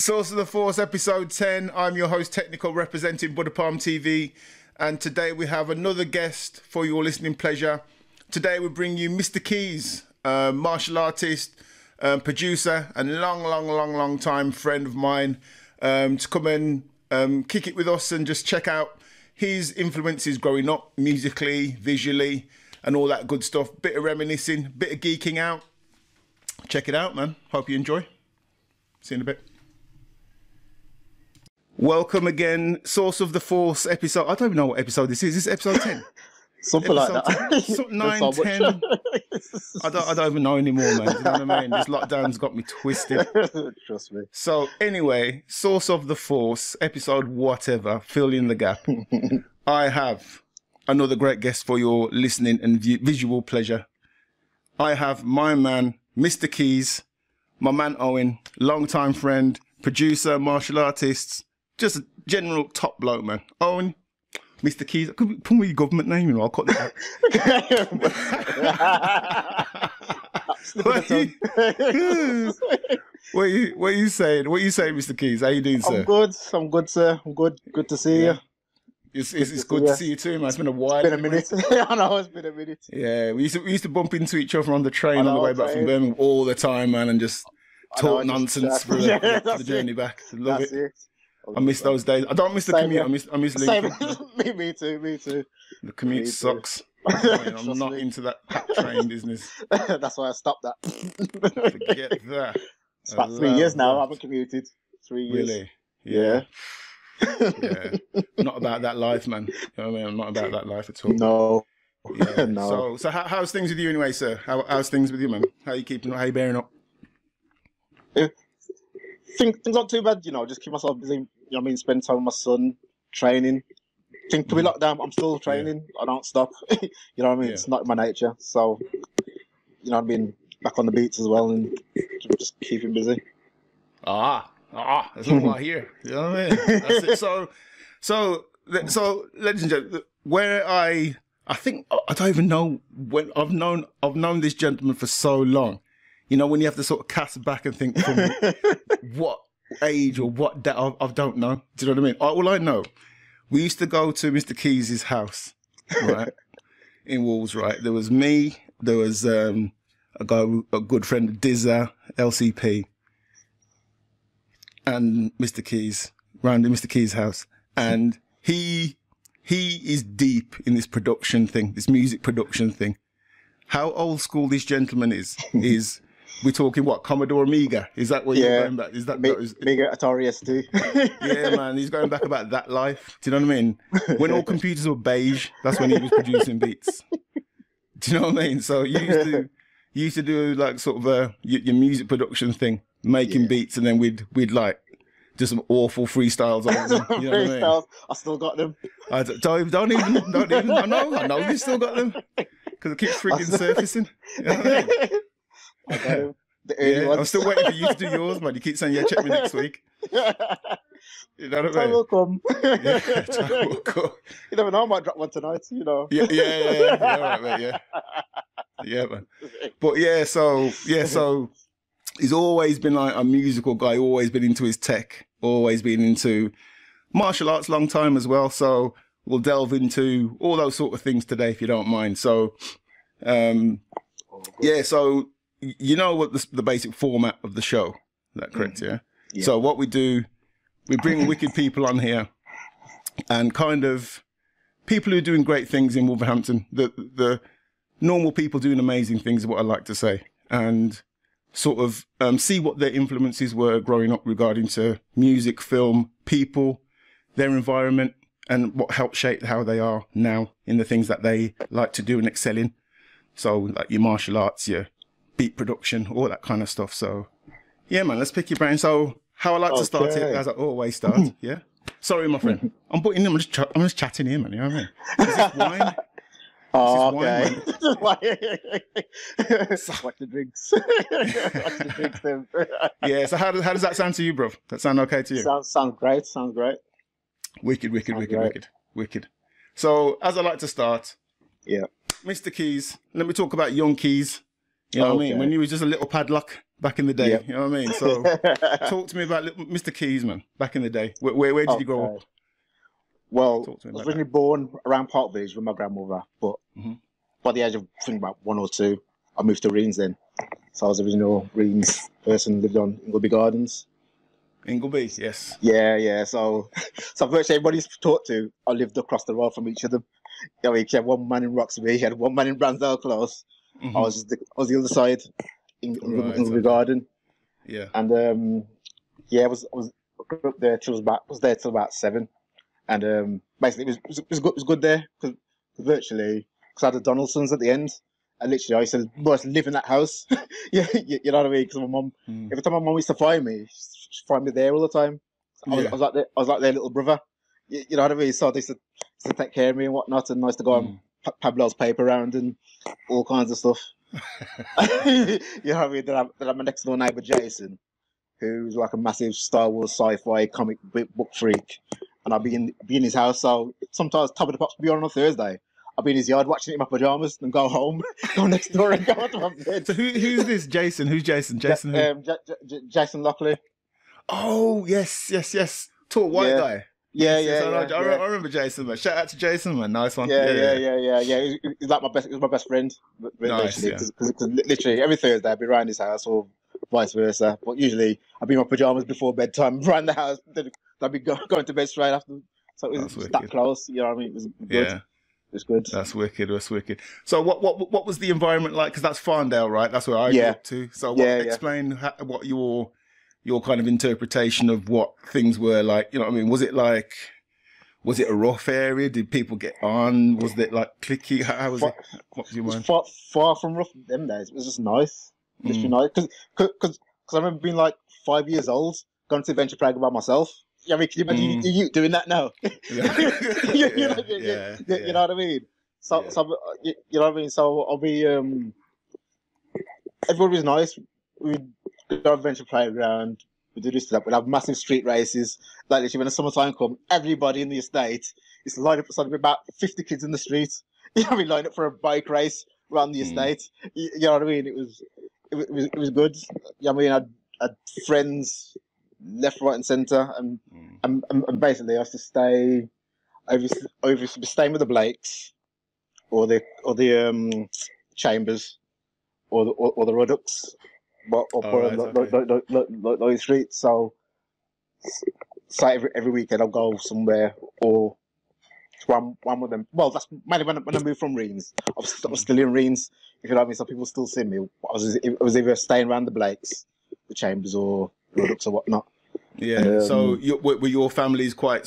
Source of the Force, episode 10. I'm your host, Technical, representing Buddha Palm TV. And today we have another guest for your listening pleasure. Today we bring you Mr. Keys, martial artist, producer, and long time friend of mine, to come and kick it with us and just check out his influences growing up, musically, visually, and all that good stuff. Bit of reminiscing, bit of geeking out. Check it out, man. Hope you enjoy. See you in a bit. Welcome again, Source of the Force episode. I don't even know what episode this is. Is this episode 10? Something episode like that. 10, 9, 10. I don't even know anymore, man. You know what I mean? This lockdown's got me twisted. Trust me. So anyway, Source of the Force, episode whatever, fill in the gap. I have another great guest for your listening and visual pleasure. I have my man, Mr. Keys, my man Owen, long-time friend, producer, martial artist, just a general top bloke, man. Owen, Mr. Keys. Put me your government name, you know, I'll cut that out. What are you saying? What are you saying, Mr. Keys? How you doing, sir? I'm good, sir. I'm good. Good to see you. It's good to see you too, man. It's been a while. It's been a minute. I know, it's been a minute. Yeah, we used to bump into each other on the train on the way back from Birmingham all the time, man, and just talk nonsense for the journey back. Love it. I miss those days. I don't miss the commute. I miss Lincoln. Me too. The commute sucks. I'm not into that pack train business. That's why I stopped that. Forget that. It's about 3 years now. I haven't commuted. 3 years. Really? Yeah. Yeah. Not about that life, man. You know what I mean? I'm not about that life at all. No. Yeah. No. So how's things with you anyway, sir? How's things with you, man? How you keeping? How you bearing up? Things not too bad, you know. Just keep myself busy. You know what I mean? Spend time with my son, training. Think to be locked down, I'm still training. Yeah. I don't stop. You know what I mean? Yeah. It's not in my nature. So, you know, I've been back on the beats as well and just keeping busy. That's what I hear. You know what I mean? That's it. So, ladies and gentlemen, where I think I don't even know when I've known this gentleman for so long. You know, when you have to sort of cast back and think from what age or what date, I don't know. Do you know what I mean? All I know, we used to go to Mr. Keys' house, right, in Wolves, right? There was me, there was a good friend, Dizza, LCP, and Mr. Keys, round at Mr. Keys' house. And he is deep in this production thing, this music production thing. How old school this gentleman is we're talking what, Commodore Amiga? Is that what you're going back? Is that Amiga Atari ST? Yeah, man, he's going back about that life. Do you know what I mean? When all computers were beige, that's when he was producing beats. Do you know what I mean? So you used to do like sort of your music production thing, making beats, and then we'd like just some awful freestyles on them. You know what I mean? I still got them. Don't even. I know you still got them because it keeps frigging surfacing. You know what I mean? I got them. The early ones. I'm still waiting for you to do yours, man. You keep saying, "Yeah, check me next week." You know what I mean? Time will come. Yeah, time will come. You never know. I might drop one tonight. You know. Yeah. All right, mate. Yeah, man. But so he's always been like a musical guy. Always been into his tech. Always been into martial arts. Long time as well. So we'll delve into all those sort of things today, if you don't mind. So, So you know what the basic format of the show. Is that correct? Yeah. So what we do, we bring wicked people on here, and kind of people who are doing great things in Wolverhampton. The normal people doing amazing things is what I like to say, and sort of see what their influences were growing up regarding to music, film, people, their environment, and what helped shape how they are now in the things that they like to do and excel in. So like your martial arts, your beat production, all that kind of stuff. So yeah, man, let's pick your brain. So how I like to start it, as I always start. Yeah. Sorry, my friend. I'm just chatting here, man. You know what I mean? Is this wine? Okay. Watch the drinks. Watch the drinks then. Yeah, so how does that sound to you, bro? That sound okay to you? Sounds great. Wicked. So, as I like to start, yeah, Mr. Keys, let me talk about young Keys. You know what I mean? When you was just a little padlock back in the day. You know what I mean? So talk to me about Mr. Keys, man, back in the day. Where did you grow up? Well, I was originally born around Park Village with my grandmother, but by the age of, I think, about 1 or 2, I moved to Reens then. So I was the original Reens person, lived on Ingleby Gardens. Ingleby, yes. Yeah. So virtually everybody to talk to, I lived across the road from each of them. You know, he had one man in Roxby, he had one man in Bransdale Close. I was the other side in Ingleby Garden. Yeah. And I was up there till about 7. And basically, it was good there because I had the Donaldsons at the end, and literally I used to live in that house. You know what I mean? Because my mum, every time my mum used to find me, she'd find me there all the time. I was like their little brother. You know what I mean? So they used to take care of me and whatnot, and I used to go on Pablo's paper round and all kinds of stuff. You know what I mean? Then I have my next door neighbour Jason, who's like a massive Star Wars sci-fi comic book freak. And I'll be in his house. So sometimes Top of the Pops will be on Thursday. I'll be in his yard watching it in my pajamas and go home, go next door and go to my bed. So who's this Jason? Who's Jason? Jason who? Jason Lockley. Oh, yes. Tall white guy. Yeah. I remember Jason, man. Shout out to Jason, man. Nice one. Yeah. He's like my best friend. Nice, because literally every Thursday I'd be around his house or vice versa. But usually I'd be in my pajamas before bedtime, around the house. I'd be going to bed straight after. So it was that close, you know what I mean? It was good. Yeah. It was good. That's wicked. So what was the environment like? Because that's Farndale, right? That's where I grew up to. So explain what your kind of interpretation of what things were like. You know what I mean? Was it a rough area? Did people get on? Was it like cliquey? How was it? What was your mind? Far from rough them days. It was just nice. Literally nice. Because I remember being like 5 years old, going to Adventure Prague by myself. I mean, can you imagine you doing that now? You know what I mean? So you know what I mean? So I'll be everybody was nice. We'd go to Adventure Playground. We do this, that. We'd have massive street races. Like literally, when the summertime come, everybody in the estate is lined up. So there'd be about 50 kids in the street. You know, we lined up for a bike race around the estate. You know what I mean? It was good. I mean, I had friends left, right, and centre, and basically I used to stay. I used to be staying with the Blakes, or the Chambers, or the Ruddocks, those streets. So every weekend I'll go somewhere, or one of them. Well, that's mainly when I moved from Reens. I was still in Reens, if you know what I mean. So people still see me. I was either staying around the Blakes, the Chambers, or Ruddocks, or whatnot. Yeah. So were your families quite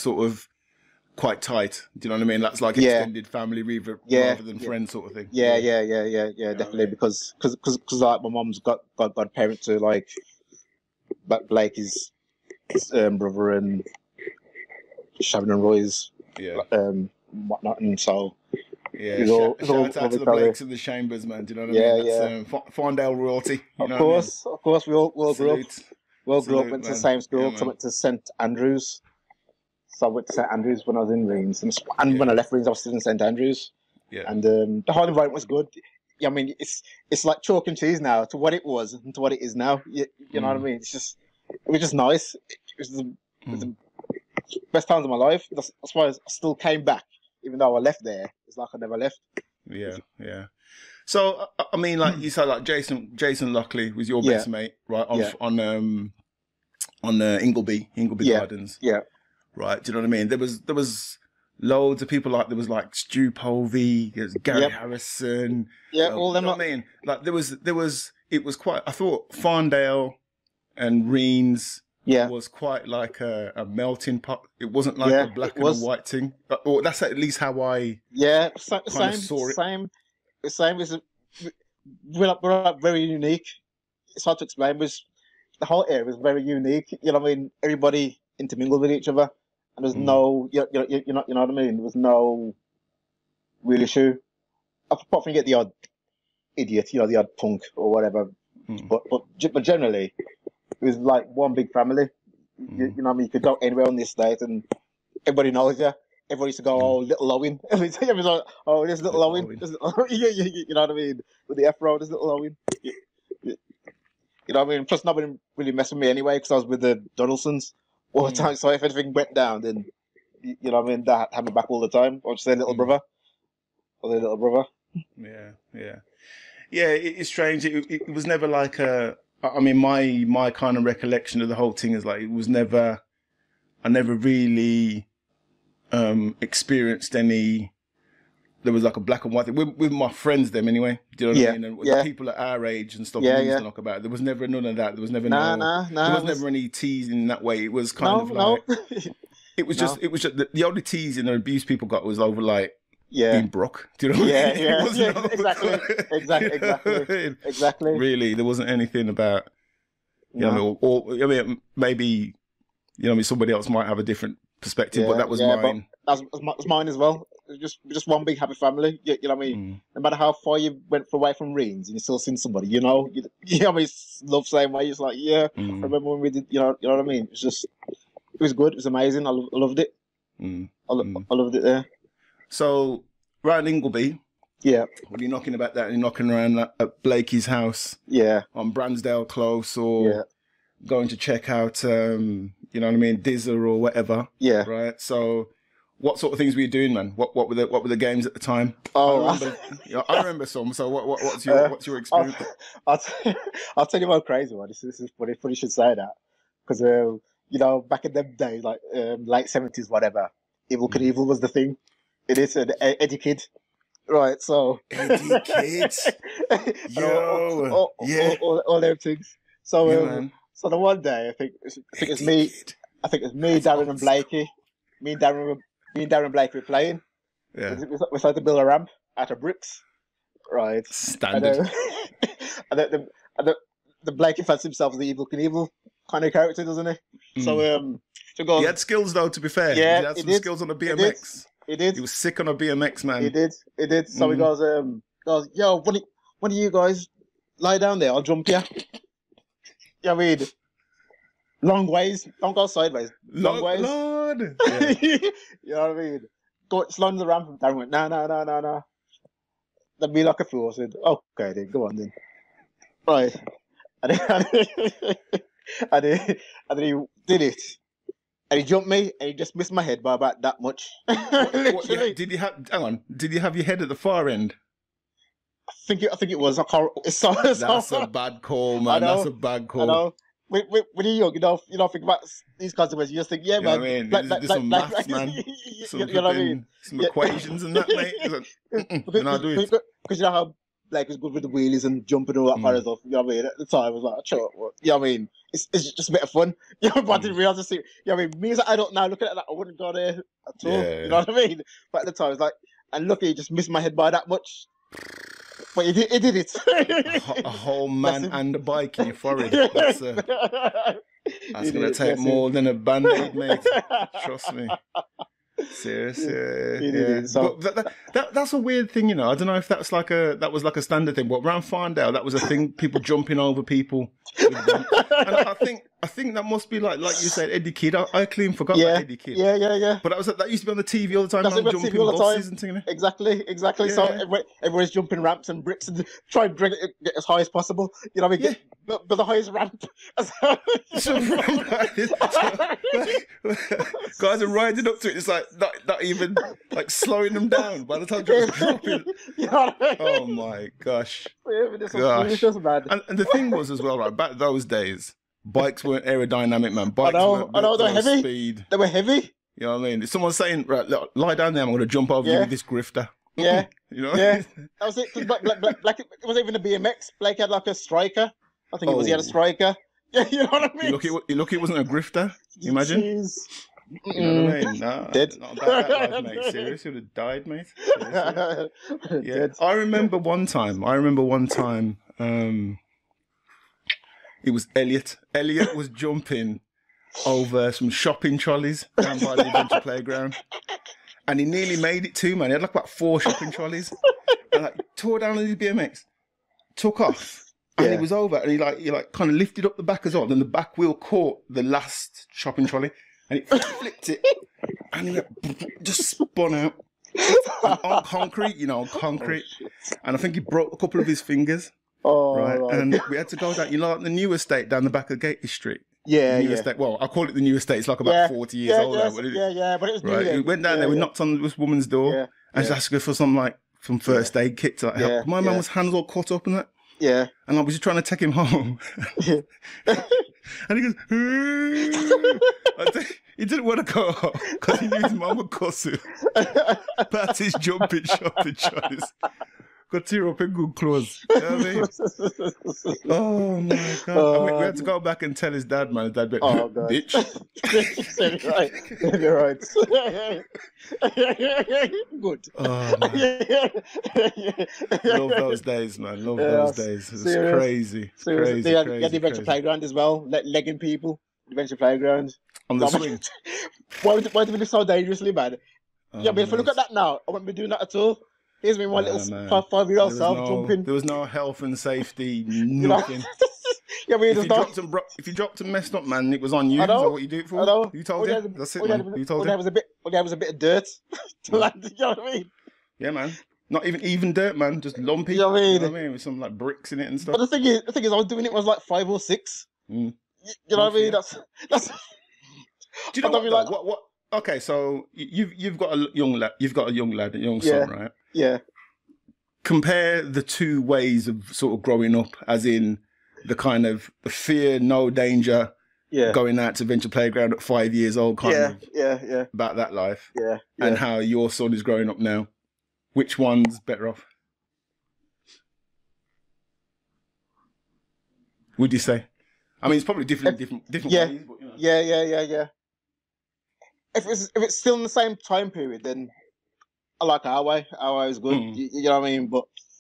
tight? Do you know what I mean? That's like extended family rather than friends sort of thing. Yeah, definitely. Because like my mum's got godparent to like Blake, his brother, and Shannon and Roy's whatnot, and so shout out to the Blakes and the Chambers, man. Do you know what I mean? That's Farndale royalty. Of course, we all grew up. Went to the same school. So I went to St Andrews. So I went to St Andrews when I was in Reens, and when I left Reens, I was still in St Andrews. Yeah. And the whole environment was good. I mean, it's like chalk and cheese now to what it was and to what it is now. You know what I mean? It was just nice. It was the best times of my life. That's why I still came back, even though I left there. It's like I never left. Yeah. So I mean, like you said, like Jason Lockley was your best mate, right? On Ingleby Gardens. Yeah. Right. Do you know what I mean? There was loads of people, like there was like Stu Povey, there was Gary Harrison. Yeah, all them. You know what I mean? Like it was quite, I thought Farndale and Reens was quite like a melting pot. It wasn't like a black and a white thing. Or that's at least how I saw it. Same as we're very unique. It's hard to explain. The whole area was very unique. You know what I mean? Everybody intermingled with each other, and there's no, you know what I mean. There was no real issue, apart from you get the odd idiot, you know, the odd punk or whatever. But generally, it was like one big family. You know what I mean? You could go anywhere on the estate, and everybody knows you. everyone used to go, oh, Little Owen. Everyone's like, oh, there's Little Owen. You know what I mean? With the F-row, there's Little Owen. You know what I mean? Plus, nobody really messed with me anyway because I was with the Donaldsons all the time. So if anything went down, then, you know what I mean? They had me back all the time. Or just their little brother. Or their little brother. Yeah. It's strange. It was never like a... I mean, my kind of recollection of the whole thing is like, it was never... I never really experienced any... There was like a black and white thing with my friends, them anyway. Do you know what I mean? And with the people at our age and stuff, we used to knock about. There was never none of that. There was never there was never any teasing in that way. It was kind of like it was just the only teasing or abuse people got was over like being broke. Do you know what I mean? Exactly. Really, there wasn't anything about you know, or I mean, maybe somebody else might have a different perspective, but that was mine. That was mine as well. Just one big happy family. You know what I mean? No matter how far you went away from Reens, and you still seen somebody. You know what I mean? Love same way. It's like, I remember when we did. You know what I mean? It was good. It was amazing. I loved it. I loved it there. So around Ingleby, when you're knocking about that, and you're knocking around at Blakey's house, on Bransdale Close, or going to check out, you know what I mean, Dizzer or whatever, right? So. What sort of things were you doing, man? What were the games at the time? Oh, I remember some. So what's your experience? I'll tell you about crazy one. This is funny. You should say that because you know, back in them days, like late 70s, whatever, Evil Knievel was the thing. It is an Eddie Kid, right? So Eddie Kid, all them things. So so the one day, I think it's me, Darren and Blakey, me and Darren Blake were playing. We started to build a ramp out of bricks. Right. Standard. And the Blakey fancies himself as the Evil Knievel kind of character, doesn't he? So he had skills though, to be fair. Yeah, he had some skills on the BMX. He did. He was sick on a BMX, man. He did. So he goes, yo, one of you guys lie down there, I'll jump you. Yeah, I mean, long ways. Don't go sideways. Long ways. Lord. Yeah. You know what I mean? Go slide the ramp. Darren went, no. That'd be like a fool. I said, okay, then go on then. Right. And then he did it. And he jumped me, and he just missed my head by about that much. Literally. Did you have your head at the far end? I think it was. That's a bad call, man. That's a bad call. I know. When you're young, you don't think about these kinds of ways. You just think, yeah, man. You know what I mean? There's some maths, man. You know what I mean? Some equations and that, mate. Because you know how Blake was good with the wheelies and jumping and all that kind of stuff. You know what I mean? At the time, I was like, sure. You know what I mean? It's just a bit of fun. You know, but I didn't realise you know what I mean? Me as an adult now, looking at that, I wouldn't go there at all. Yeah. You know what I mean? But at the time, I was like, and look, he just missed my head by that much. But he did it. A whole man and a bike in your forehead. That's going to take more than a Band-Aid, mate. Trust me. Seriously. So, but that's a weird thing, you know. I don't know if that was like a standard thing, but around Farndale, that was a thing. People jumping over people. And I think that must be like you said, Eddie Kid. I clean forgot about Eddie Kid. Yeah. But that used to be on the TV all the time. That's jumping all the buses time. And things. Exactly. Yeah. So everyone's jumping ramps and bricks and try and bring it get as high as possible. You know what I mean? But the highest ramp. Guys are riding up to it. It's like not even like slowing them down by the time they're dropping. You know what I mean? Oh my gosh. It's just bad. And the thing was as well, right, back those days, bikes weren't aerodynamic, man. Bikes weren't they're heavy. Speed. They were heavy. You know what I mean? If someone's saying, right, look, lie down there, I'm going to jump over you with this grifter. Yeah. You know? Yeah. That was it. Blake, it wasn't even a BMX. Blake had like a striker. I think he had a striker. Yeah, you know what I mean? You look, it wasn't a grifter. You imagine? Jeez. You know what I mean? No, dead. Not about that life, mate. Seriously, would have died, mate. Yeah. Dead. I remember one time. It was Elliot. Elliot was jumping over some shopping trolleys down by the adventure playground, and he nearly made it too, man. He had like about 4 shopping trolleys, and like tore down on his BMX, took off. And it was over, and he kind of lifted up the back as well. Then the back wheel caught the last shopping trolley, and it flipped it, and he went, just spun out on concrete, on concrete. And I think he broke a couple of his fingers. Oh, right. And we had to go down, like the new estate down the back of Gately Street. Yeah, new estate. Well, I call it the new estate. It's like about 40 years old now. But it was right. new. We went down there. We knocked on this woman's door, and she asked her for some first aid kit to help. My man was hands all cut up and that. Yeah. And I was just trying to take him home. And he goes, he didn't want to go home because he knew his mum would cuss him. That's his jumping shopping choice. Got to tear up in good clothes. You know what I mean? Oh my God. We had to go back and tell his dad, man. His dad went, oh, God. Bitch. Right. You're right. Good. Oh, man. Love those days, man. Love those days. It's crazy. It's crazy. They had the adventure playground as well, legging people. Adventure playground. On the swing. Why did we live so dangerously bad? But if you look at that now, I wouldn't be doing that at all. Here's me, one little 5-year-old self jumping. There was no health and safety, nothing. If you dropped and messed up, man, it was on you. Is that what you do it for? I know. You told him? That's it, man. You told him? There was a bit of dirt to land, you know what I mean? Yeah, man. Not even dirt, man. Just lumpy. You know what I mean? With some bricks in it and stuff. But the thing is, I was doing it when I was like 5 or 6. You know what I mean? That's. Do you know what? Okay, so you've got a young lad, a young son, right? Yeah. Compare the two ways of sort of growing up, as in the kind of the fear, no danger, going out to venture playground at 5 years old, about that life, and how your son is growing up now. Which one's better off? Would you say? I mean, it's probably different ways. But, Yeah. If it's still in the same time period, then I like our way. Our way is good. You know what I mean? But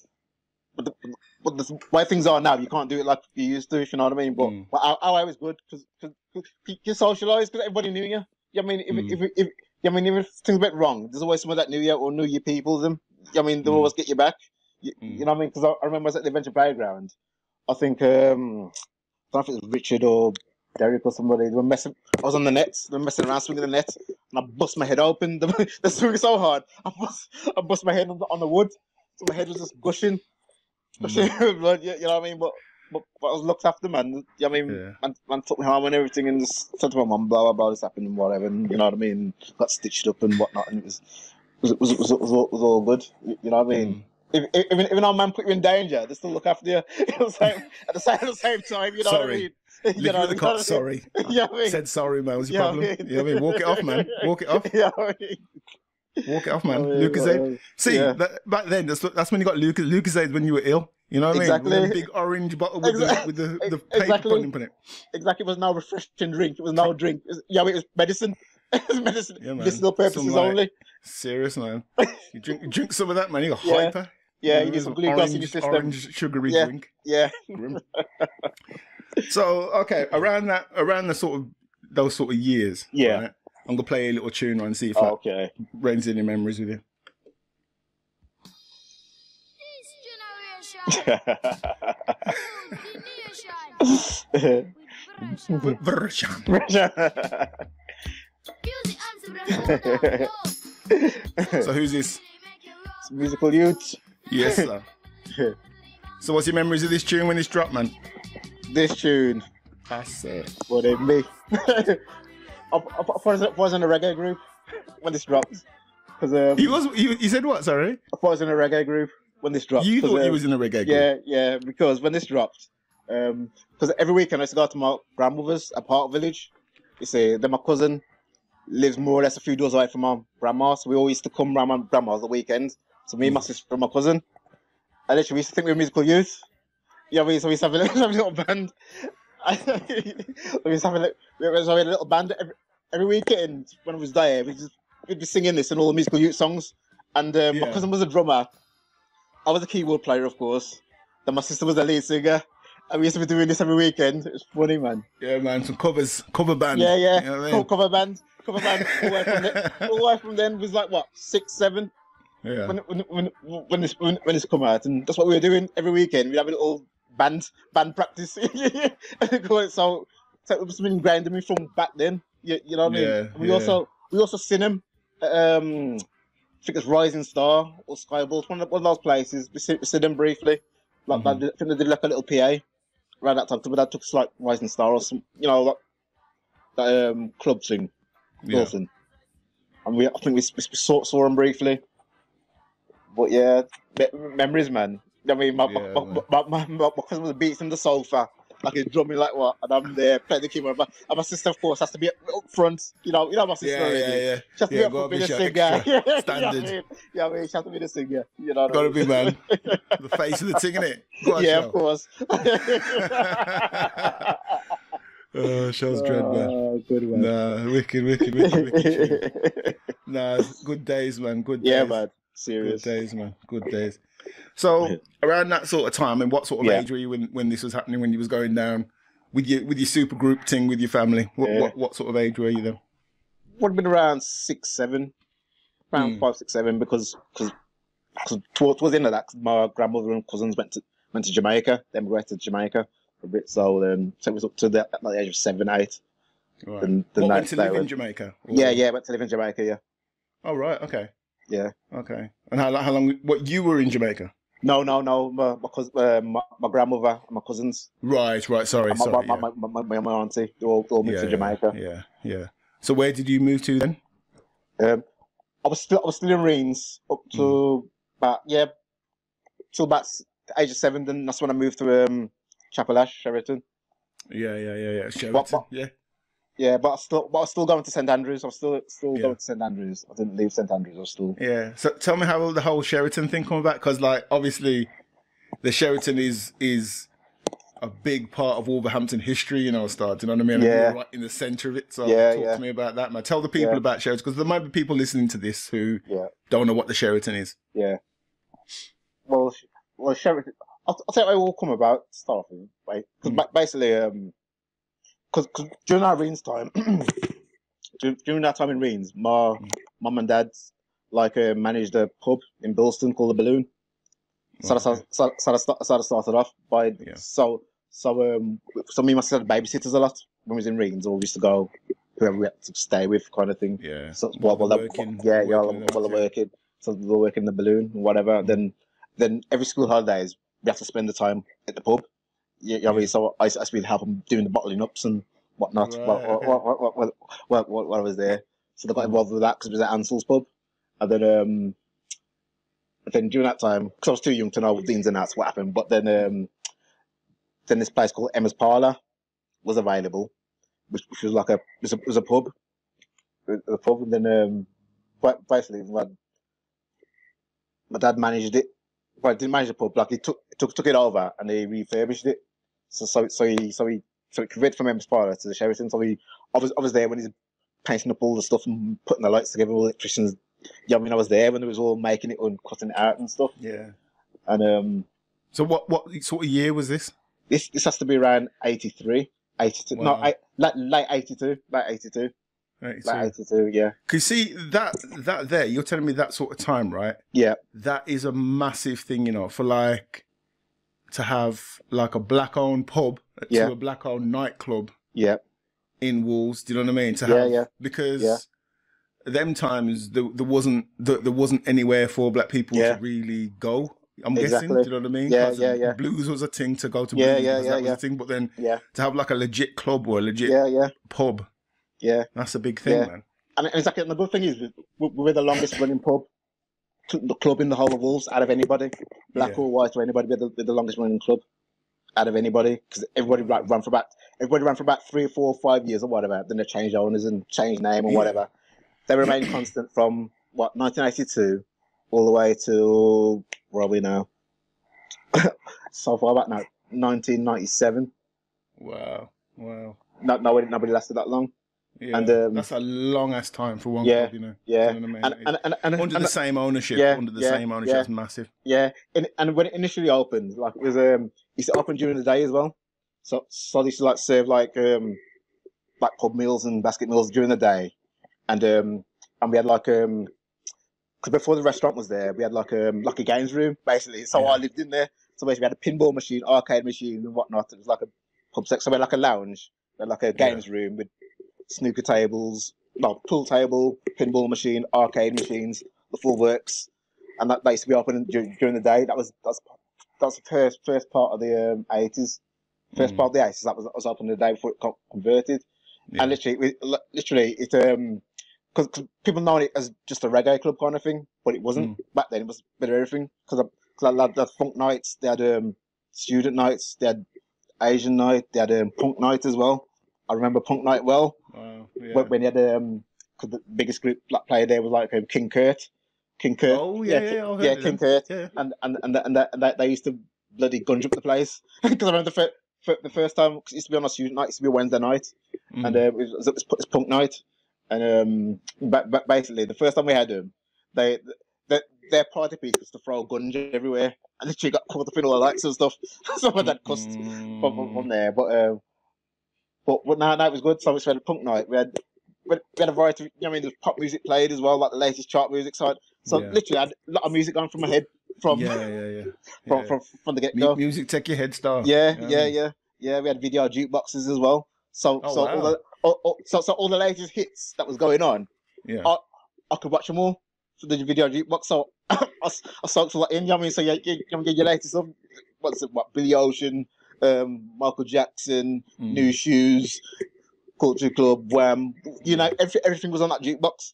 the way things are now, you can't do it like you used to, if you know what I mean. But our way was good because you socialise because everybody knew you. You know what I mean? If things went wrong, there's always someone that knew you or knew your people. Them. You know what I mean? They'll always get you back. You know what I mean? Because I remember I was at the adventure playground. I think I don't know if it was Richard or Derek or somebody. They were messing. I was on the nets. They were messing around swinging the net, and I bust my head open. They're swinging so hard. I bust my head on the wood, so my head was just gushing with blood. You know what I mean? But I was looked after, man. You know what I mean? Man took me home and everything, and just said to my mum, blah blah blah, this happened and whatever. And you know what I mean? Got stitched up and whatnot, and it was all good. You know what I mean? Even our man put you in danger, they still look after you. At the same time, you know what I mean? You know, the cops, sorry. You know what I mean? Said sorry, man, was your problem. You know what I mean? Walk it off, man. Walk it off. Yeah, I mean? Walk it off, man. Lucozade. See, back then, that's when you got Lucozade when you were ill. You know what I mean? Exactly. With a big orange bottle with the paper putting it. Exactly. It was no refreshing drink. It was no drink. It was medicine. It was medicine. Yeah, medicinal purposes only. Serious, man. You drink some of that, man. You got hyper. Yeah, you get some glucose in your system. Orange sugary drink. Yeah. So, okay, around the sort of those sort of years. Yeah. Right, I'm gonna play a little tune and see if that brings any memories with you. So who's this? It's Musical Youth. Yes, sir. So what's your memories of this tune when it's dropped, man? This tune. I said. What it me. I was in a reggae group when this dropped. You said what, sorry? I was in a reggae group when this dropped. You thought you was in a reggae group? Yeah, because when this dropped, because every weekend I used to go to my grandmother's at Park Village. You see, then my cousin lives more or less a few doors away from my grandma, so we always used to come round my grandma's the weekend. So me, my sister, and my cousin. And literally, we used to think we were Musical Youth. Yeah, so we used to have a little band. we used to have a little band every weekend when I was there. We'd be singing this and all the Musical Youth songs. And my cousin was a drummer. I was a keyboard player, of course. Then my sister was the lead singer. And we used to be doing this every weekend. It was funny, man. Yeah, man. Some cover band. Yeah. You know what I mean? Cover band. All the way from then was like, what, 6, 7? Yeah. When this come out, and that's what we were doing every weekend. We'd have a little band practice. So it must have been ingrained in me from back then. You know what I mean? Yeah, We also we also seen him. I think it's Rising Star or Skyballs, one of those places. We seen them briefly. Like I think they did like a little PA around that time. But that took us like Rising Star or some, like that club thing, Wilson. And I think we saw them briefly. But yeah, memories, man. I mean, my cousin was beats in the sofa, like he's drumming like what, and I'm there playing the keyboard. And my sister, of course, has to be up front. You know my sister already. Yeah. She has to be up front, be the singer. Standard. I mean, she has to be the singer. You know, gotta be, man. The face of the thing, innit? Yeah, of course. Show's dread, man. Good man. Nah, wicked. Nah, good days, man. Good days. Yeah, man. Serious. Good days, man. Good days. So around that sort of time, and what sort of age were you when this was happening? When you was going down with your super group thing with your family? What sort of age were you then? Would have been around 6, 7, around 5, 6, 7, because towards the end of that, my grandmother and cousins went to Jamaica. They emigrated to Jamaica for a bit, so it was up to the age of 7, 8. Right. Went to live in Jamaica? Or? Yeah, went to live in Jamaica. Yeah. Oh right, okay. Yeah. Okay. And how long? What, you were in Jamaica? No. My grandmother and my cousins. Right. Sorry. My auntie. They all moved to Jamaica. Yeah. So where did you move to then? I was still in Reens up to about the age of 7. Then that's when I moved to Chapel Ash, Sheraton. Yeah. Sheraton. Yeah, but I was still going to St Andrews. I was still going to St Andrews. I didn't leave St Andrews. I was still. Yeah. So tell me how the whole Sheraton thing come about, because like obviously, the Sheraton is a big part of Wolverhampton history. You know what I mean? Yeah. You're right in the centre of it. So talk to me about that, man. Tell the people about Sheraton, because there might be people listening to this who don't know what the Sheraton is. Yeah. Well, Sheraton. I'll tell you how it all come about. Start with, right? Because basically, because during our Reens time, during that time in Reens, my mum and dad managed a pub in Bilston called the Balloon. So I started off by so me and my sister had babysitters a lot when we was in Reens, or we used to go whoever we had to stay with, kind of thing. Yeah. So while they're working, so they're working the Balloon and whatever. Then every school holidays we have to spend the time at the pub. You know what I mean? So I used to help them doing the bottling ups and whatnot. Right. What I was there, so they got involved with that because it was at Ansell's pub, and then during that time, because I was too young to know the ins and outs what happened, but then this place called Emma's Parlour was available, which was like a pub, and then basically my dad managed it. Well, he didn't manage the pub. Like he took it over and he refurbished it. So he converted from Emma's Parlour to the Sheraton. So I was there when he's painting up all the stuff and putting the lights together. All the electricians. Yeah, I mean, I was there when it was all making it and cutting it out and stuff. Yeah. And so what sort of year was this? This has to be around 83, 82. Wow. No, late 82, late 82. 82, yeah. Cause see that there, you're telling me that sort of time, right? Yeah. That is a massive thing, for to have like a black-owned pub to a black-owned nightclub. Yeah. In Wolves, do you know what I mean? To have, because them times there wasn't anywhere for black people to really go. I'm guessing, do you know what I mean? Yeah. Blues was a thing to go to. Blues, that was a thing, but then to have like a legit club or a legit pub. Yeah, that's a big thing, man. And exactly, and the good thing is we're the longest running pub, the club in the whole of Wolves out of anybody, black or white or anybody. We're the longest running club out of anybody, because everybody ran for about 3 or 4 or 5 years or whatever. Then they changed owners and changed name and whatever. They remained constant from 1982 all the way to where are we now? So far back now, 1997. Wow. Nobody lasted that long. Yeah, and that's a long ass time for one club, Yeah, you know what I mean? And under the same ownership, it's massive. Yeah, and when it initially opened, like it was used to open during the day as well. So they used to serve pub meals and basket meals during the day, and we had because before the restaurant was there, we had like a games room basically. So I lived in there. So basically we had a pinball machine, arcade machine, and whatnot. It was like a pub section. So we had like a lounge, we had like a games room with snooker tables, no, pool table, pinball machine, arcade machines, the full works, and that used to be open during the day. That's the first part of the 80s. First part of the 80s that was open the day before it got converted. Yeah. And literally, because people know it as just a reggae club kind of thing, but it wasn't back then. It was a bit of everything. Because they had funk nights, they had student nights, they had Asian night, they had punk night as well. I remember punk night well. Wow, yeah. When you had because the biggest group black player there was like King Kurt. Oh yeah, King Kurt. Yeah. And they used to bloody gunge up the place. Because I remember the first time, cause it used to be on a student night, it used to be a Wednesday night, and it was punk night, and basically the first time we had them, their party piece was to throw gunge everywhere, and literally got caught up in all the lights and stuff. Some of that cussed from there, but now it was good. So we had a punk night. We had a variety. You know, I mean, there's pop music played as well, like the latest chart music side. So literally, I had a lot of music going from my head. From the get go. Music take your head start. Yeah. We had video jukeboxes as well. So all the latest hits that was going on, I could watch them all for the video jukebox. So I soaked a lot in. You know what I mean? So you get your latest stuff. What Billy Ocean, Michael Jackson, New Shoes, Culture Club, Wham. You know, everything was on that jukebox.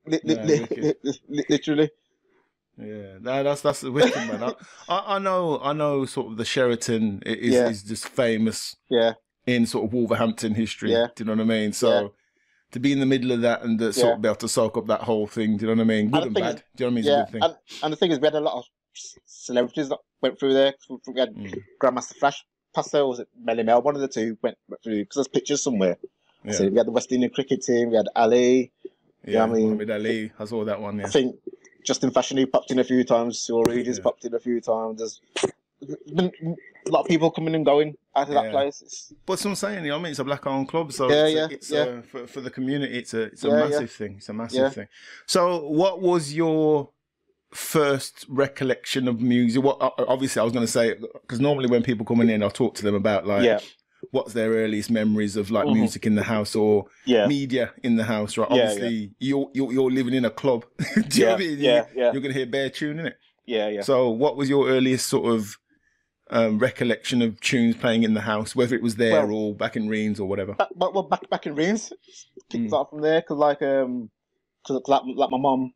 Literally. Yeah, that's wicked, man. I know sort of the Sheraton is just famous in sort of Wolverhampton history. Yeah. Do you know what I mean? So to be in the middle of that and to sort of be able to soak up that whole thing, do you know what I mean? Good and bad. Do you know what I mean? It's a good thing. And the thing is, we had a lot of celebrities that went through there. We had Grandmaster Flash Pastel, was it Melly Mel? One of the two went through, because there's pictures somewhere. Yeah. So we had the West Indian cricket team, we had Ali. Yeah, you know what I mean? Muhammad Ali, I saw that one, yeah. I think Justin Fashionee popped in a few times, Cyril Reed's popped in a few times. There's been a lot of people coming and going out of that place. But I'm saying, you know what I mean? It's a black-owned club, so for the community, it's a massive thing. It's a massive thing. So what was your first recollection of music? What obviously I was going to say, because normally when people come in, I'll talk to them about like what's their earliest memories of like music in the house or media in the house, right? Obviously you're living in a club. Do you know what I mean? You're going to hear bare tune in it. Yeah. So what was your earliest sort of recollection of tunes playing in the house, whether it was there or back in Reens or whatever? Back in Reens, kicked off from there, because like my mum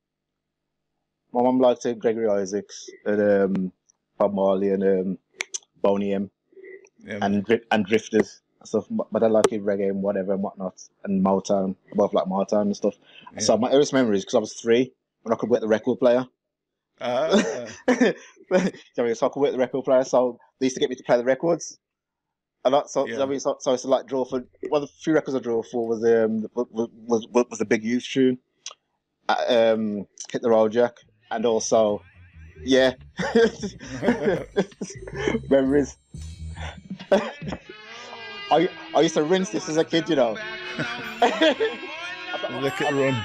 liked Gregory Isaacs and Bob Marley and Boney M and Drifters and stuff. But I like reggae and whatever and whatnot, and Motown. I both like Motown and stuff. Yeah. So my earliest memories, because I was 3 when I could work the record player. So I could work the record player, so they used to get me to play the records. I used to like draw for one of the few records I drew for was the Big Youth tune, Hit the Road Jack, and also memories. I used to rinse this as a kid, you know. Look at run.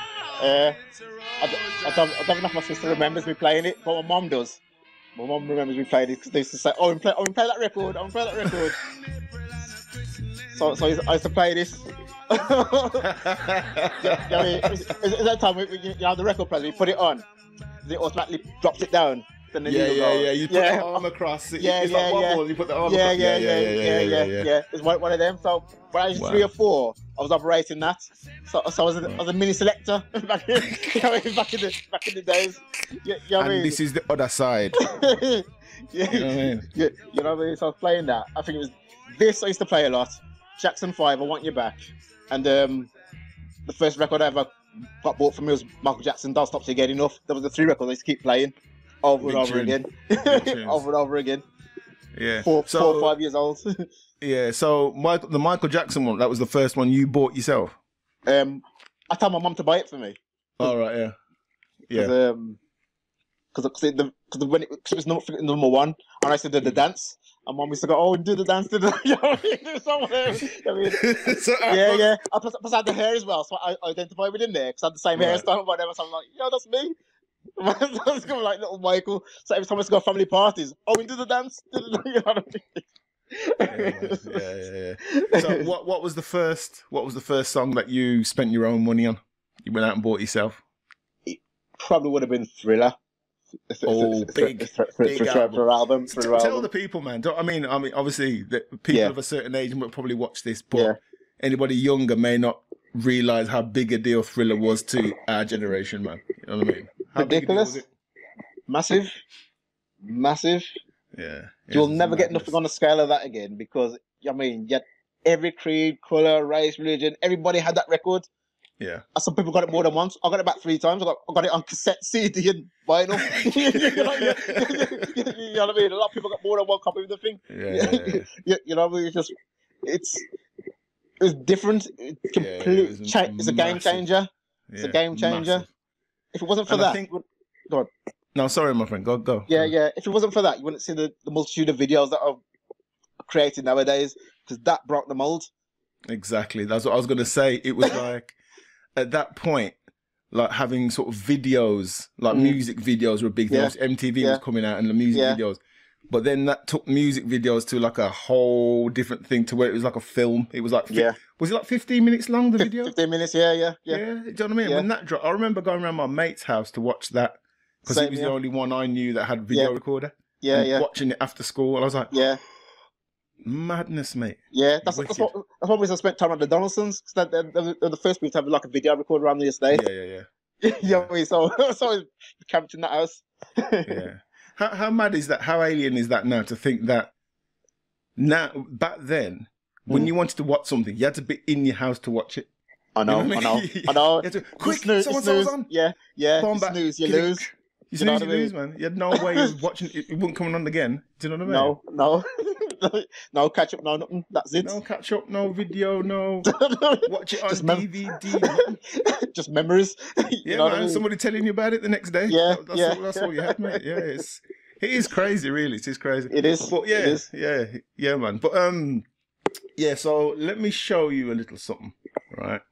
I don't know if my sister remembers me playing it, but my mum does. My mum remembers me playing it because they used to say, "Oh, I'm play that record. I'm play that record." So I used to play this. It's that time you have the record player, you put it on, it automatically drops it down. Then you put the arm across it. It's like wobble, you put the arm across. Yeah. It's one of them. So when I was 3 or 4, I was operating that. So I was a mini selector back in the days. You know what I mean? This is the other side. You know what I mean? You know what I mean? So I was playing that. I think it was this I used to play a lot. Jackson 5, I Want You Back. And the first record I ever got bought from me was Michael Jackson, Don't Stop Till You Get Enough. There was the 3 records I used to keep playing over and over again. Over and over again. Yeah. 4 or 5 years old. Yeah, so the Michael Jackson one, that was the first one you bought yourself? I told my mum to buy it for me. Oh, right, yeah. Because it was number 1, and I used to do the dance. And mum used to go, "Oh, do the dance, do the..." You know what I mean? Plus I had the hair as well, so I identified with him there, because I had the same hairstyle and whatever, so I'm like, that's me. It's kind of like little Michael. So every time I used to go to family parties, "Oh, we do the dance, you know what I mean?" Yeah. So what was the first song that you spent your own money on? You went out and bought yourself? It probably would have been Thriller. Big album. Tell the people, man. I mean, obviously, the people of a certain age will probably watch this, but anybody younger may not realize how big a deal Thriller was to our generation, man. You know what I mean? How ridiculous, massive. Yeah, you'll never get nothing on the scale of that again because I mean, yet every creed, color, race, religion, everybody had that record. Yeah. Some people got it more than once. I got it about 3 times. I got it on cassette, CD, and vinyl. You know what I mean? A lot of people got more than one copy of the thing. You know what I mean? It was different. It's a game changer. It's a game changer. Massive. If it wasn't for that, go on. No, sorry, my friend. Go. Yeah. If it wasn't for that, you wouldn't see the multitude of videos that are created nowadays because that broke the mold. Exactly. That's what I was going to say. It was like, at that point, like having sort of videos, like music videos were a big thing. MTV was coming out and the music videos. But then that took music videos to like a whole different thing to where it was like a film. It was like, was it like 15 minutes long, the video? 15 minutes, yeah. Do you know what I mean? When that dropped, I remember going around my mate's house to watch that because he was the only one I knew that had video recorder. Watching it after school. And I was like, madness, mate. Yeah, that's what we spent time at the Donaldsons. They're the first people to have like a video recorder around the estate. Yeah. So we camped in that house. Yeah. How mad is that? How alien is that now to think that now, back then, when you wanted to watch something, you had to be in your house to watch it. I know. You know I know. Quick, someone's on. Yeah. Snooze, you lose. You lose, man. You had no way of watching it. It wouldn't come on again. Do you know what I mean? No. No catch up, no nothing. That's it. No catch up, no video, no watch it on DVD. Just memories. Yeah, man. I mean? Somebody telling you about it the next day. That's all you had, mate. Yeah, it is crazy, really. It is crazy. It is. But yeah, man. But so let me show you a little something, right?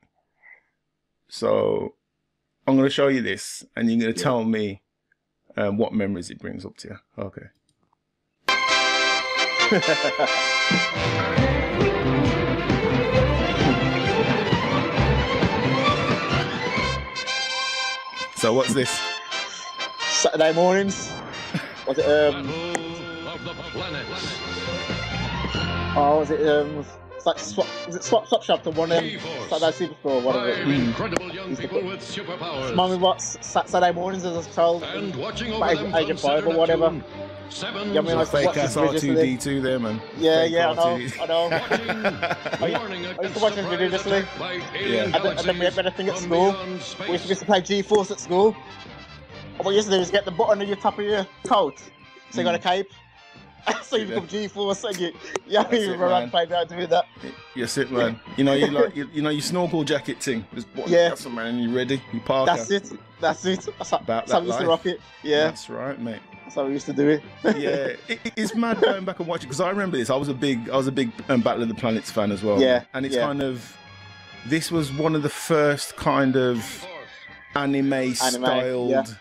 So I'm going to show you this, and you're going to tell me what memories it brings up to you. Okay. So what's this? Saturday mornings. Was it was it like Swap Shop to one Saturday Superstore or whatever. Incredible young people with superpowers. Mummy watched Saturday mornings as a child. And watching over them age of 5 or whatever. 7 I mean, I fake ass R2D2 there, man. Yeah, I know. I used to watch them religiously. And then we had a thing at school. We used to play G-Force at school. And what you used to do is get the button on your top of your coat. So you got a cape. So you become G-Force and you run around playing around doing that. Yes, it, man. You know, your snorkel jacket thing. Just that's it, man. You ready? You parker. That's it. That's about how we used to rock it. Yeah. That's right, mate. That's how we used to do it. Yeah, it's mad going back and watching because I remember this. I was a big Battle of the Planets fan as well. Yeah, and it's kind of this was one of the first kind of anime styled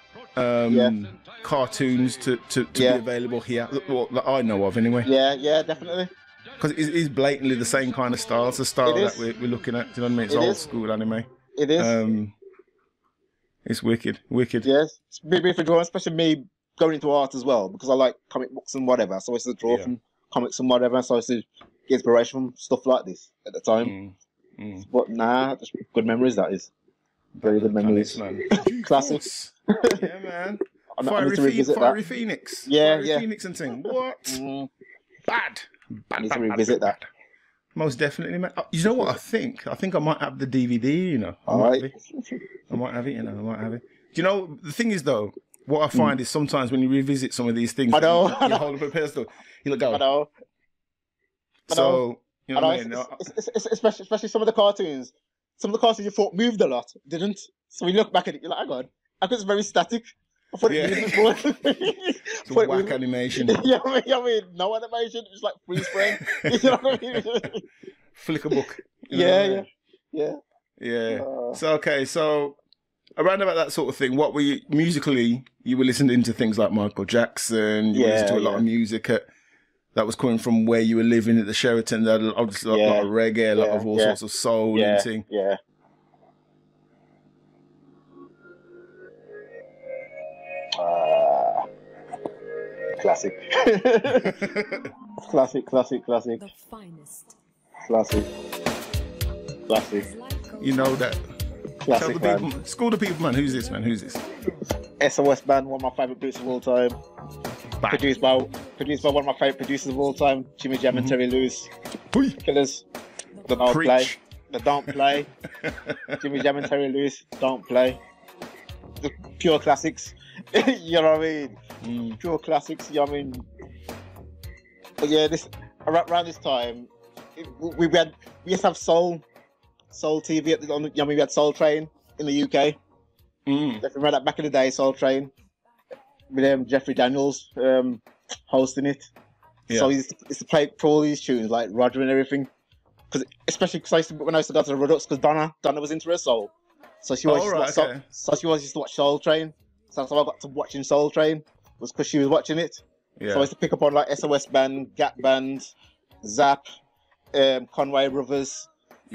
cartoons to be available here that I know of anyway. Yeah, definitely. Because it is blatantly the same kind of style. It's the style that we're looking at. Do you know what I mean? It's old school anime. It is. It's wicked. Yes, it's big for drawing, especially me going into art as well because I like comic books and whatever. So I used to draw from comics and whatever. So I used to get inspiration from stuff like this at the time. But just good memories. That is very good memories. Man. Classics. Yeah, man. Fiery Phoenix. Fiery Phoenix and thing. What? Bad. I need to revisit that. Most definitely, man. You know what I think? I think I might have the DVD, you know. I might have it, you know. Do you know, the thing is, though, what I find is sometimes when you revisit some of these things, you hold up a pedestal, you look down. So, you know what I mean? Especially some of the cartoons. Some of the cartoons you thought moved a lot, didn't. So when you look back at it, you're like, hang on. I think it's very static. I thought it moved before. It's whack animation. Yeah, I mean, no animation. It's like freeze frame. You know what I mean? Flicker book. Yeah. So around about that sort of thing, what were you musically? You were listening to things like Michael Jackson. You listened to a lot of music at that was coming from where you were living at the Sheraton. That obviously a lot of reggae, a lot of all sorts of soul and thing. Yeah. Classic. Classic. The finest. Classic. You know that. Classic, Tell the people, school the people, man. Who's this, man? Who's this? SOS Band, one of my favourite groups of all time. Bang. Produced by one of my favourite producers of all time, Jimmy Jam and Terry Lewis. Killers. They don't play. They don't play. Jimmy Jam and Terry Lewis don't play. The pure classics. You know what I mean? Pure classics. You know what I mean? But yeah, this around this time, we used to have Soul TV at the, we had Soul Train in the UK. If you remember that back in the day, Soul Train with Jeffrey Daniels hosting it. Yeah. So he used to play for all these tunes like Roger and everything. Especially because when I used to go to the Redux, because Donna was into her soul, so she always used to watch Soul Train. So that's how I got to watching Soul Train, was because she was watching it. Yeah. So I used to pick up on like SOS Band, Gap Band, Zap, Conway Brothers,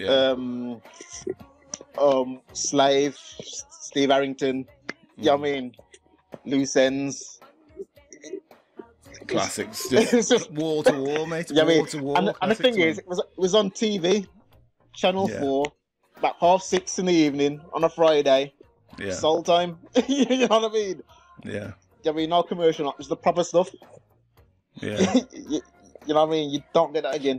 Slave, Steve Harrington, you know what I mean? Loose Ends. Classics. Just wall to wall, mate. Wall to wall. And the thing is, it was on TV, Channel 4, about 6:30 in the evening on a Friday. Yeah. Soul time. You know what I mean? Yeah. I mean, no commercial, it was the proper stuff. Yeah. You know what I mean? You don't get that again.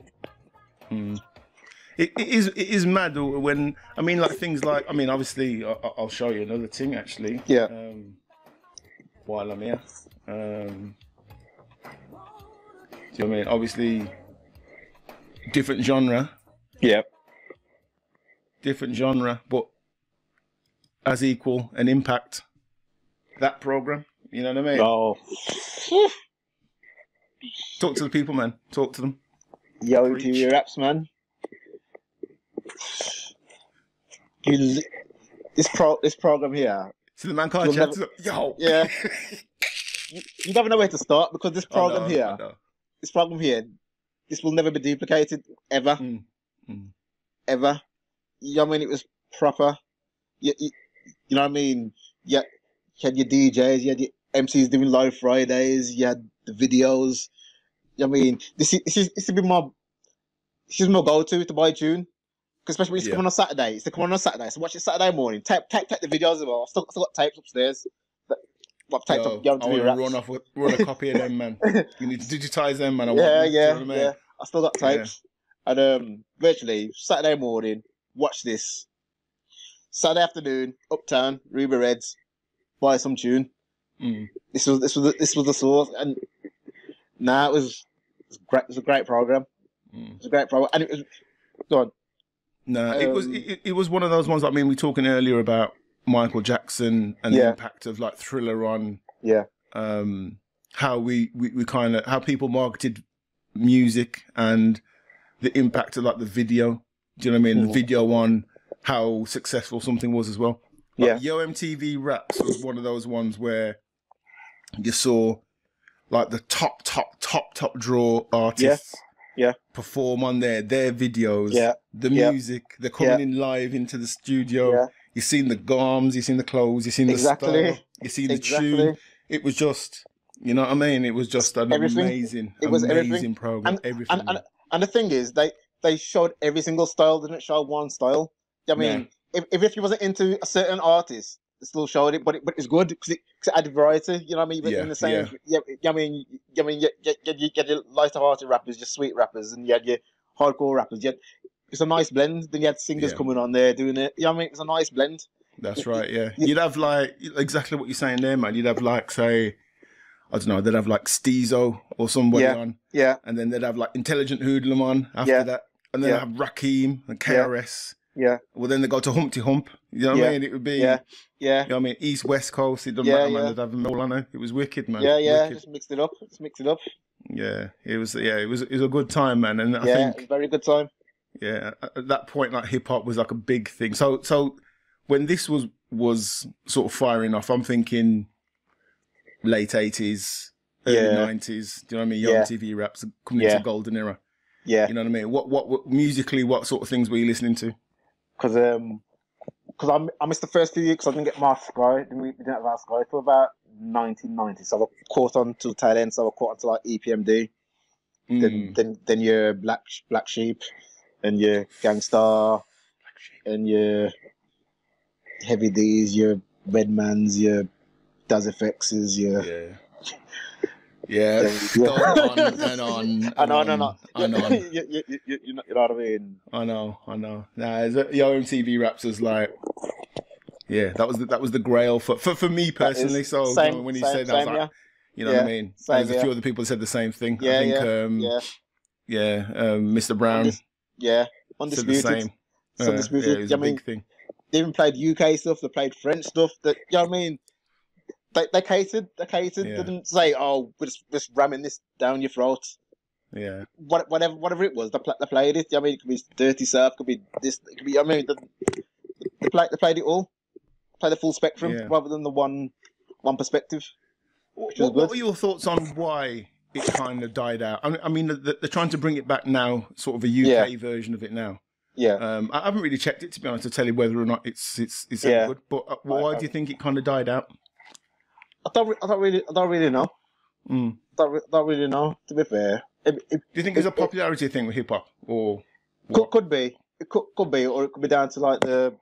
It is mad when, I mean, like things like, I mean, obviously, I'll show you another thing actually. Yeah. While I'm here. Do you know what I mean? Obviously, different genre. Yeah. Different genre, but as equal an impact. That program, you know what I mean? Oh. Talk to the people, man. Talk to them. Yo, TV raps, man. This program here. See, the man can't chat. Yo. Yeah. You never know where to start because this program here, this will never be duplicated ever, ever. You know what I mean? It was proper. You know what I mean? Yeah, you had your DJs, you had your MCs doing live Fridays, you had the videos. You know what I mean? This is my go-to to buy a tune. Because especially when it's coming on Saturday. It's coming on Saturday. So watch it Saturday morning. Tape the videos as well. I've still got tapes upstairs. I've taped up. I want to run a copy of them, man. You need to digitize them, man. Yeah. I still got tapes. Yeah. And virtually Saturday morning, watch this. Saturday afternoon, Uptown, Ruby Reds, buy some tune. This was the source, and it was great. It was a great program. It was a great program, and it was. Go on. No, it was one of those ones. I mean, we were talking earlier about Michael Jackson and the impact of like Thriller on how we kind of how people marketed music and the impact of like the video. Do you know what I mean? The video on how successful something was as well. Like, Yo MTV Raps was one of those ones where you saw like the top draw artists. Perform on their videos, the music, they're coming in live into the studio. You've seen the garms, you've seen the clothes, you've seen the style, you've seen the tune. It was just, you know what I mean? It was just an amazing program. And the thing is, they showed every single style, they didn't show one style. I mean, if you wasn't into a certain artist, they still showed it, but it's good because it added variety. You know what I mean? In the same, I mean, you get your lighter-hearted rappers, your sweet rappers, and you had your hardcore rappers. It's a nice blend. Then you had singers coming on there doing it. You know what I mean? It's a nice blend. That's right. Yeah, you'd have like exactly what you're saying there, man. You'd have like say, I don't know, they'd have like Steezo or somebody on, and then they'd have like Intelligent Hoodlum on after that, and then have Rakim and KRS. Yeah. Well, then they go to Humpty Hump. You know what I mean? It would be. You know what I mean? East, West Coast. It doesn't matter, man. They'd have them all on there. It was wicked, man. Yeah. Just mixed it up. Yeah. It was a good time, man. And I think. It was a very good time. Yeah. At that point, like hip hop was like a big thing. So when this was sort of firing off, I'm thinking late 80s, early Yeah. 90s. Do you know what I mean? Young Yeah. TV raps coming Yeah. into golden era. Yeah. You know what I mean? What musically, what sort of things were you listening to? Because I missed the first few years because I didn't get my Sky. We didn't have our Sky till about 1990. So I caught on to the tail end. So I caught on to like EPMD. Then your Black Sheep, and your Gangstar, and your Heavy D's, your Redmans, your Daz FX's, your Yeah, Yeah. on and on. I know. and on. You know what I mean? I know. Nah, your MTV raps was like, yeah, that was the grail for me personally. So same, you know, when you same, said that, I was same, like, you know what I mean? Same, There's a few other people that said the same thing. Yeah, I think, Mr. Brown said the Undisputed. same. Undisputed. Yeah, it was a big thing. They even played UK stuff. They played French stuff. That, you know what I mean? They catered. They catered. Yeah. They didn't say, "Oh, we're just ramming this down your throat." Yeah. Whatever it was, they played it. You know what I mean, it could be Dirty South, could be this, it could be. You know what I mean, they played it all. Play the full spectrum rather than the one perspective. What were your thoughts on why it kind of died out? I mean, they're trying to bring it back now, sort of a UK version of it now. Yeah. I haven't really checked it, to be honest, to tell you whether or not it's good. But why do you think it kind of died out? I don't really know. Don't really know. To be fair, do you think it's a popularity thing with hip hop, or could be? It could be, or it could be down to like the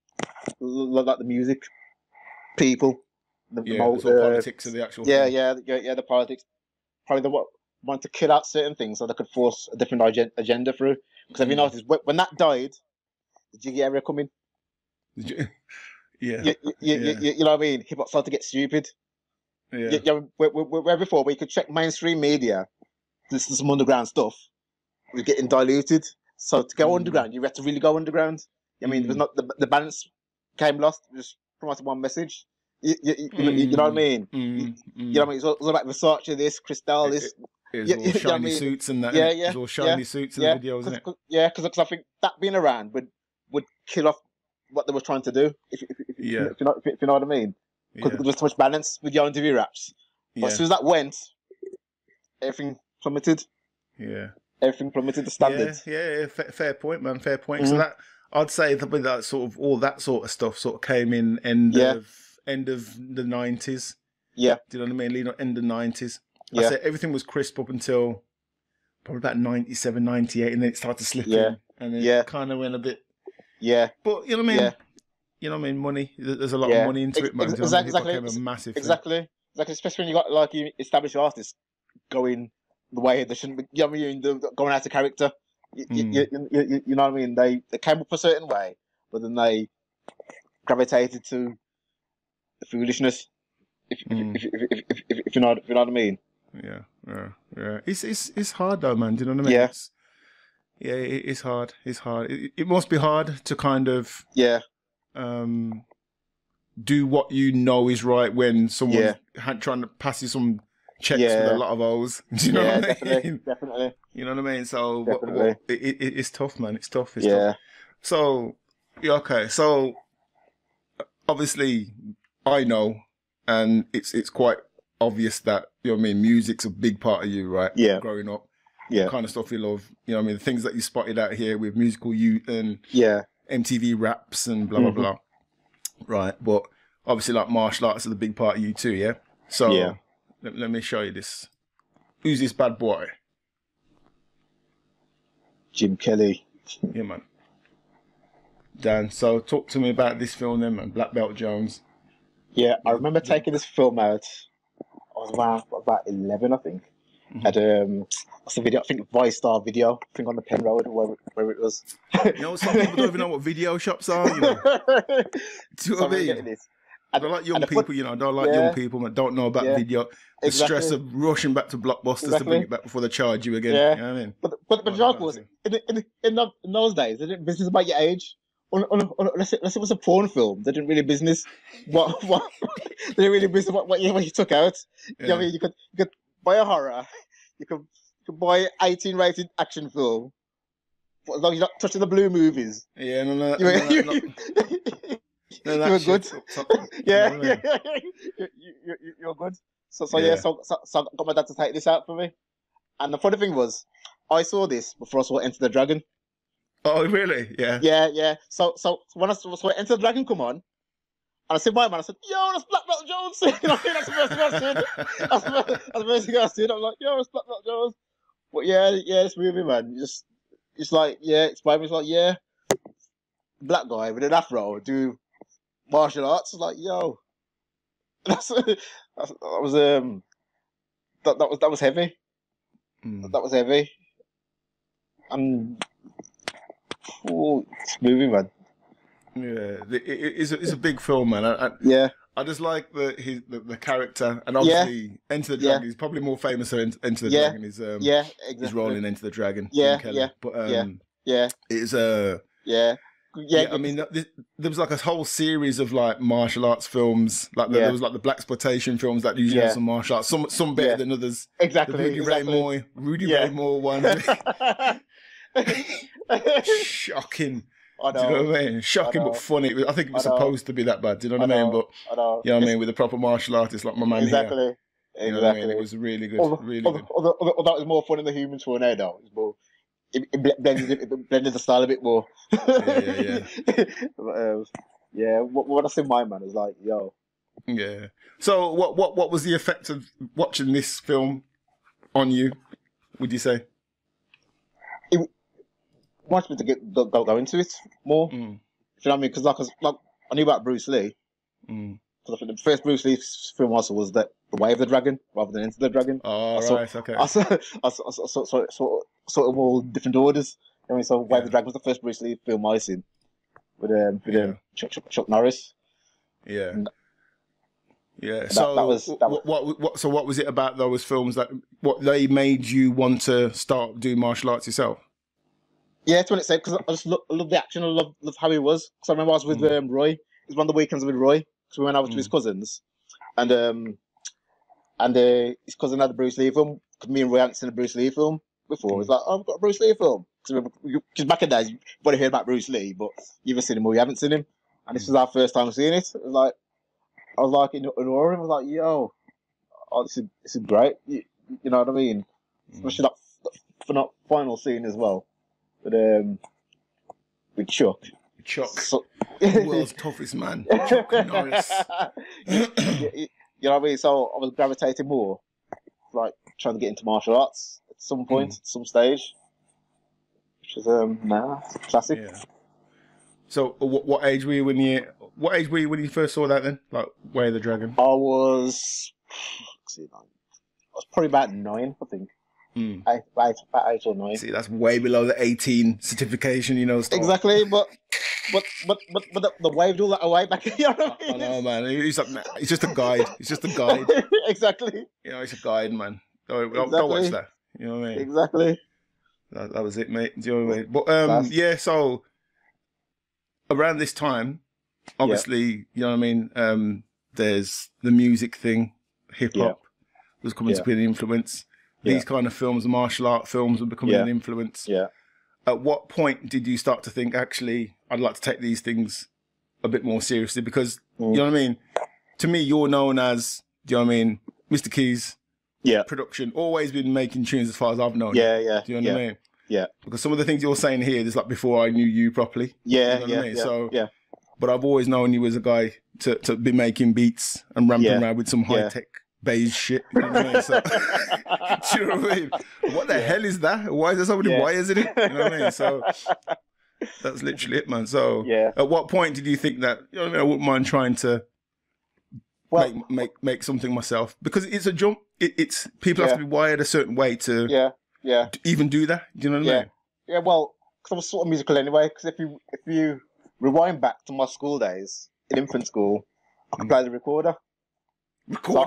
music people, the sort of politics of the actual thing. The politics. Probably they want to kill out certain things so they could force a different agenda through. Because have you noticed when that died, the Jiggy area coming? Yeah. You know what I mean? Hip hop started to get stupid. Yeah. Where before we could check mainstream media, listen to some underground stuff, was getting diluted. So to go underground, you had to really go underground. I mean, there was not the balance came lost. It was promoting one message. You know what I mean? You know what I mean? It's all about Versace, this, Cristal, this. It was all shiny suits and that. It was all shiny suits in the video, wasn't it? Yeah, because I think that being around would kill off what they were trying to do. If you know what I mean? Because there was too much balance with your interview raps. But as soon as that went, everything plummeted. Yeah. Everything plummeted the standards. Yeah. Fair point, man. Fair point. So that I'd say that sort of all that sort of stuff sort of came in end of the 90s. Yeah. Do you know what I mean? Leading end of the 90s. Yeah. I say everything was crisp up until probably about 97, 98, and then it started to slip in. And then it kind of went a bit. Yeah. But you know what I mean? Yeah. You know what I mean? Money. There's a lot of money into it, man. Exactly. It became a massive thing. Exactly. Especially when you got like established artists going the way they shouldn't be. You know what I mean? Going out of character. You know what I mean? They came up a certain way, but then they gravitated to the foolishness. If you know what I mean. Yeah. It's hard though, man. Do you know what I mean? It's hard. It's hard. It must be hard to kind of do what you know is right when someone's trying to pass you some checks with a lot of O's. Do you know what I mean? Definitely. You know what I mean? So it's tough, man. It's tough. Tough. So okay. So obviously, I know, and it's quite obvious that, you know what I mean, music's a big part of you, right? Yeah. Growing up. Yeah. The kind of stuff you love. You know what I mean? The things that you spotted out here with Musical Youth and MTV raps and blah, blah, blah. Right. But obviously, like, martial arts is a big part of you too, yeah? So let me show you this. Who's this bad boy? Jim Kelly. Yeah, man. Dan, so talk to me about this film then, man. Black Belt Jones. Yeah, I remember taking this film out. I was around about 11, I think. Had what's the video? I think Vice Star Video. I think on the Penn Road, where it was. You know, some people don't even know what video shops are. You know, do you know what I mean? I don't like young people. You know, I don't like young people that don't know about video. The stress of rushing back to Blockbusters to bring it back before they charge you again. You know what I mean? But the joke was in those days they didn't business about your age. Unless it was a porn film, they didn't really business what they didn't really business what you took out. You know what I mean? You could buy a horror, you could buy 18 rated action film, but as long as you're not touching the blue movies. Yeah, no. You were good. Yeah, you're good. Yeah. So I got my dad to take this out for me. And the funny thing was, I saw this before I saw Enter the Dragon. Oh, really? Yeah. Yeah. So when I saw Enter the Dragon come on, and I said, "My man," I said, "Yo, that's Black Belt Jones." You know, that's the first thing I said. That's the first thing I said. I'm like, "Yo, that's Black Belt Jones." But yeah, this movie, man, it's like, yeah, it's by me. It's like, yeah, black guy with an afro do martial arts. It's like, yo, that was heavy. That was heavy. And it's movie, man. Yeah, it's a big film, man. I just like the character, and obviously Enter the Dragon is probably more famous than Enter the Dragon is. Exactly. His role in Enter the Dragon. But it's I mean, there was like a whole series of like martial arts films. Like there was like the blaxploitation films that usually have some martial arts. Some better than others. Exactly. The Rudy Ray Moore one. Shocking. I know. Do you know what I mean? Shocking but funny. I think it was supposed to be that bad. Do you know what I mean? But I know. You know what I mean? With a proper martial artist like my man here. You know what I mean? It was really good. Really good. Although that was more fun than the Human Tornado. It was more. It blended the style a bit more. What I see my man is like, yo. Yeah. So what was the effect of watching this film on you, would you say? It wants me to go into it more. You know what I mean? Because like I knew about Bruce Lee. Because I think the first Bruce Lee film also was The Way of the Dragon rather than Into the Dragon. Oh, right, okay. I saw sort of all different orders. I mean, so Way of the Dragon was the first Bruce Lee film I seen with Chuck Norris. Yeah. And So that was what was it about those films that what they made you want to start doing martial arts yourself? Yeah, it's when it said, because I just love the action. I love how he was. Because I remember I was with Roy. It was one of the weekends with Roy. Because we went over to his cousins, and his cousin had the Bruce Lee film. Because me and Roy hadn't seen a Bruce Lee film before. It was like, I've got a Bruce Lee film. Because back in the days, you've probably heard about Bruce Lee, but you've either seen him or you haven't seen him. And this was our first time seeing it. It was like, I was like in awe. I was like, yo, this is great. You know what I mean? Especially that for that final scene as well. But with Chuck. So, the world's toughest man, Chuck Norris. You know what I mean? So I was gravitating more, like trying to get into martial arts at some point, at some stage. Which is classic. Yeah. So what age were you when you first saw that then? Like Way of the Dragon? I was probably about 9, I think. About 8 or 9. See, that's way below the 18 certification, stuff. Exactly, but the waved all that away back. You know what I mean? I know, man. He's just a guide. He's just a guide. Exactly. It's a guide, man. Don't watch that. You know what I mean? Exactly. That was it, mate. Do you know what I mean? But so around this time, obviously, you know what I mean. There's the music thing, hip hop was coming to be an influence. These kind of films, martial art films, were becoming an influence. Yeah. At what point did you start to think, actually, I'd like to take these things a bit more seriously? Because, you know what I mean? To me, you're known as, do you know what I mean? Mr. Keys, production, always been making tunes as far as I've known. Yeah. Do you know what I mean? Yeah. Because some of the things you're saying here, is like before I knew you properly. Yeah, you know what I mean? So, yeah. But I've always known you as a guy to be making beats and ramping around with some high-tech beige shit. You know what I mean? So, do you know what I mean? What the hell is that? Why is there so many wires in it? You know what I mean? So that's literally it, man. So at what point did you think that, you know what I mean, I wouldn't mind trying to make something myself? Because it's a jump. It's people have to be wired a certain way to even do that. Do you know what I mean? Yeah, well, because I was sort of musical anyway. Because if you rewind back to my school days in infant school, I could play the recorder. So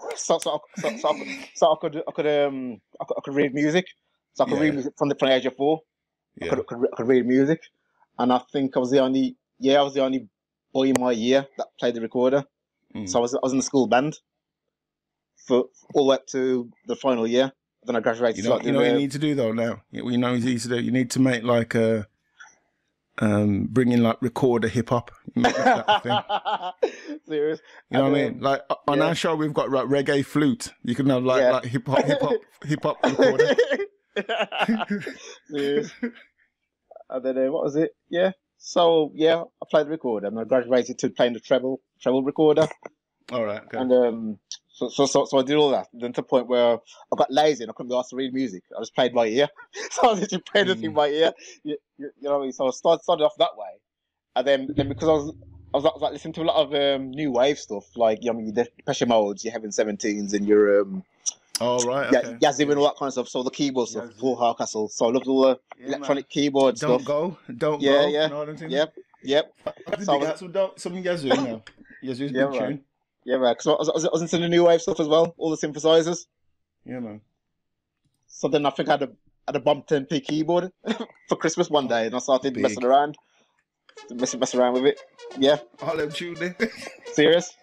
I could read music. So I could read music from the age of 4. I could read music, and I think I was the only boy in my year that played the recorder. So I was in the school band for all the way up to the final year. Then I graduated. You know what you need to do though now. You know what you need to do. You need to make like a bringing like recorder hip hop. That thing. Serious. You know what I mean? Like on our show, we've got like reggae flute. You can have like hip hop recorder. Serious. And then what was it? Yeah. So yeah, I played the recorder, and I graduated to playing the treble recorder. All right. Okay. And so I did all that. Then to the point where I got lazy and I couldn't be asked to read music. I just played by ear. So I was literally playing the thing by ear. You know what I mean? So I started off that way, and then because I was like listening to a lot of new wave stuff, like your Depeche Modes, your Heaven 17s, and your oh right, okay. Yazoo and all that kind of stuff. So the keyboard stuff, Paul Hardcastle. So I loved all the electronic keyboard stuff. Don't go. Yeah. You know what I'm saying? Yep. So I some Yazoo now. Yazoo's big tune. Yeah, right. Because I was into the new wave stuff as well, all the synthesizers. Yeah, man. So then I think I had a Bomb 10p keyboard for Christmas one day, and I started messing around with it. Yeah. Harlem tune. Serious.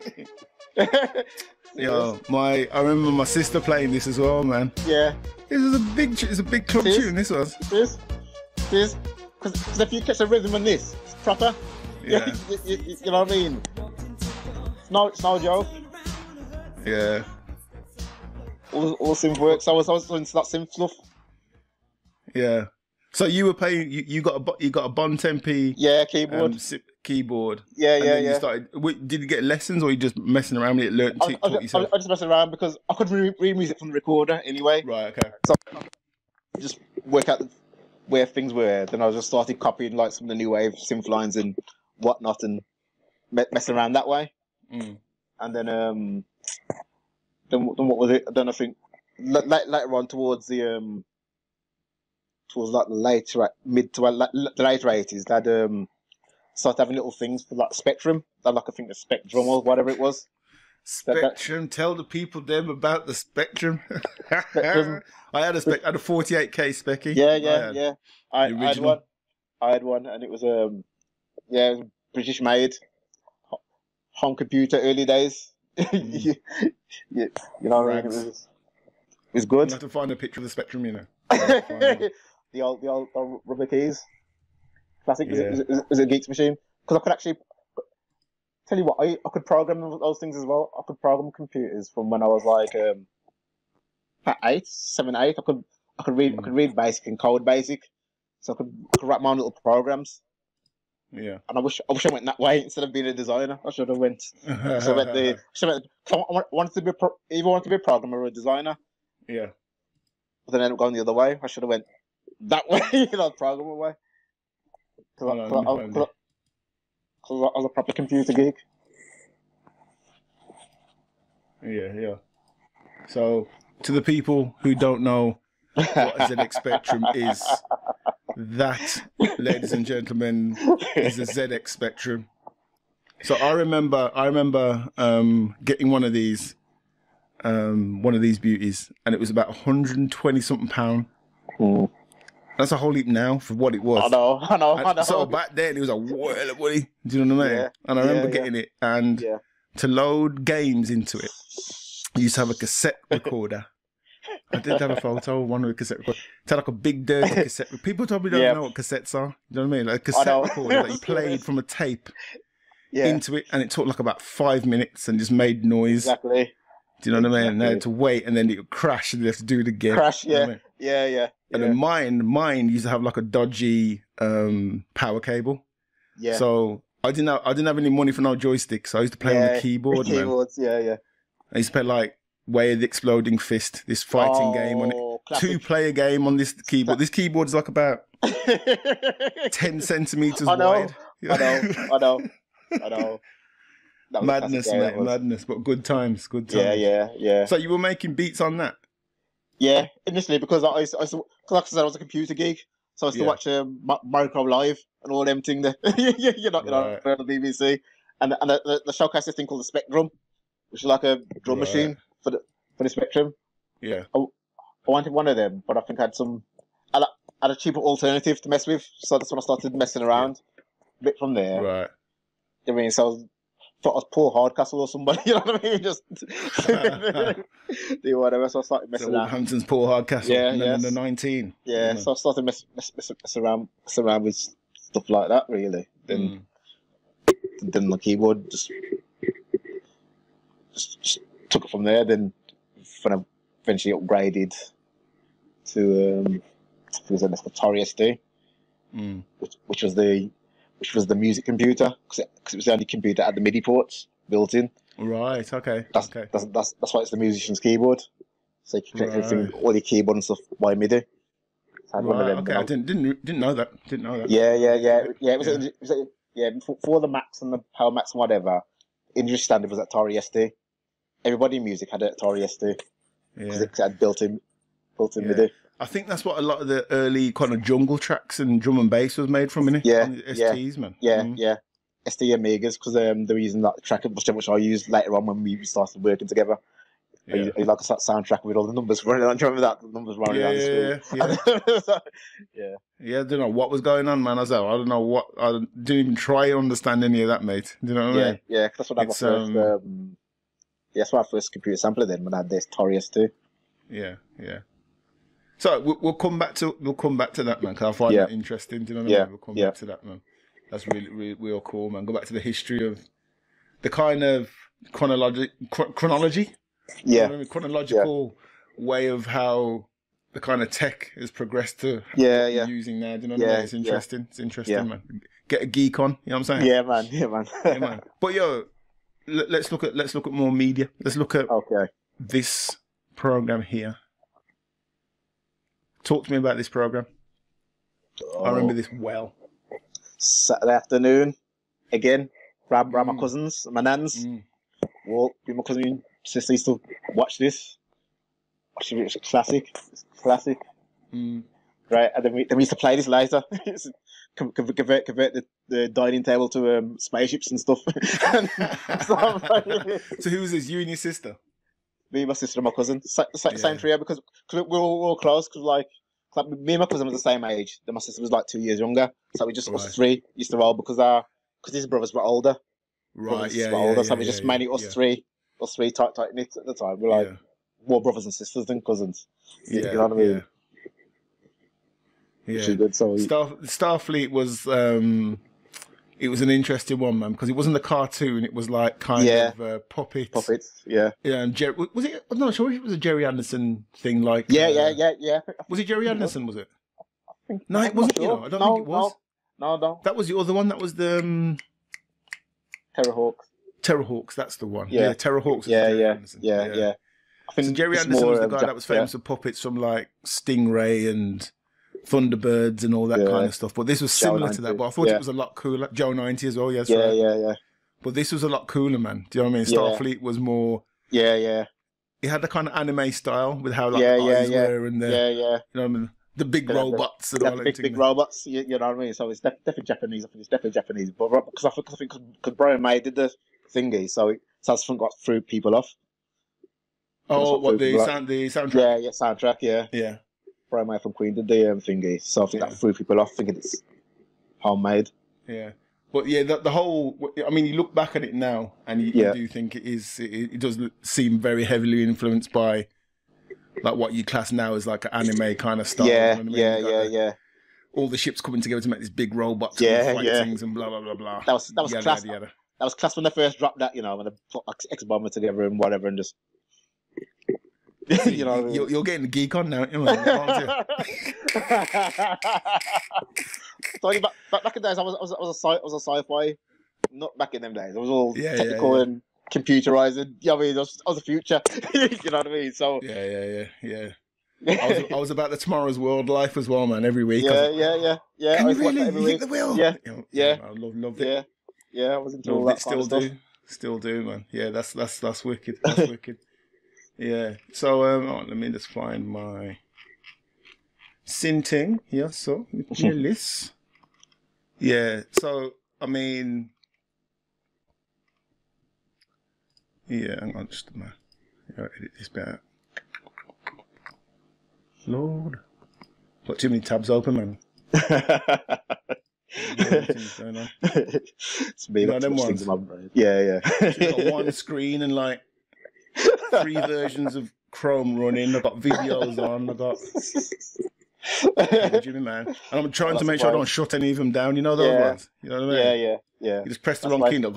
Yo, I remember my sister playing this as well, man. Yeah. It's a big club tune. This was. This. Because if you catch the rhythm on this, it's proper. Yeah. You know what I mean? It's no joke. Yeah. All synth works. I was into that synth stuff. Yeah. So you were playing. You got a Bond 10p. Yeah, keyboard. Keyboard. Yeah. You started. Did you get lessons, or you just messing around with it? Learned to taught yourself. I just messing around because I couldn't read music from the recorder anyway. Right. Okay. So just work out where things were. Then I just started copying like some of the new wave synth lines and whatnot, and messing around that way. Mm. And then what was it? Then I think later on towards like the mid to the later 80s, that started having little things for like Spectrum. That like I think the Spectrum or whatever it was. Spectrum. Tell the people them about the Spectrum. Spectrum. I had a 48k Specky. Yeah. I had one, and it was it was British made. Home computer, early days. You know what I mean? It was good. You have to find a picture of the Spectrum, you know. the old rubber keys. Classic. It was a geeks machine. Because I could actually tell you what, I could program those things as well. I could program computers from when I was like 7, 8. I could read basic and code basic, so I could write my own little programs. Yeah, and I wish I went that way instead of being a designer. I should have went. I wanted to be wanted to be a programmer or a designer. Yeah, but then I ended up going the other way. I should have went that way, programmer way. Because I was a proper computer geek. Yeah. So, to the people who don't know what a ZX Spectrum is, that, ladies and gentlemen, is a ZX Spectrum. So I remember getting one of these beauties, and it was about £120-something. That's a whole heap now for what it was. I know. So back then it was a whirl of money. Do you know what I mean? Yeah. And I remember getting it, and to load games into it, I used to have a cassette recorder. I did have a photo of one with a cassette recorder. It had like a big dirty cassette. People probably don't know what cassettes are. You know what I mean? Like a cassette recorder that you played from a tape into it, and it took like about 5 minutes and just made noise. Exactly. Do you know what I mean? And they had to wait, and then it would crash, and they have to do it again. Crash, you know what I mean? Yeah. And then mine used to have like a dodgy power cable. Yeah. So I didn't have any money for no joysticks. So I used to play on the keyboard. Keyboards, yeah. I used to play like Way of the Exploding Fist, this fighting game on it. Classic. 2-player game on this keyboard. This keyboard is like about 10 centimeters wide. I know. Madness, mate, madness. But good times. Yeah. So you were making beats on that? Yeah, initially because I used to, like I said, I was a computer geek, so I used to watch Micro Live and all them things. On the BBC, and the showcase this thing called the Spectrum, which is like a drum machine for the Spectrum. Yeah, I wanted one of them, but I think I had a cheaper alternative to mess with, so that's when I started messing around a bit from there. Right. I mean, so thought I was Paul Hardcastle or somebody, you know what I mean? Just do whatever. So I started messing around. Hampton's Paul Hardcastle. Yeah. And then the 19. Yeah. So I started mess around with stuff like that. Really, then the keyboard just took it from there. Then when I eventually upgraded to it was an Atari SD, which was the music computer, because it was the only computer that had the MIDI ports built in. Right. Okay. That's why it's the musician's keyboard. So you can connect everything, all your keyboard and stuff by MIDI. So I had one of them, Okay. I didn't know that. Didn't know that. Yeah. It was for the Macs and the Power Macs and whatever. Industry standard was Atari SD. Everybody in music had an Atari SD because it had built-in MIDI. I think that's what a lot of the early kind of jungle tracks and drum and bass was made from, innit? Yeah, on the STs, man. Yeah. SD Amigas, because they were using that track, which I used later on when we started working together. Yeah. I like a soundtrack with all the numbers running on. Do you remember that? The numbers running on the screen. Yeah. I don't know what was going on, man. I don't know what. I didn't even try to understand any of that, mate. Do you know what I mean? Yeah. That's what I had my first. That's my first computer sampler then, when I had this Atari ST. Yeah. So we'll come back to that, man. Because I find that interesting. Do you know what I mean? We'll come back to that, man. That's really, really, real cool, man. Go back to the history of the kind of chronology. Yeah. You know what I mean? Chronological way of how the kind of tech has progressed to using now. Do you know what I mean? It's interesting. It's interesting, man. Get a geek on. You know what I'm saying? Yeah, man. Yeah, man. But yo, let's look at more media. Let's look at this program here. Talk to me about this program. I remember this well. Saturday afternoon, again, grab my cousins, my nans. Well, my cousin and sister used to watch this. It's classic. Right, and then we used to play this later. convert the dining table to spaceships and stuff. So who was this? You and your sister? Me, my sister, and my cousin. Same trio, because we're all close. Because like me and my cousin was the same age. Then my sister was like 2 years younger. So we just us three used to roll because his brothers were older. Right. So we just mainly us three tight knit at the time. We're like more brothers and sisters than cousins. You know what I mean? Yeah. Good, so Starfleet was it was an interesting one, man, because it wasn't a cartoon. It was like kind of puppets. Puppets, yeah. Yeah, and was it? I'm not sure if it was a Jerry Anderson thing. Like, yeah. Was it Jerry Anderson? Was it? No, I'm it wasn't. sure. You know, I don't think it was. No. That was the other one. That was the Terrorhawks. Terrorhawks. That's the one. Yeah, Terrorhawks. Yeah. I think so Jerry Anderson was the guy that was famous for puppets from like Stingray and Thunderbirds and all that kind of stuff. But this was similar to that. But I thought it was a lot cooler. Joe 90 as well. Yes. Yeah. But this was a lot cooler, man. Do you know what I mean? Starfleet was more. Yeah. It had the kind of anime style with how like the eyes were and the you know what I mean, the big robots and all that. Big robots. You know what I mean? So it's definitely Japanese. I think it's definitely Japanese. But because I think Brian May did the thingy, so that's got threw people off. Oh, what the soundtrack? Yeah, soundtrack. Yeah. Brian May from Queen did the thingy, so I think that threw people off, thinking it's homemade. Yeah. But yeah, the whole. I mean, you look back at it now, and you do think it is. It does seem very heavily influenced by, like, what you class now as like an anime kind of style. Yeah, you know what I mean? yeah. All the ships coming together to make this big robots, fight things and blah blah blah blah. That was class. That was class when they first dropped that. You know, when they put X-Bomber together and whatever, and just. You know, you're getting the geek on now, aren't you? Back in the days, I was a sci-fi. Not back in them days. I was all technical and computerized. You know what I mean? I was the future. You know what I mean? So yeah. I was about the Tomorrow's World life as well, man. Every week. Yeah. Can you really? You think they will? Yeah. I loved it. Yeah. I was into all that kind of stuff. Still do, man. Yeah, that's wicked. That's wicked. Yeah. So let me just find my synthing here. So your list. Yeah. So I mean, hang on, just a minute. Edit this bit out. Lord, got too many tabs open, man. Going on. It's me. Them ones. Yeah. Got one screen and like 3 versions of Chrome running. I've got videos on. What do you mean, man? And I'm trying to make sure I don't shut any of them down. You know those ones? You know what I mean? Yeah. You just press the wrong key and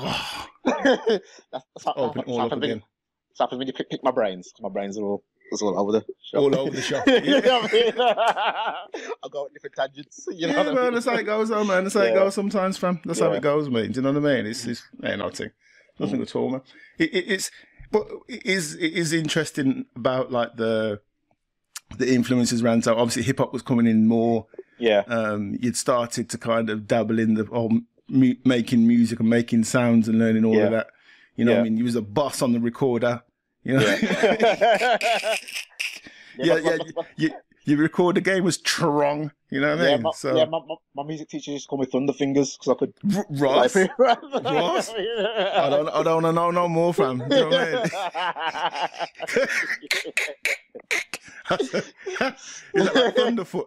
open it all up again. It's happened when you pick my brains. My brains are all over the shop. All over the shop. You know what I mean? I go on different tangents. You know what I mean? Man, that's how it goes, though, man. That's how it goes sometimes, fam. That's how it goes, mate. Do you know what I mean? It's ain't nothing. Nothing at all, man. But it is interesting about like the influences around. So obviously hip hop was coming in more. Yeah. You'd started to kind of dabble in the whole making music and making sounds and learning all of that. You know what I mean? You was a boss on the recorder. You know? Your recorder game was strong. You know what I mean? My music teacher used to call me Thunderfingers because I could. Ross? Ross? I don't want to know no more, fam. You know what I mean? Is that like Thunderfoot?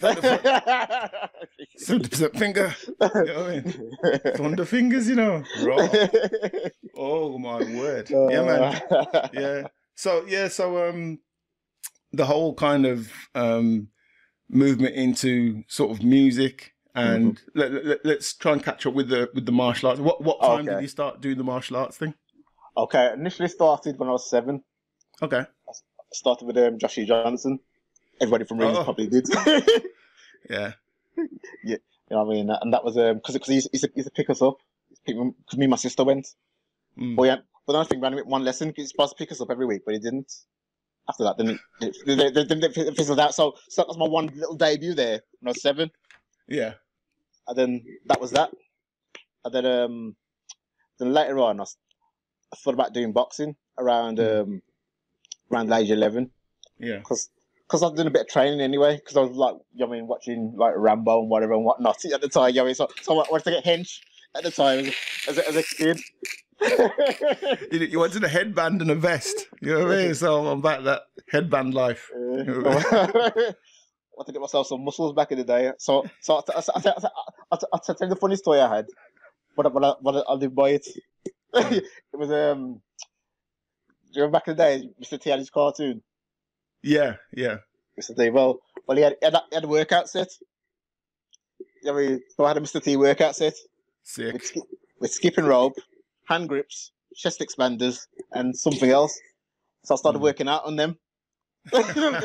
70% finger. You know what I mean? Thunderfingers, you know. Raw. Oh my word. Yeah, man. Yeah. So the whole kind of movement into sort of music and let's try and catch up with the martial arts. What time did you start doing the martial arts thing? Okay, initially started when I was 7. Okay. I started with Joshie Johnson. Everybody from Rangers probably did. Yeah. You know what I mean? And that was because he used to pick us up. Because me and my sister went. But I think ran him one lesson. He's supposed to pick us up every week, but he didn't. After that, then it fizzled out. So that was my one little debut there when I was 7. Yeah. And then that was that. And then later on, I thought about doing boxing around the age of 11. Yeah. Because I was doing a bit of training anyway. Because I was like, you know what I mean, watching like Rambo and whatever and whatnot at the time. You know what I mean? So I wanted to get hench at the time as a kid. You wanted a headband and a vest. You know what I mean? So I'm back that headband life. You know what I mean? I wanted to get myself some muscles back in the day. So I'll tell you the funniest toy I had. But I did buy it. It was you remember back in the day, Mr. T had his cartoon. Yeah. Mr. T. Well, he had a workout set. Yeah, so I had a Mr. T workout set. Sick. With skipping rope, hand grips, chest expanders, and something else. So I started working out on them. So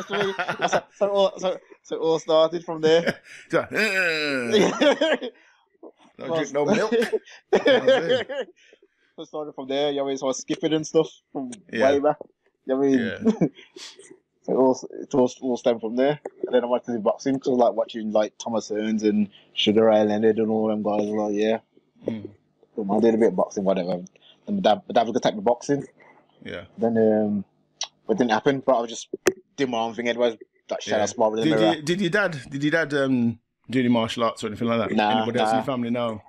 it all started from there. Don't drink no milk. So it started from there. You know, so I was skipping and stuff from way back. You know what I mean? So it all stemmed from there. And then I went to do boxing because I was like watching like Thomas Hearns and Sugar Ray Leonard and all them guys. I was like, I did a bit of boxing, whatever. And my dad was going to take me boxing. Yeah. Then it didn't happen, but I was just doing my own thing anyway. Like shadow sparring in the mirror. Did your dad do any martial arts or anything like that? Nah, Anybody else in your family? No.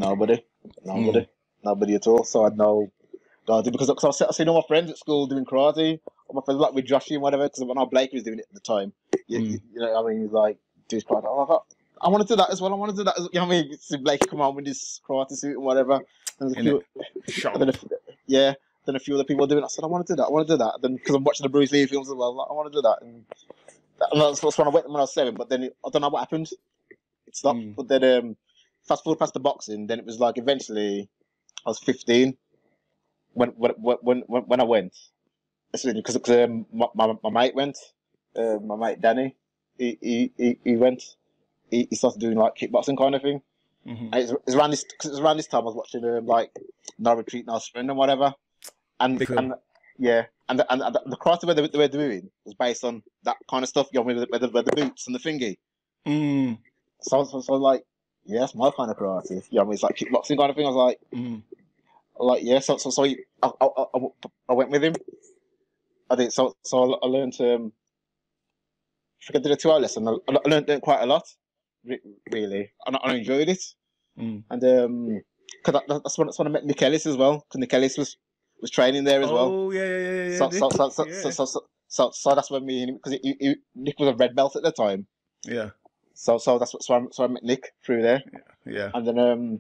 Nobody at all. So I'd know. Because I seen all my friends at school doing karate. All my friends like with Joshie and whatever. Because when Blake was doing it at the time, you know, what I mean, he's like, do his karate. I want to do that as well. You know what I mean? See Blake come on with his karate suit and whatever. And then a few other people doing it. I said, I want to do that. Then because I'm watching the Bruce Lee films as well, like, I want to do that. And that's when I went when I was 7. But then I don't know what happened. It stopped. But then fast forward past the boxing, then it was like eventually I was 15 when I went. Because my mate went, my mate Danny, he went. He started doing like kickboxing kind of thing. And it was around this time I was watching like No Retreat, No Surrender and whatever. And the karate they were doing was based on that kind of stuff, you know, with the boots and the thingy. So like, yeah, that's my kind of karate. You know, it's like kickboxing kind of thing. I was like, yeah. So I went with him. I did. So I learned. I think I did a 2-hour lesson. I learned quite a lot, really, and I enjoyed it. And because that's when I met Nick Ellis as well. Because Nick Ellis was training there as well. Oh yeah. So that's when me and him, because Nick was a red belt at the time. Yeah. So I met Nick through there. Yeah. And then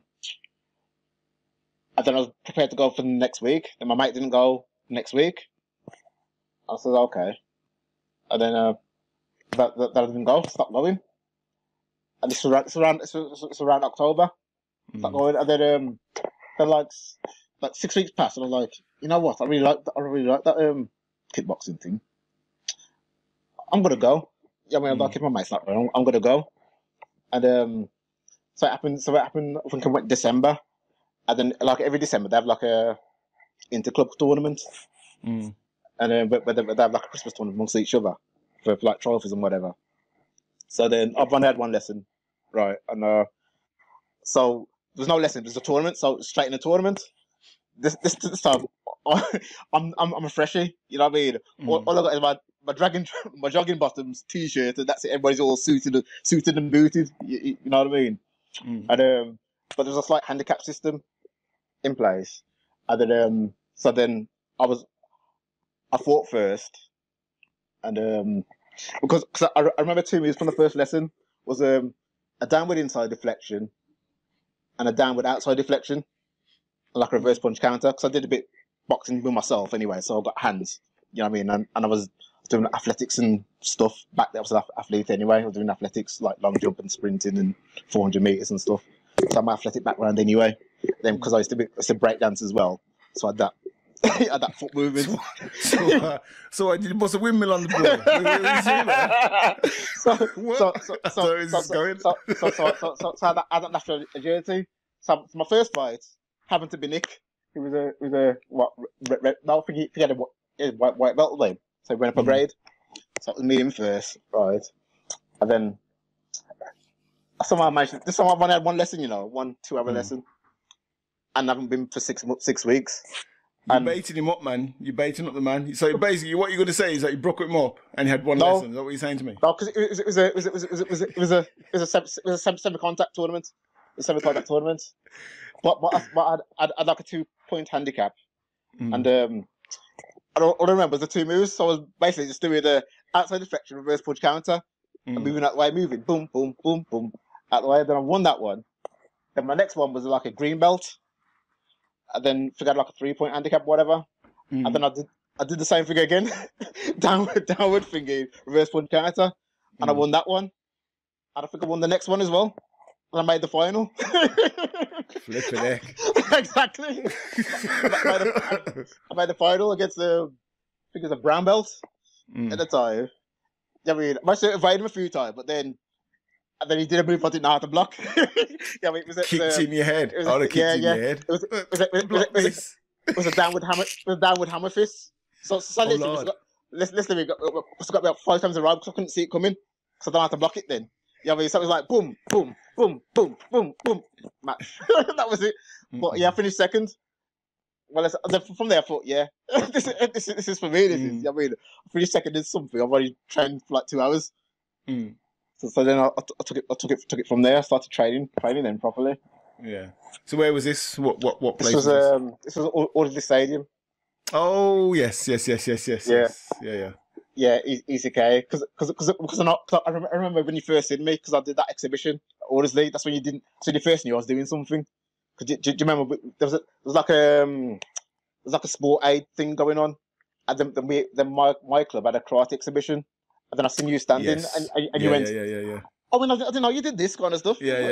I was prepared to go for the next week. Then my mate didn't go next week. I said okay. And then that I didn't go, stopped going. And it's around October. Stopped going, and then like 6 weeks passed, and I was like, you know what? I really like that kickboxing thing. I'm gonna go. Yeah, I mean, I'm not keeping my mates not wrong. I'm gonna go. And so it happened. I think it went December, and then like every December they have like a interclub tournament, and then but they have like a Christmas tournament amongst each other for like trophies and whatever. So then I've only had one lesson, right? And so there was no lesson. There's a tournament, so straight in the tournament. This time I'm a freshie. You know what I mean? All I got is my jogging bottoms, t-shirt, and that's it. Everybody's all suited and booted. You know what I mean? And but there's a slight handicap system in place, and then so then I fought first, and because I remember 2 moves from the first lesson was a downward inside deflection and a downward outside deflection, like a reverse punch counter. Because I did a bit boxing with myself anyway, so I got hands. You know what I mean? And I was doing athletics and stuff back then. I was an athlete anyway. I was doing athletics like long jump and sprinting and 400 meters and stuff. So I had my athletic background anyway. Then because I used to break dance as well, so I had that. I had that foot movement. So I did bust a windmill on the board. So I had that natural agility. So my first fight happened to be Nick. He was a forget what white belt then. So he went up a grade. So it was me and him first, right? And then somehow I managed. This time I've only had one lesson, 1 2-hour lesson, and I haven't been for 6 weeks. You baited him up, man. You're baiting up the man. So basically, what you're going to say is that you broke him up and he had one lesson. Is that what you're saying to me? No, because it was a semi-contact tournament. But I'd like a 2-point handicap, and I don't remember the 2 moves. So I was basically just doing the outside deflection, reverse punch counter, and moving out the way, moving boom, boom, boom, boom, out the way. Then I won that one. Then my next one was like a green belt. And then forgot like a 3-point handicap, whatever. And then I did the same thing again, downward thingy, reverse punch counter, and I won that one. And I think I won the next one as well. And I made the final. Flipping heck. Exactly. I made the final against I think it was a brown belt at the time. I mean, I must have invited him a few times, but then. And then he did a move I didn't know how to block. Yeah, it was kicked in your head. It was, in your head. It was a downward hammer fist. So literally, we got about 5 times in a row because I couldn't see it coming. So I don't know how to block it then. Yeah, I mean, so it was like boom, boom, boom, boom, boom, boom. Match. That was it. But yeah, I finished second. Well, from there I thought, yeah, this is for me. This is. I mean, I finished second in something. I've already trained for like 2 hours. So then I took it from there. I started training then properly. Yeah. So where was this? What place? This was Audley Stadium. Oh yes. Yeah. Yeah, ECK. Because I remember when you first did me, because I did that exhibition at Audley. That's when you didn't. So you first knew I was doing something. Because do you remember there was like a sport aid thing going on, and then my club had a karate exhibition. And then I seen you standing, and you went, yeah. Oh, I didn't know you did this kind of stuff. Yeah.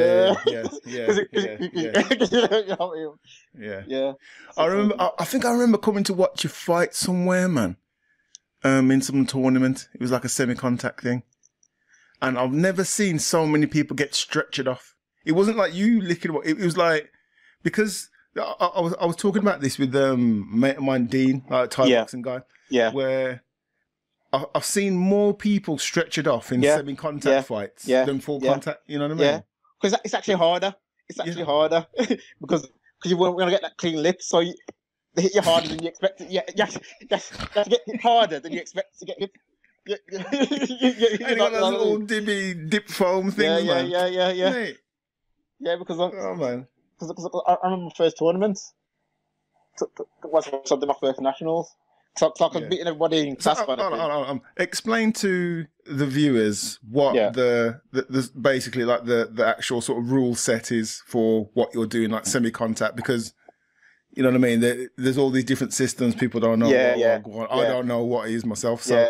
I think I remember coming to watch you fight somewhere, man. In some tournament, it was like a semi-contact thing, and I've never seen so many people get stretchered off. It wasn't like you licking. It was like because I was talking about this with mate of mine, Dean, like Thai boxing guy. Yeah, where. I've seen more people stretchered off in semi-contact fights than full contact. You know what I mean? Yeah, because it's actually harder. It's actually harder because you want to get that clean lip, so they hit you harder than you expect. You have to get hit harder than you expect to get hit. And you got that little dip foam thing, man. Yeah. Mate. Yeah, because I remember my first tournament. Was something my first nationals. So I was beating everybody in class. Explain to the viewers what the basically like the actual sort of rule set is for what you're doing, like semi-contact, because you know what I mean. There's all these different systems. People don't know. I don't know what it is myself. So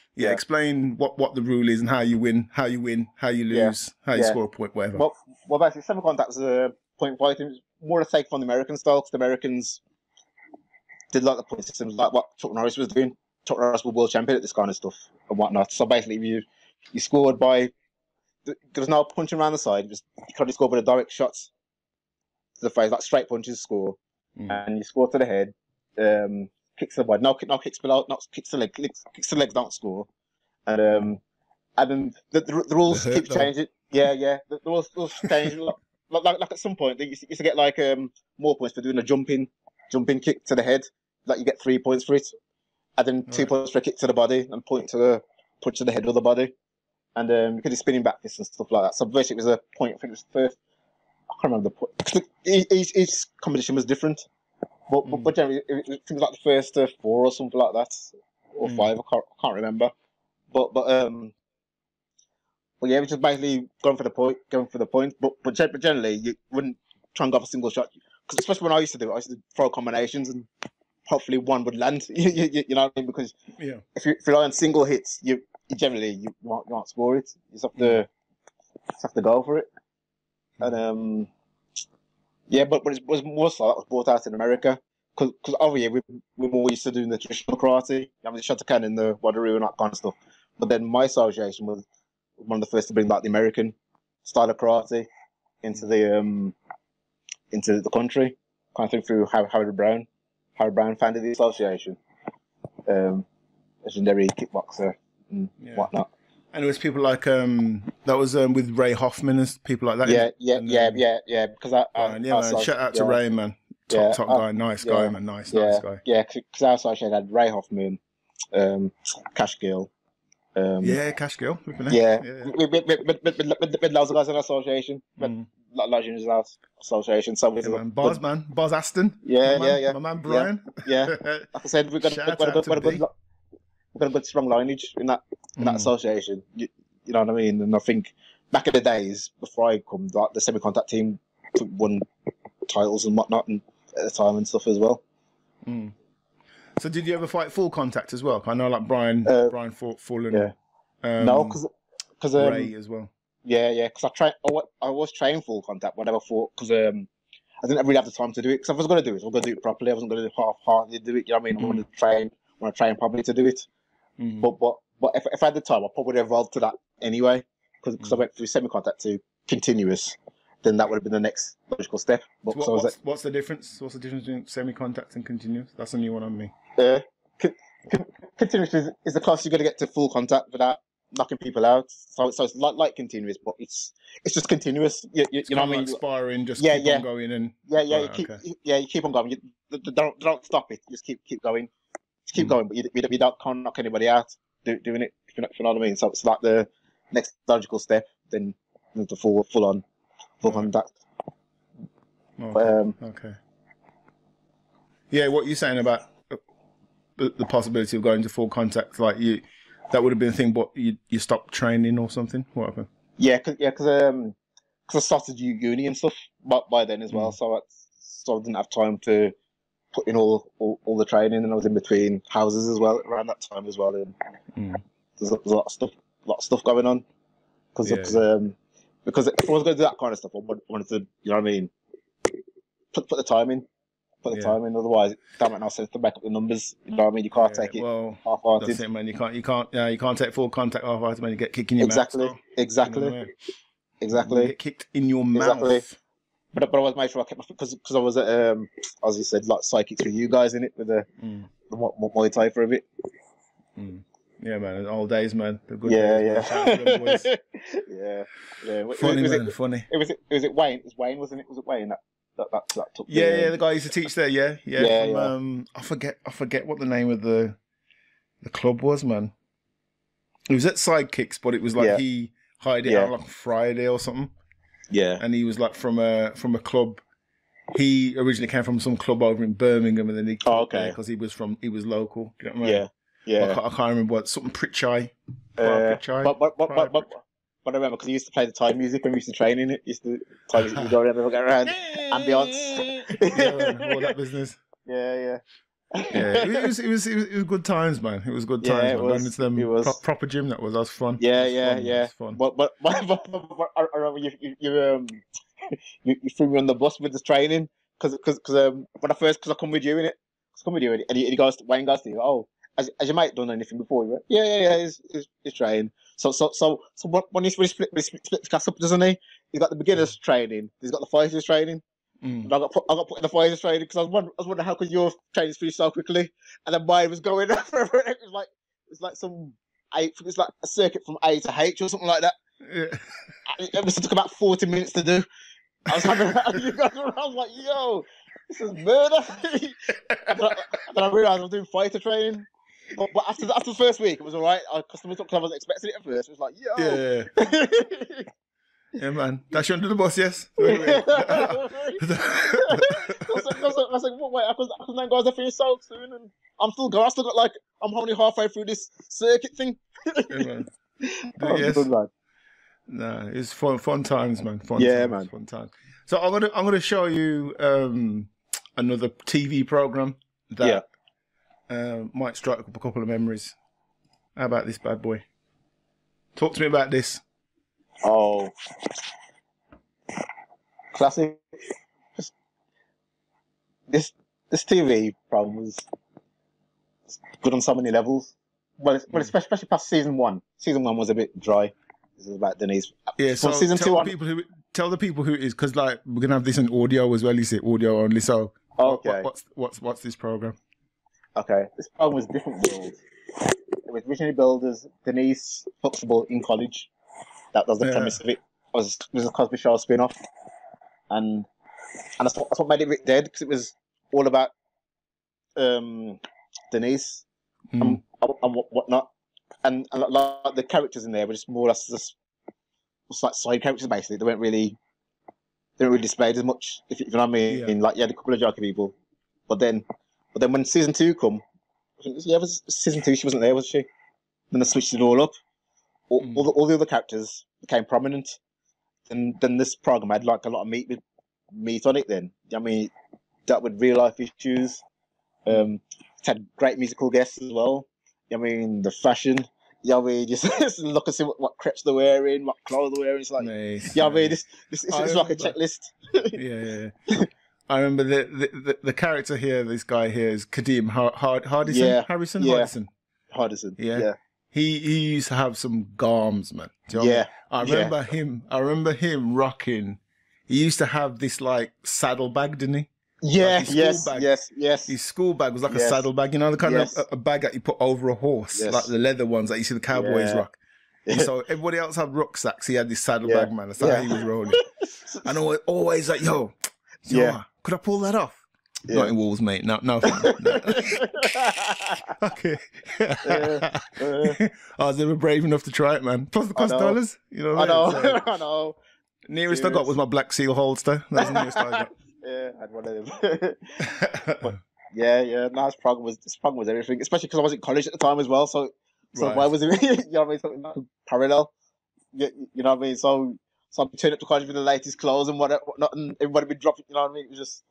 Yeah, explain what the rule is and how you win, how you lose, how you score a point, whatever. Well, basically, semi-contact was a point fighting. It was more a take from the American style, because the Americans did like the point systems, like what Chuck Norris was doing. Chuck Norris was world champion at this kind of stuff and whatnot. So basically, you scored by, there was no punching around the side. You could only score by the direct shots to the face, like straight punches score, and you score to the head. Kicks to the body, no kicks below, not kicks to the leg, kicks to the legs don't score, and then the rules keep changing. Yeah, the rules change. Like at some point, they used to get like more points for doing a jumping kick to the head. Like you get 3 points for it, and then 2 points for a kick to the body and point to the punch to the head of the body, and you could do spinning back fists and stuff like that. So basically, it was a point. I think it was first. I can't remember the point. Each competition was different. But generally, it was like the first 4 or something like that, or 5. I can't remember. But yeah, it was just basically going for the point. But generally, you wouldn't try and go for a single shot, because especially when I used to do it, I used to throw combinations and hopefully one would land. You know what I mean? Because if you rely on single hits, you generally won't score it. You just have to go for it. And yeah, but it was more so that was brought out in America, because over here we're more used to doing the traditional karate, the shotokan and the wadaryu and that kind of stuff. But then my association was one of the first to bring like the American style of karate into the country, kind of thing, through Howard Brown. Howard Brown founded the association, legendary kickboxer and whatnot. And it was people like that was with Ray Hoffman and people like that. Yeah. Because shout out to Ray, man. Top guy, nice guy, man. Nice guy. Yeah, because our association had Ray Hoffman, Cash Gill. Cash Gill. Yeah. With loads of guys in our association. Lots of our association. So Boz Aston. Yeah. My man Brian. Yeah. Like I said, we've got a good strong lineage in that association. You know what I mean? And I think back in the days before I come, like the semi-contact team won titles and whatnot, and at the time and stuff as well. So did you ever fight full contact as well? I know like Brian fought full and no, because Ray as well. Yeah, because I was trained full contact, but I never fought, because I didn't really have the time to do it. Because if I was going to do it, I was going to do it properly. I wasn't going to half-heartedly do it. You know what I mean? I wanted to train properly to do it. But if I had the time, I probably would have evolved to that anyway, because I went through semi-contact to continuous. Then that would have been the next logical step. But what's the difference? What's the difference between semi-contact and continuous? That's a new one on me. Continuous is the closest you're going to get to full contact without knocking people out. So it's like continuous, but it's just continuous. You know what I mean? Like sparring, just keep on going and you keep on going. Don't stop it. Just keep going. Just keep going, but you can't knock anybody out doing it. If you know what I mean? So it's like the next logical step. Then the full contact. Okay. Yeah, what you're saying about the possibility of going to full contact, like that would have been a thing, but you stopped training or something. What happened? Because I started uni and stuff by then as well, so I didn't have time to put in all the training, and I was in between houses as well around that time as well. And there's a lot of stuff going on because if I was going to do that kind of stuff, I wanted to, you know what I mean, put the time in. Otherwise, that might not sense to back up the numbers. You know what I mean? You can't take it half-hearted. That's it, man. You can't take full contact half-hearted, man. You get kicked in your mouth. Exactly. You get kicked in your mouth. Exactly. But I was made sure I kept my, because I was at as you said, like psychics with you guys in it with the Muay Thai for a bit. Yeah, man. Old days, man. The good days. Shout out to them boys. Yeah. Funny. It was Wayne. It was Wayne, wasn't it? Was it Wayne that took? The guy used to teach there. Yeah. I forget what the name of the club was, man. It was at Sidekicks, but it was like he hired it out like Friday or something. Yeah. And he was like from a club. He originally came from some club over in Birmingham, and then he because he was local. Do you know what I mean? Yeah. I can't remember what, something Pritchai. But I remember because he used to play the Thai music when we used to train in it. Used to Thai music, you go around, ambience, all that business. Yeah. Yeah, it was good times, man. It was good times, Yeah, it man. was. Going into them It was. proper gym, that was fun. Yeah, It was yeah, fun, yeah. It was fun. But I remember you threw me on the bus with this training because when I come with you in it, and he goes, Wayne goes to you, oh, has your mate done anything before? You went, yeah, he's trained. So when he split the class up, doesn't he? He's got the beginners training, he's got the fighters training. And I got put in the fighters training because I was wondering how could your trainings finish so quickly, and then mine was going forever. It was like some it's like a circuit from A to H or something like that. Yeah. It must have took about 40 minutes to do. I was having you guys around, I was like, yo, this is murder. and then I realised I was doing fighter training. But after the first week, it was all right. Customers because I wasn't expecting it at first. It was like, yo. Yeah. Yeah, man. Dash you under the bus, yes? I was like, what, wait, because then guys, I finish so soon, and I'm still going. I'm only halfway through this circuit thing. Yeah, man. Yes. Good, man. Nah, it's fun times, man. Fun times. So I'm gonna show you another TV program that might strike up a couple of memories. How about this bad boy? Talk to me about this. Oh, classic. This TV program was good on so many levels. But especially past season 1. Season 1 was a bit dry. This is about Denise. Yeah, so season tell the people who it is, because like we're gonna have this in audio as well. You say audio only. So okay, what's this program? Okay, this program was different world. It was originally billed as Denise Huxtable in college. That was the premise of it. It was a Cosby Show spin-off, and that's what made it a bit dead, because it was all about Denise and whatnot, and like the characters in there were just more or less just like side characters basically. They weren't really displayed as much, if you know what I mean. Yeah. Like you had a couple of jockey people, but then when season 2 come, it was season 2. She wasn't there, was she? Then they switched it all up. All the other characters became prominent, and then this program had like a lot of meat on it. Then I mean, dealt with real life issues. It had great musical guests as well. I mean, the fashion. I mean, just look and see what crepes they're wearing, what clothes they're wearing. It's like, nice, I mean, this is like a checklist. Yeah. I remember the character here. This guy here is Kadeem Hardison. Yeah. Harrison. Yeah. Hardison. Hardison. Yeah. He used to have some garms, man. Do you know what I mean? I remember him rocking. He used to have this like saddlebag, didn't he? Yeah, like yes. His school bag was like a saddlebag, you know, the kind of a bag that you put over a horse, like the leather ones that you see the cowboys rock. And so everybody else had rucksacks. He had this saddlebag, man. That's how he was rolling. And always like, yo, could I pull that off? Yeah. Not in Wolves, mate. No. Okay. I was never brave enough to try it, man. Plus the cost $, you know. I know. Nearest I got was my Black Seal holster. That was the nearest I got. Yeah, I had one of them. But no, this program was everything, especially because I was in college at the time as well. So why was it? You know what I mean? Something like parallel. You know what I mean? So I'd turn up to college with the latest clothes and whatnot, and everybody would be dropping. You know what I mean? It was just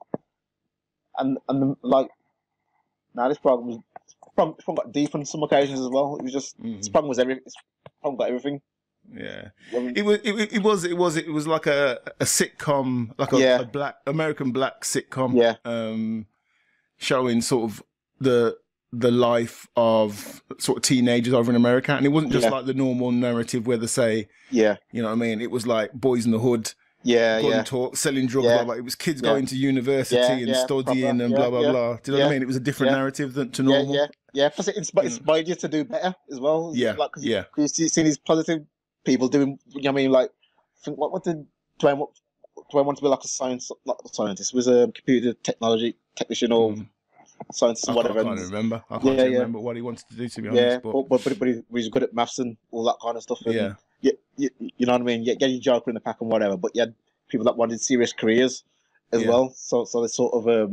this program got deep on some occasions as well. It was just this program was everything. This program got everything. Yeah, it was like a sitcom, like a black American black sitcom. Yeah, showing sort of the life of sort of teenagers over in America, and it wasn't just like the normal narrative where they say, you know what I mean. It was like boys in the hood. Gun talk, selling drugs, blah, blah. It was kids going to university and studying and blah, blah, blah. Do you know what I mean? It was a different narrative to normal. Yeah. Plus it inspired you to do better as well. Yeah, like, cause you see these positive people doing, you know what I mean? Like, what did Dwayne want to be like a scientist? It was a computer technology technician or scientist or whatever. I can't remember. I can't remember what he wanted to do, to be honest. But he was good at maths and all that kind of stuff. And, you know what I mean? Yeah, your joker in the pack and whatever, but you had people that wanted serious careers as well. So they sort of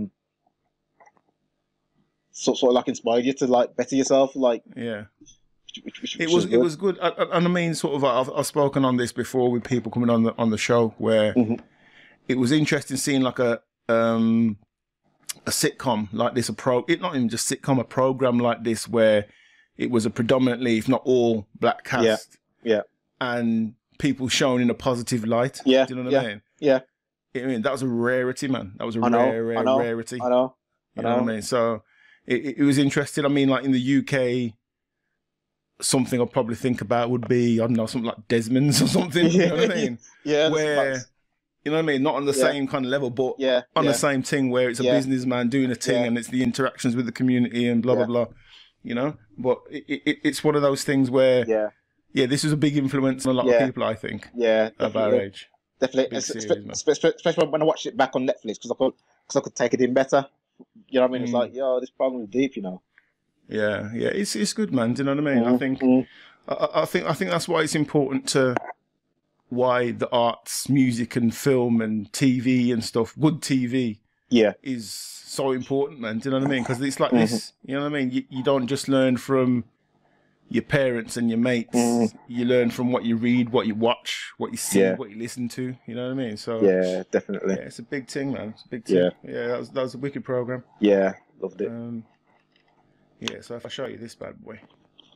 like inspired you to like better yourself. Like which it was good. And I mean, sort of, I've spoken on this before with people coming on the show where it was interesting seeing like a a sitcom like this, it not even just sitcom, a program like this where it was a predominantly, if not all, black cast. Yeah. And people shown in a positive light. Yeah. Do you know what I mean? Yeah. I mean, that was a rarity, man. That was a rarity. I know. You know what I mean? So it was interesting. I mean, like in the UK, something I'd probably think about would be, I don't know, something like Desmond's or something. You know what I mean? Yeah. Where, you know what I mean? Not on the same kind of level, but on the same thing where it's a businessman doing a thing and it's the interactions with the community and blah, blah, blah. You know? But it's one of those things where, this is a big influence on a lot of people, I think. Yeah. Of our age. Definitely. Especially when I watched it back on Netflix because I could take it in better. You know what I mean? It's like, yo, this program is deep, you know. Yeah, it's good, man. Do you know what I mean? I think that's why it's important to why the arts, music and film and TV and stuff, good TV, is so important, man. Do you know what I mean? Because it's like this, you know what I mean? You don't just learn from your parents and your mates. You learn from what you read, what you watch, what you see, what you listen to. You know what I mean? So yeah, definitely. Yeah, it's a big thing, man. It's a big thing. Yeah, that was a wicked program. Yeah, loved it. So if I show you this bad boy,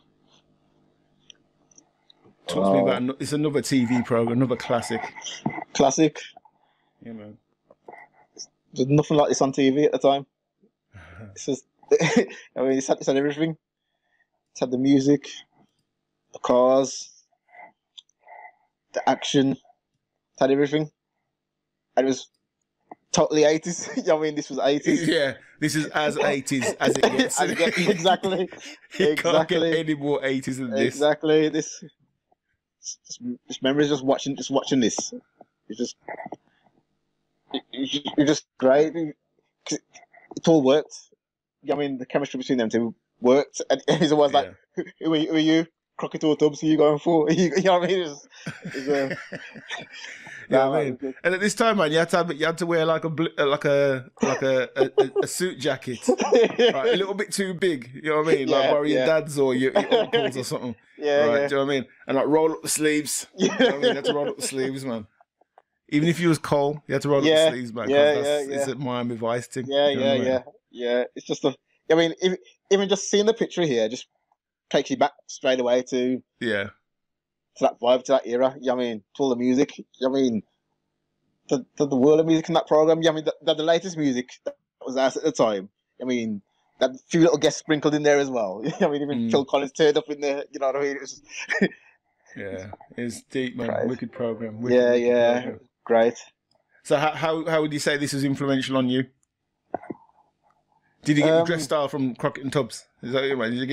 talks me about it's another TV program, another classic. Classic. Yeah, man. There's nothing like this on TV at the time. It's just, I mean, it's had everything. It's had the music, the cars, the action. It's had everything, and it was totally 80s. I mean, this was 80s. Yeah, this is as 80s as it gets. Exactly. Can't get any more 80s than this. Exactly. This memory is just watching this. It's just great. It all worked. I mean, the chemistry between them two worked, and it's always like, who are you? Crockett or Dubs? Who are you going for? You know what I mean? Yeah, I mean, and at this time, man, you had to wear like a suit jacket, right? A little bit too big. You know what I mean? Like borrow your dad's or your uncle's or something. Yeah, right. Do you know what I mean? And like roll up the sleeves. You know what I mean? You had to roll up the sleeves, man. Even if you was cold, you had to roll up the sleeves, man. It's a Miami Vice thing. Yeah. It's just I mean, even just seeing the picture here just takes you back straight away to that vibe, to that era. You know what I mean? To all the music. You know what I mean? The world of music in that program. You know what I mean? The latest music that was out at the time. I mean, that few little guests sprinkled in there as well. You know what I mean? Even Phil Collins turned up in there. You know what I mean? It was just it's deep, man. Great. Wicked program. Program. Great. So how would you say this was influential on you? Did you get your dress style from Crockett and Tubbs? Is that it, man? Did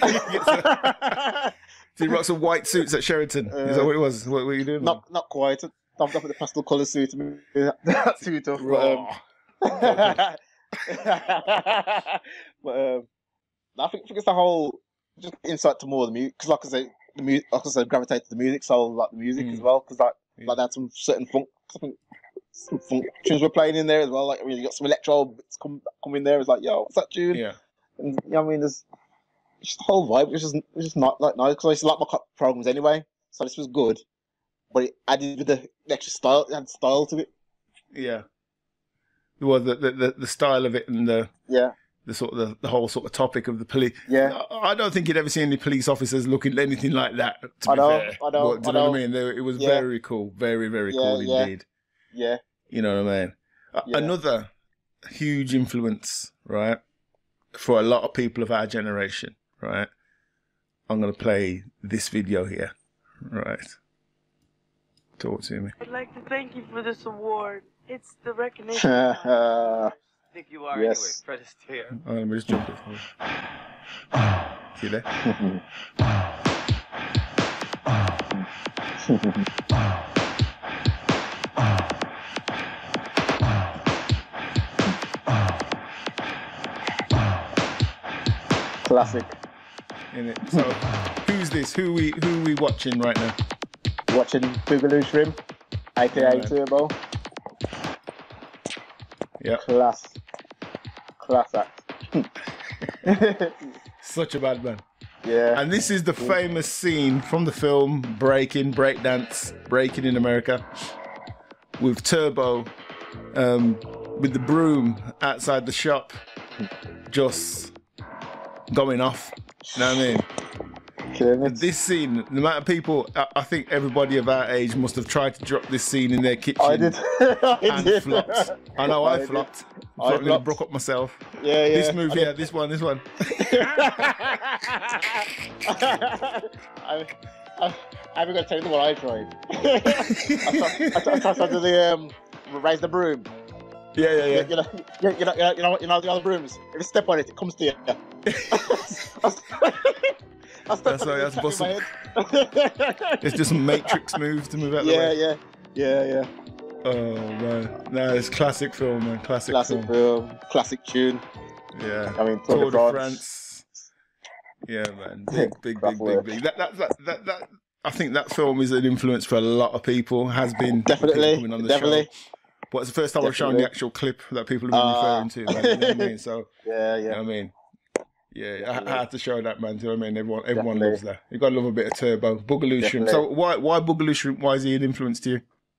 you rock some white suits at Sheraton? Is that what it was? What were you doing? Not quite. I'm up with the pastel colour suit. That suit off. But I think it's the whole just insight to more of the music. Because like I said, gravitate to the music, so I like the music as well. Because like that's some certain funk. I think some funk tunes were playing in there as well. Like I mean, you got some electro bits come in there. It's like, yo, what's that tune? Yeah. And you know what I mean, there's just the whole vibe. It's just not like nice because I used to like my programs anyway. So this was good, but it added with the extra style. It had style to it. Yeah. Well, the style of it and the sort of the whole sort of topic of the police. Yeah. I don't think you'd ever see any police officers looking anything like that. To be fair. I know. But, do you know what I mean? It was very cool, very very cool indeed. Yeah. You know what I mean? Another huge influence, right, for a lot of people of our generation, right? I'm going to play this video here, right? Talk to me. I'd like to thank you for this award. It's the recognition. I think you are anyway. Fred is here. Let me just jump it. See there? Classic. In it. So, who's this? Who are we watching right now? Watching Boogaloo Shrimp, aka Turbo. Yeah. Class act. Such a bad man. Yeah. And this is the famous scene from the film Breaking in America, with Turbo with the broom outside the shop, just going off. You know what I mean? This scene, the amount of people, I think everybody of our age must have tried to drop this scene in their kitchen. I did. And flopped. I know I flopped. I broke up myself. Yeah. This move here, this one. I haven't got to tell you what I tried. I tried to do the raise the broom. Yeah. You know the other brooms. If you step on it, it comes to you. That's possible. It's just a matrix move to move out the way. Yeah. Oh man, no, it's classic film, man. Classic film, classic tune. Yeah, I mean Tour de France. Yeah, man, big. That I think that film is an influence for a lot of people. Has been definitely coming on the show. But it's the first time I've shown the actual clip that people have been referring to. Man, you know what I mean? So yeah. You know what I mean? Yeah, I had to show that, man. Do you know what I mean? Everyone loves that. You gotta love a bit of Turbo. Boogaloo Shrimp. So why Boogaloo Shrimp? Why is he an influence to you?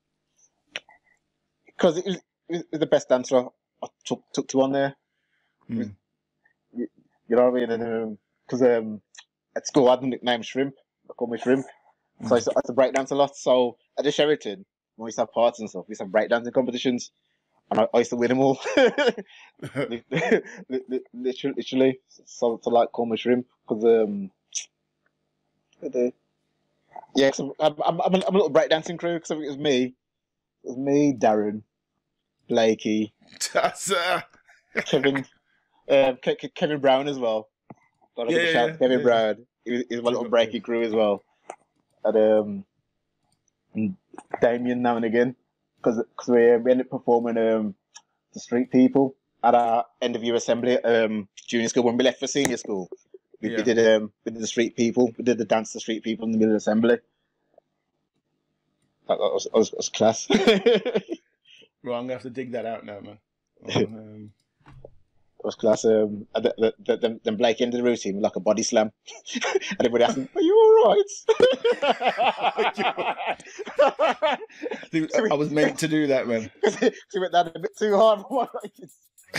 Because it was the best dancer I took to on there. You know what I mean? Because at school I had the nickname Shrimp. They called me Shrimp. So I used to break dance a lot. So at the Sheraton, when we used to have parties and stuff, we used to have breakdancing competitions. And I used to win them all. literally. So to like call me Shrimp. Because, I'm a little breakdancing crew. Because it was me, Darren, Blakey, Kevin Brown as well. Kevin Brown. He's my little breaky crew as well. And Damien now and again. Because we ended up performing the Street People at our end of year assembly at junior school. When we left for senior school, we did the Street People. We did the dance to Street People in the middle of assembly. That was class. Right, I'm gonna have to dig that out now, man. It was class. Then Blake ended the routine with like a body slam, and everybody asked him, "Are you all right?" I was meant to do that, man. He went down a bit too hard for my kids.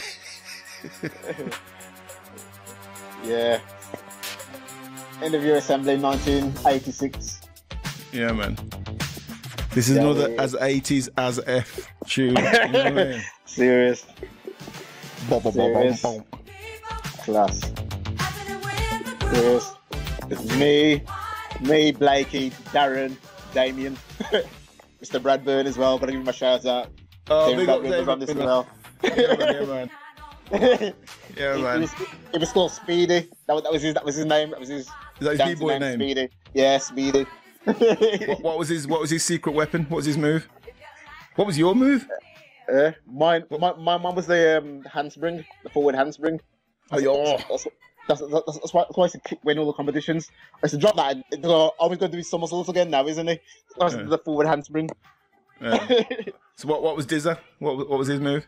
Yeah. End of year assembly, 1986. Yeah, man. This is another as 80s as F tune. You know what I mean? Serious. Serious. Class. Serious. It's me, Blakey, Darren, Damien, Mr. Bradburn as well. Gotta give him a shout out. Oh, big up Bradburn was on this as well. Yeah, man. Yeah, man. It was called Speedy. That was his name. That was his. Is that his b-boy name? Speedy. Yeah, Speedy. What was his secret weapon? What was his move? What was your move? Mine was the handspring, the forward handspring. That's why I used to win all the competitions. I used to drop that. I was going to do somersaults again now, isn't he? That was the forward handspring. So what was Dizza? What was his move?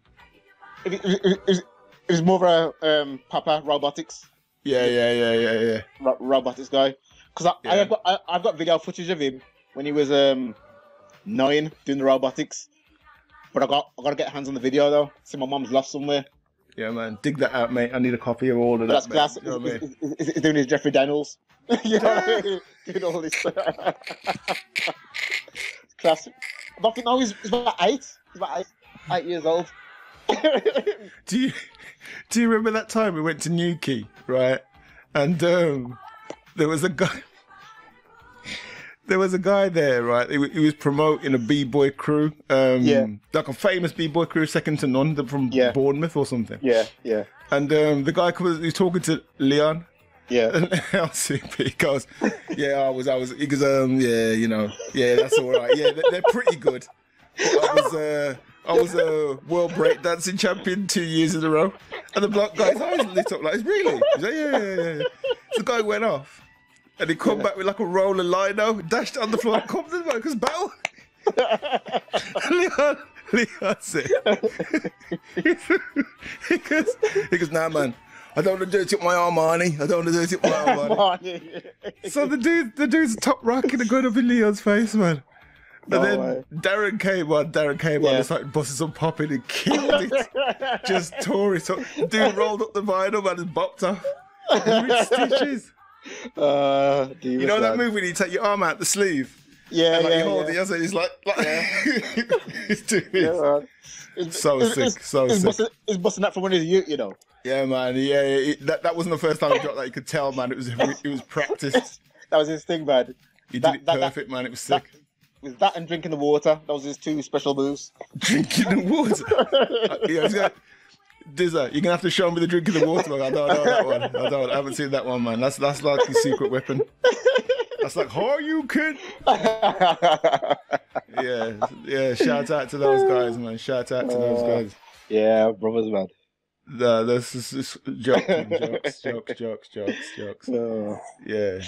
It was more of a Papa robotics. Yeah. Robotics guy. Because I've got video footage of him when he was 9 doing the robotics. But I got to get hands on the video though. See, my mum's lost somewhere. Yeah, man. Dig that out, mate. I need a copy of all of that. That's classic. You know what I mean? He's doing his Jeffrey Daniels. You know what I mean? Doing all this. It's classic. I think now he's about 8. He's about 8 years old. Do you remember that time we went to Newquay, right? And there was a guy. There was a guy there, right? He was promoting a b-boy crew, like a famous b-boy crew, second to none, from Bournemouth or something. Yeah. And the guy was talking to Leon. Yeah. And LCP goes, I was. He goes, that's all right. Yeah, they're pretty good. I was a world breakdancing champion 2 years in a row. And the bloke guy's eyes lit up like, really? He's like, yeah. So the guy went off. And he come back with like a roll of lino, dashed on the floor, come to the workers' battle. Leon said, he goes, nah, man, I don't want to do it with my Armani. So the dude's top rocking and going up in Leon's face, man. And then Darren came on, just like busted some popping and killed it. Just tore it up. Dude rolled up the vinyl, man, and bopped off. With stitches. You know that move when you take your arm out the sleeve? Yeah, and, like, you hold it, and he's like he's doing it. So sick. He's busting that from when he was a youth, you know. Yeah, man. Yeah, that wasn't the first time he dropped that. You could tell, man. It was practiced. That was his thing, man. He did it perfect, man. It was sick. With that and drinking the water, that was his two special moves. Drinking the water? Yeah, Dizza, you're gonna have to show me the drinking the water. Man. I don't know that one. I haven't seen that one, man. That's like his secret weapon. That's like, how you kid? Yeah. Shout out to those guys, man. Shout out to those guys. Yeah, brothers, man. This is jokes. Yeah.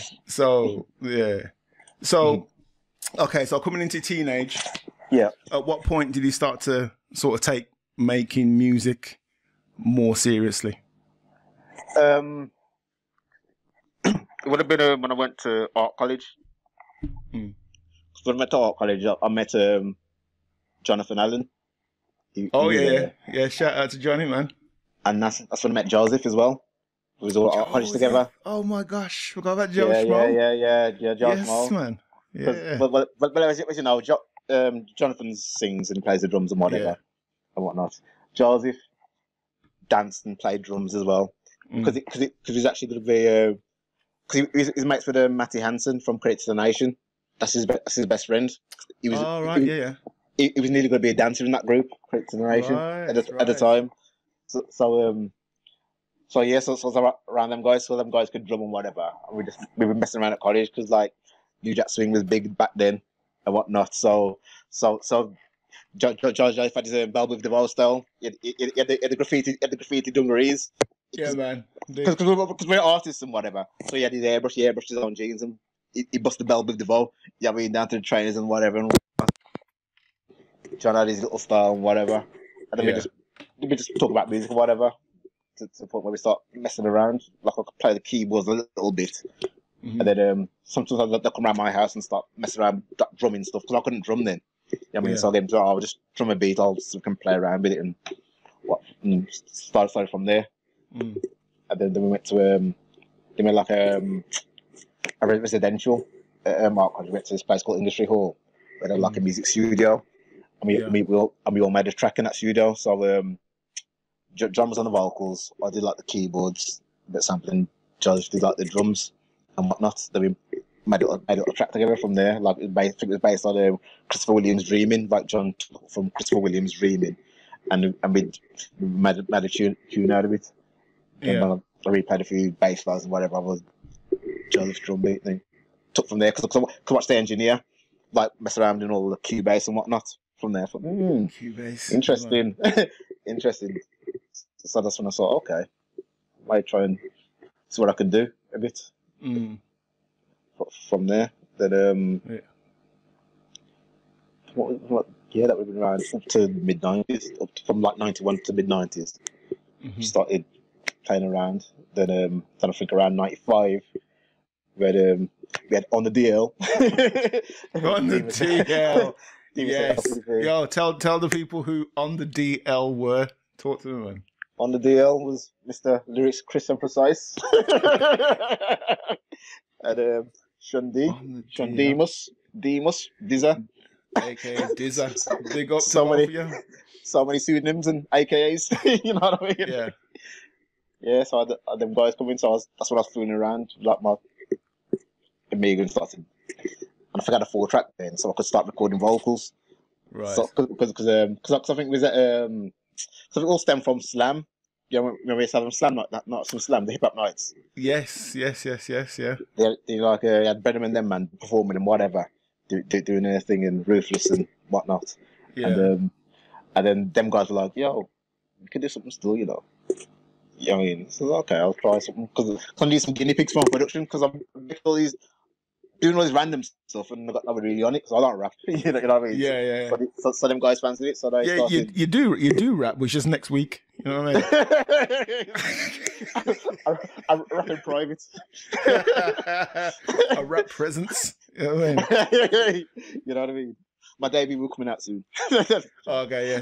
So, okay. So coming into teenage. Yeah. At what point did you start to sort of take making music more seriously? It would have been when I went to art college. When I went to art college, I met Jonathan Allen. Yeah. Shout out to Johnny, man. And that's when I met Joseph as well. We was all at art college together. Oh my gosh, forgot about Joe Schmo. Yeah, Joe Yes, Schmo. man. Yeah. But as you know, Jonathan sings and plays the drums and whatever and whatnot. Joseph danced and played drums as well because he's actually going to be because he's mates with Matty Hansen from Create to the Nation. That's his best friend. He was He was nearly going to be a dancer in that group, Create to the Nation, at the time. So I was around them guys, so them guys could drum and whatever. And we were messing around at college because like New Jack Swing was big back then and whatnot. So George had his Bell with DeVoe style. He had the graffiti dungarees. Yeah, man. Because we're artists and whatever. So he had his airbrushed his own jeans and he busted Bell with DeVoe. Yeah, we down to the trainers and whatever. And John had his little style and whatever. And then we just talk about music or whatever. To the point where we start messing around. Like I could play the keyboards a little bit. And then sometimes they'll come around my house and start messing around drumming stuff because I couldn't drum then. You know what I mean? So I'll just drum a beat, so we can play around with it and started from there. And then we went to a residential art college. We went to this place called Industry Hall where they had like a music studio. And we all made a track in that studio. So John was on the vocals, I did like the keyboards, a bit of sampling, Josh did like the drums and whatnot. Then we made a track together from there. Like it was based on Christopher Williams' Dreaming, like John took from Christopher Williams' Dreaming, and we made a tune out of it. Yeah. I replayed a few bass lines and whatever. I was John's drum beat thing. Took from there because I watched the engineer like mess around in all the Cubase and whatnot. From there, Cubase, interesting, interesting. So that's when I thought, okay, I might try and see what I can do a bit. From there, then that would have been around up to mid-90s, from like 91 to mid-90s. Started playing around. Then I think around 95, we had On the DL. On the DL. Yes. Yo, tell the people who On the DL were. Talk to them, man. On the DL was Mr. Lyrics Chris and Precise. And Demus, Dizza. AKA Dizza. Big up so many pseudonyms and AKAs. You know what I mean? Yeah. Yeah, so I had them guys coming, so that's what I was fooling around. Like my Megan started. And I forgot a 4-track then, so I could start recording vocals. Right. Because I think it was so it all stemmed from Slam. You know, remember we used to have them Slam night, not some Slam, the hip hop nights. Yes, yeah. They like had Benham and them man performing and whatever, doing their thing and Ruthless and whatnot. Yeah. And then them guys were like, "Yo, we could do something still, you know." You know what I mean? So okay, I'll try something because I need some guinea pigs for my production because I'm doing all this random stuff and I got nobody really on it because I don't rap. You know what I mean? Yeah. So them guys fancied it. So they started... you do rap, which is next week. You know what I mean? I rap in private. I rap presents. You know what I mean? You know what I mean? my debut will coming out soon. Okay,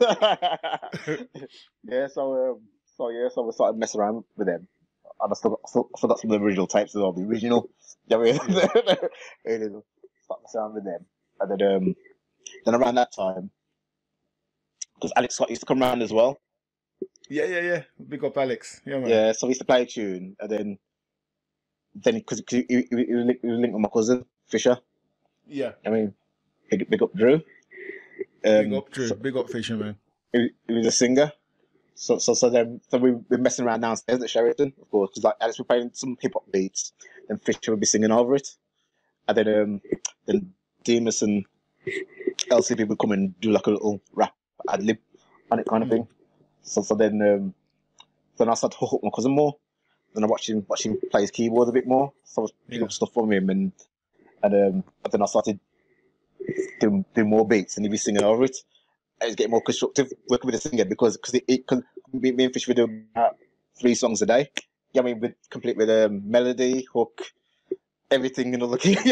yeah. So we started messing around with them. And I still got some of the original tapes as well, the original. Yeah, we start messing around with them, and then around that time, because Alex Scott used to come around as well. Yeah. Big up Alex. Yeah, man. Yeah, so we used to play a tune, and then because he was linked with my cousin Fisher. Yeah. I mean, big up Drew. Big up Drew. Big up Fisher, man. He was a singer. So we've been messing around downstairs at Sheraton, of course, because like Alex was playing some hip hop beats, then Fisher would be singing over it, and then Demas and LCP would come and do like a little rap ad lib on it kind of thing. So then I started to hook up my cousin more. Then I watched him play his keyboard a bit more. So I was picking up stuff from him, and then I started doing more beats, and he'd be singing over it. I was getting more constructive working with the singer because me and Fish were doing about 3 songs a day. Yeah, I mean, complete with melody, hook, everything, you know. Like, because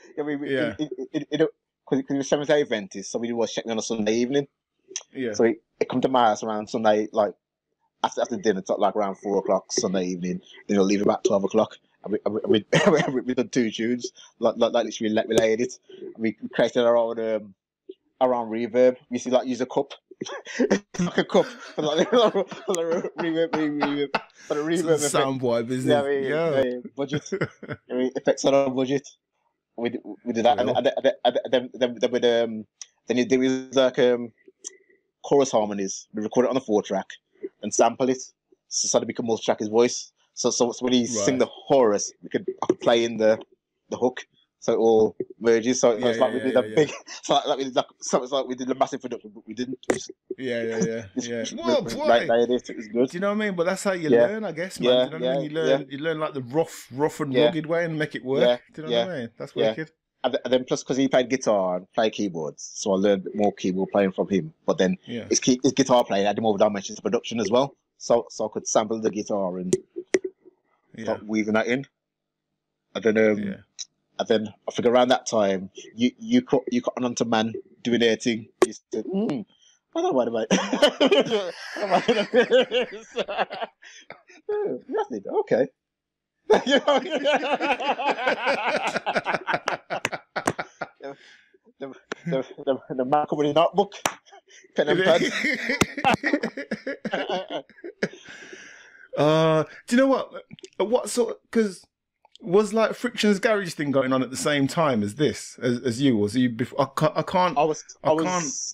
he was 7th day Adventist, so we was checking on a Sunday evening. Yeah. So he come to my house around Sunday, like after dinner, like around 4:00 Sunday evening. Then he'll leave about 12:00. And we done 2 tunes, like literally related it. And we created our own reverb. We used to like use a cup, like a cup for like reverb. For the reverb soundboy business. Yeah, budget. Effects on our budget. We did that, and then there was like chorus harmonies. We record it on the 4-track and sample it, so to become multi-track his voice. So when he sing the chorus, I could play in the hook. So it all merges. So it's like we did a big. So it's like we did a massive production, but we didn't. Yeah. Whoa, boy! It was good. Do you know what I mean? But that's how you learn, I guess, man. Do you know what I mean? You learn like the rough and rugged way and make it work. Do you know what I mean? That's wicked. And then plus because he played guitar and played keyboards, so I learned a bit more keyboard playing from him. But then his guitar playing added more dimensions to production as well. So I could sample the guitar and start weaving that in. And then I think around that time, you caught on to Man doing their thing. You said, I don't mind about it. Nothing. Okay. The man coming in notebook, pen and pad. Do you know what sort? Because was like Friction's garage thing going on at the same time as this, as you? Was you before? I was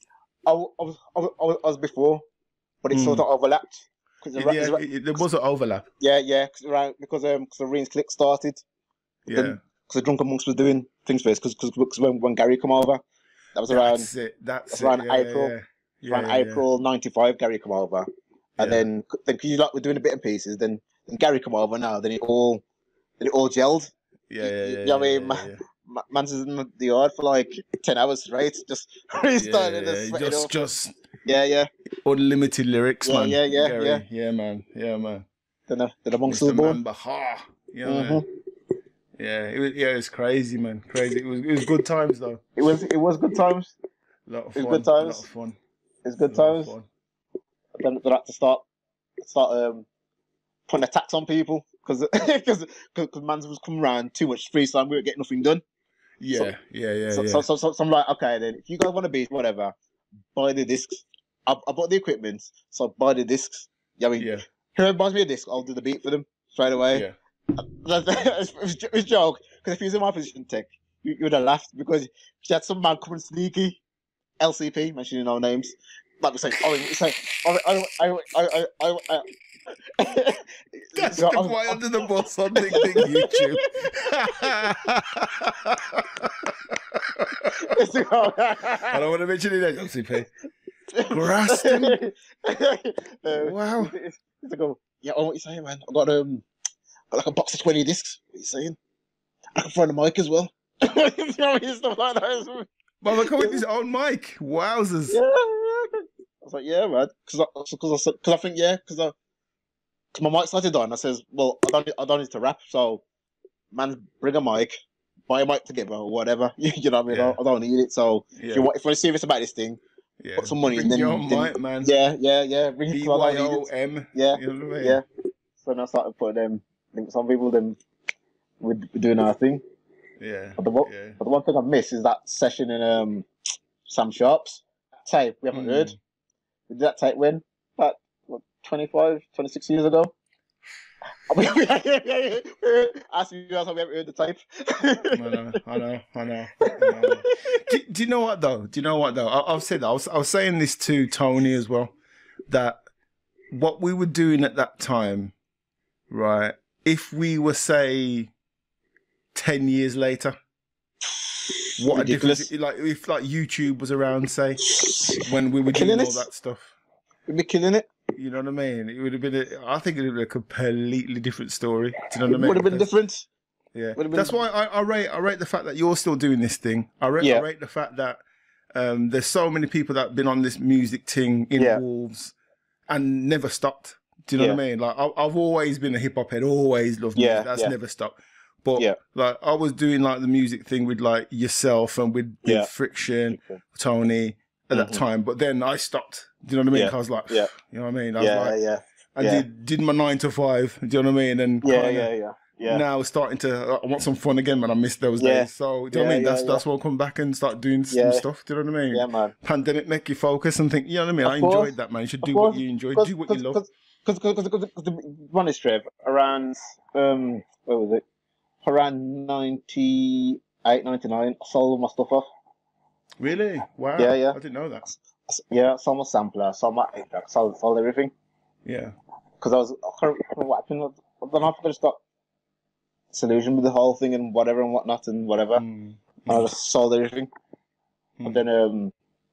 before, but it sort of overlapped. There was an overlap. Yeah, because the Reen's Click started. Yeah. Because the Drunken Monks was doing things first. Because when Gary come over, that was around. That's around April. Around April '95, Gary come over, and then because you like we're doing a bit and pieces, then Gary come over now. Then it all gelled. You know what I mean? Man's in the yard for like 10 hours straight, just restarting just unlimited lyrics, man. Yeah, man. Then the monks were born. Man. Yeah, it was crazy, man. Crazy. It was good times though. It was good times. A lot of fun. It was good times. Then they had to start putting a tax on people because man's was coming around too much freestyle. We were getting nothing done. So I'm like, okay, then if you guys want to beat whatever, buy the discs. I bought the equipment, so buy the discs. Whoever buys me a disc, I'll do the beat for them straight away. Yeah. It was a joke because if he was in my position, Tech, you would have laughed because she had some man coming sneaky, LCP, mentioning no names, like we say, That's the boy under the bus on YouTube. I don't want to mention it, LCP. Graston. Wow. He's like, what you saying, man? I got like a box of 20 discs. What are you saying? I can find a mic as well. Stuff like that. Mama, come with his own mic. Wowzers. Yeah. I was like, yeah, man. Because I think, because my mic started dying. I says, well, I don't need to rap. So, man, bring a mic, buy a mic together or whatever. You know what I mean? Yeah. I don't need it. So Yeah. if you're serious about this thing, put some money in. Bring your own mic, man. Yeah. Bring it. BYOM. Yeah, You know what I mean? yeah. So then I started putting them. I think some people we're doing our thing. Yeah. But the one thing I miss is that session in Sam Sharp's tape. We haven't heard. We did that tape when? About 25, 26 years ago. Ask me else, have we ever heard the tape? I know. Do you know what though? I've said that. I was saying this to Tony as well, that what we were doing at that time, right? If we were, say, 10 years later, what ridiculous. a difference! Like if YouTube was around, say, when we were doing all that stuff, we'd be killing it. You know what I mean? It would have been. I think it would have been a completely different story. Do you know what I mean? Would have been different. Yeah, that's why I rate the fact that you're still doing this thing. I rate the fact that there's so many people that have been on this music thing in Wolves and never stopped. Do you know what I mean? Like I've always been a hip hop head, always loved music. That's never stopped. But like I was doing like the music thing with like yourself and with Friction, Tony at that time. But then I stopped. Do you know what I mean? I was like, you know what I mean? I did my 9 to 5. Do you know what I mean? And now starting to, I want some fun again, man. I missed those days. So, do you know what I mean? That's why I'll come back and start doing some stuff. Do you know what I mean? Yeah, man. Pandemic make you focus and think, you know what I mean? I enjoyed that, man. You should do what you enjoy. Do what you love. Because the one is trip around, where was it? Around 98, 99, I sold all my stuff off. Really? Wow. Yeah. I didn't know that. Yeah, sold my sampler, sold my 8-track, sold everything. Yeah. Because I can't remember what happened. I don't know if I just got disillusioned with the whole thing and whatever and whatnot and whatever. And I just sold everything. And then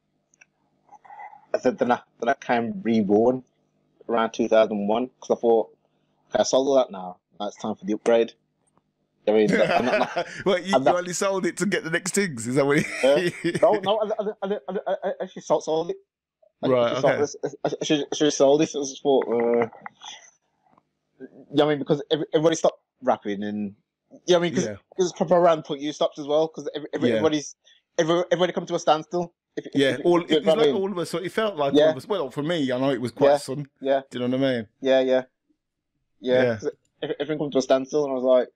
I came reborn around 2001 because I thought, okay, I sold all that now. Now it's time for the upgrade. I mean, well, you only sold it to get the next things. Is that what? No, I actually sold it. Right. Okay. I should have sold it. I just thought, you know, I mean, because everybody stopped rapping, and you know, I mean, because proper around point you stopped as well, because everybody come to a standstill. All of us. So it felt like all of us. Well, for me, I know it was quite sudden. Yeah. Do you know what I mean? Yeah. Everything come to a standstill, and I was like.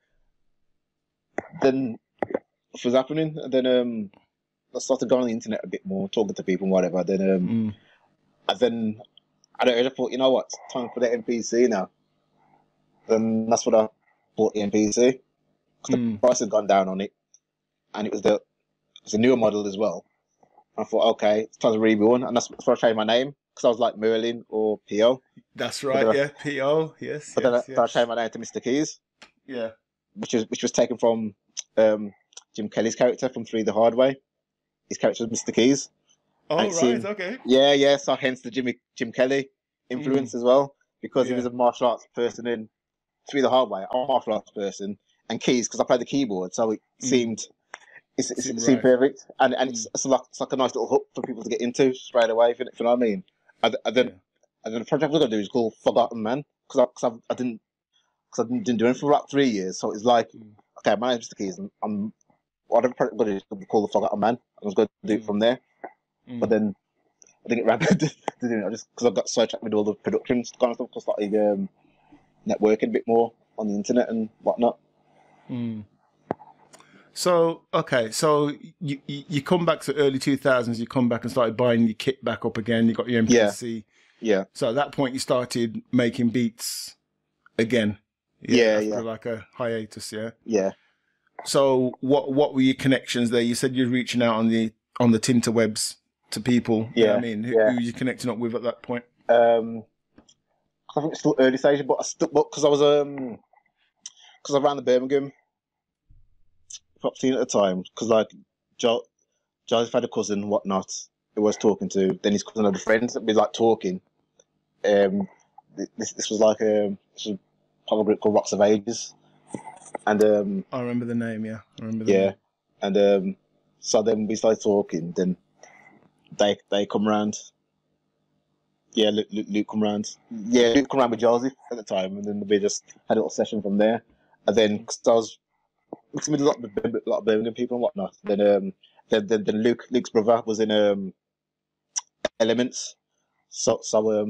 Then what was happening, and then I started going on the internet a bit more, talking to people and whatever. Then and then I thought, you know what, it's time for the MPC now. Then that's what I bought the MPC because the price had gone down on it, and it was a newer model as well. And I thought, okay, it's time to reborn, and that's why I changed my name because I was like Merlin or PO. That's right, PO, yes. But then I changed my name to Mr. Keys. Yeah. Which was taken from Jim Kelly's character from 3 The Hard Way. His character was Mr. Keys. Oh, right, okay. Yeah, so hence the Jim Kelly influence as well, because he was a martial arts person in 3 The Hard Way. I'm a martial arts person, and Keys, because I played the keyboard, so it seemed seemed perfect. And it's like a nice little hook for people to get into straight away, if you know what I mean. And then the project we're going to do is called Forgotten Man, because I didn't do anything for about 3 years. So it's like, okay, my name's Mr. Keys, and I'm whatever project I'm going to do is called The Forgotten Man. I was going to do it from there. But then I didn't get around to doing it, just because I got sidetracked with all the production kind of stuff, because like networking a bit more on the internet and whatnot. So, okay, so you come back to early 2000s, you come back and started buying your kit back up again, you got your MPC. Yeah. So at that point you started making beats again. After like a hiatus, Yeah. So what were your connections there? You said you're reaching out on the tinterwebs to people. Yeah. I mean, who were you connecting up with at that point? I think it's still early stage, but because I was because I ran the Birmingham pop scene at the time, because like Joseph had a cousin and whatnot who was talking to, then his cousin had a friend that we like talking. This was like this was probably called Rocks of Ages, and I remember the name. Yeah, I remember. The name. And so then we started talking. Then they come round. Yeah, Luke come round. Yeah, Luke come round with Joseph at the time, and then we just had a little session from there. And then cause I was mixed with a lot of Birmingham people and whatnot. Then Luke's brother was in Elements, so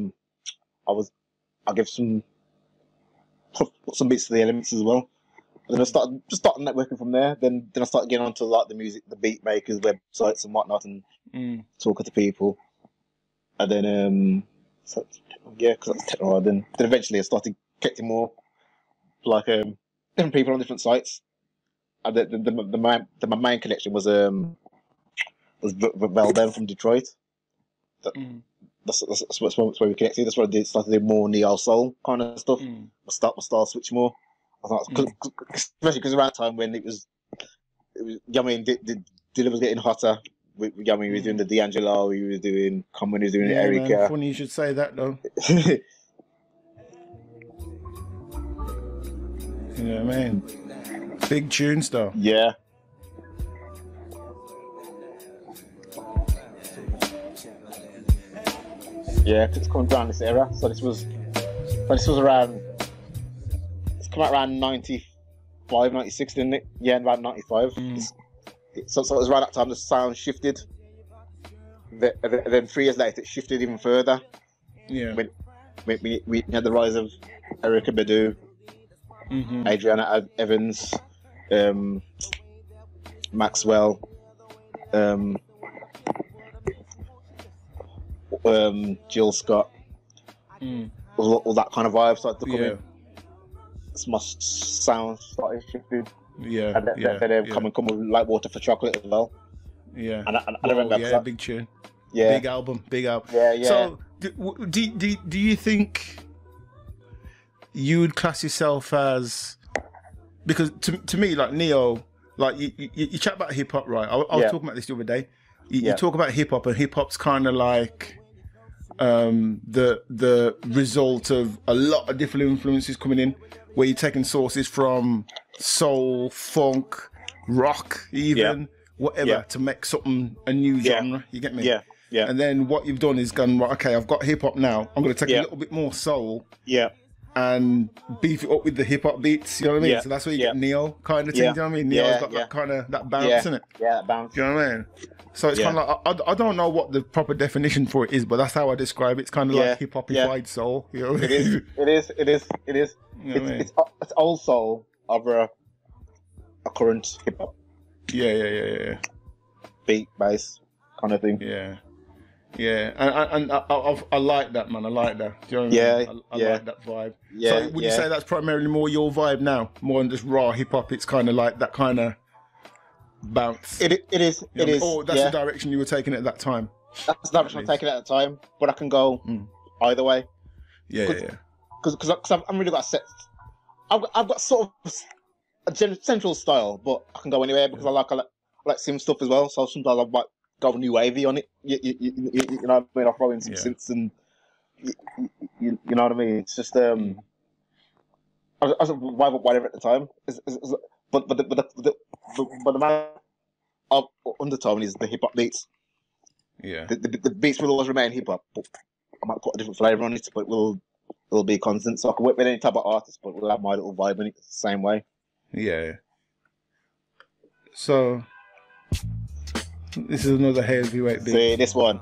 I gave some beats to the Elements as well. And then I started networking from there. Then I started getting onto like the music, the beat makers, websites and whatnot, and talking to people. And then because that's techno. Then eventually I started getting more like different people on different sites. And my main connection was Velden from Detroit. That's where we connected. That's where I started doing more neo soul kind of stuff. My style switch more. Especially because around the time when it was Dylan was getting hotter. We were doing the D'Angelo, we were doing Common, we were doing Erica. Man, funny you should say that though. You know what I mean? Big tunes though. Yeah. Yeah, it's coming down this era. So this was around. It's come out around 95, 96, didn't it? Yeah, about 95. So it was around that time the sound shifted. Then 3 years later, it shifted even further. Yeah. When we had the rise of Erykah Badu, Adriana Evans, Maxwell, Jill Scott, all that kind of vibe started to come in. My sound started shifting. Yeah, and then come with Like Water for Chocolate as well. Yeah, and I remember that. Big tune. Yeah, big album. Yeah. So, do you think you would class yourself as, because to me, like Neo, like you chat about hip hop, right? I was talking about this the other day. You talk about hip hop, and hip hop's kind of like the result of a lot of different influences coming in, where you're taking sources from soul, funk, rock, even whatever, to make something a new genre. You get me? Yeah. And then what you've done is gone, right, okay, I've got hip hop now. I'm going to take a little bit more soul. Yeah. And beef it up with the hip hop beats. You know what I mean? Yeah. So that's where you get Neo kind of thing. You know what I mean? Neo's got that kind of that bounce in it. Yeah, that bounce. You know what I mean? So it's kind of like, I don't know what the proper definition for it is, but that's how I describe it. It's kind of like hip-hopified soul. You know? It is. You know it's old soul over a current hip-hop. Yeah. Beat, bass, kind of thing. Yeah, and I like that, man. I like that. Do you know what I mean? I like that vibe. Yeah. So would you say that's primarily more your vibe now, more than just raw hip hop? It's kind of like that kind of bounce. It is. It is. Or that's the direction you were taking it at that time. That's the direction I'm taking it at the time, but I can go either way. Yeah. Because I'm really got a set. I've got sort of a central style, but I can go anywhere because I like sim stuff as well. So sometimes I might go new wavy on it. You know what I mean? I'll throw in some synths and you know what I mean. It's just I was vibe up whatever at the time. But the man undertone is the hip hop beats. Yeah. The beats will always remain hip hop, but I might put a different flavour on it, but it'll be constant. So I can work with any type of artist, but we'll have my little vibe in it the same way. Yeah. So this is another heavyweight beat. See this one.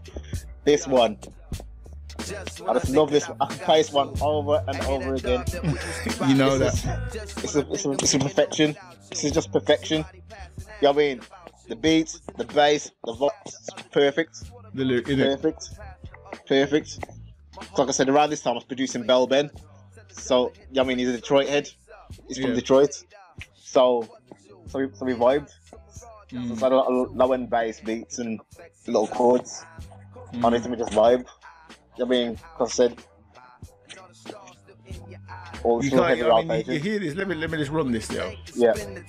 I just love this. I can play this one over and over again. You know that. It's a perfection. This is just perfection. You know what I mean? The beats, the bass, the voice, perfect. The lyric, innit? Perfect. Like I said, around this time I was producing Bell Ben. So, you know what I mean? He's a Detroit head. He's from Detroit. So we vibed. So I had a lot of low-end bass beats and little chords on it, and we just vibe. You know what I mean? Like I said, all you heavy rock you hear this? Let me just run this, yo. Yeah.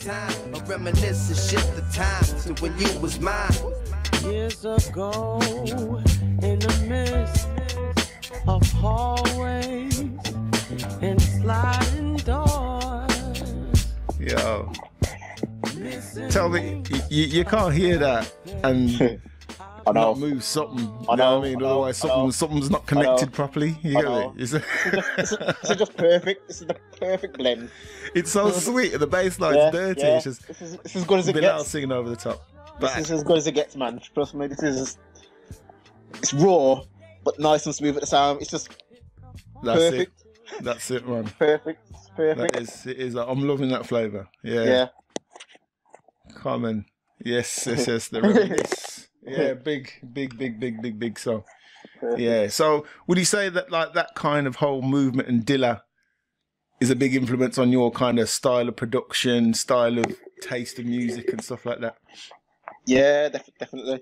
Years ago, in the midst of hallways and sliding doors. Yo. Tell me, you can't hear that and not move something. You know what I mean? Otherwise, something's not connected properly. You get me? This is just perfect. This is the perfect blend. It's so sweet. The bass line's dirty. Yeah. It's just this is as good as it Bilal gets. singing over the top. This is as good as it gets, man. Trust me. It's raw, but nice and smooth at the sound. It's just perfect. That's it, man. Perfect. It is. I'm loving that flavour. Yeah. Common. Yes. The release. Yeah, big song. Perfect. Yeah. So, would you say that like that kind of whole movement and Dilla is a big influence on your kind of style of production, style of taste of music and stuff like that? Yeah, definitely.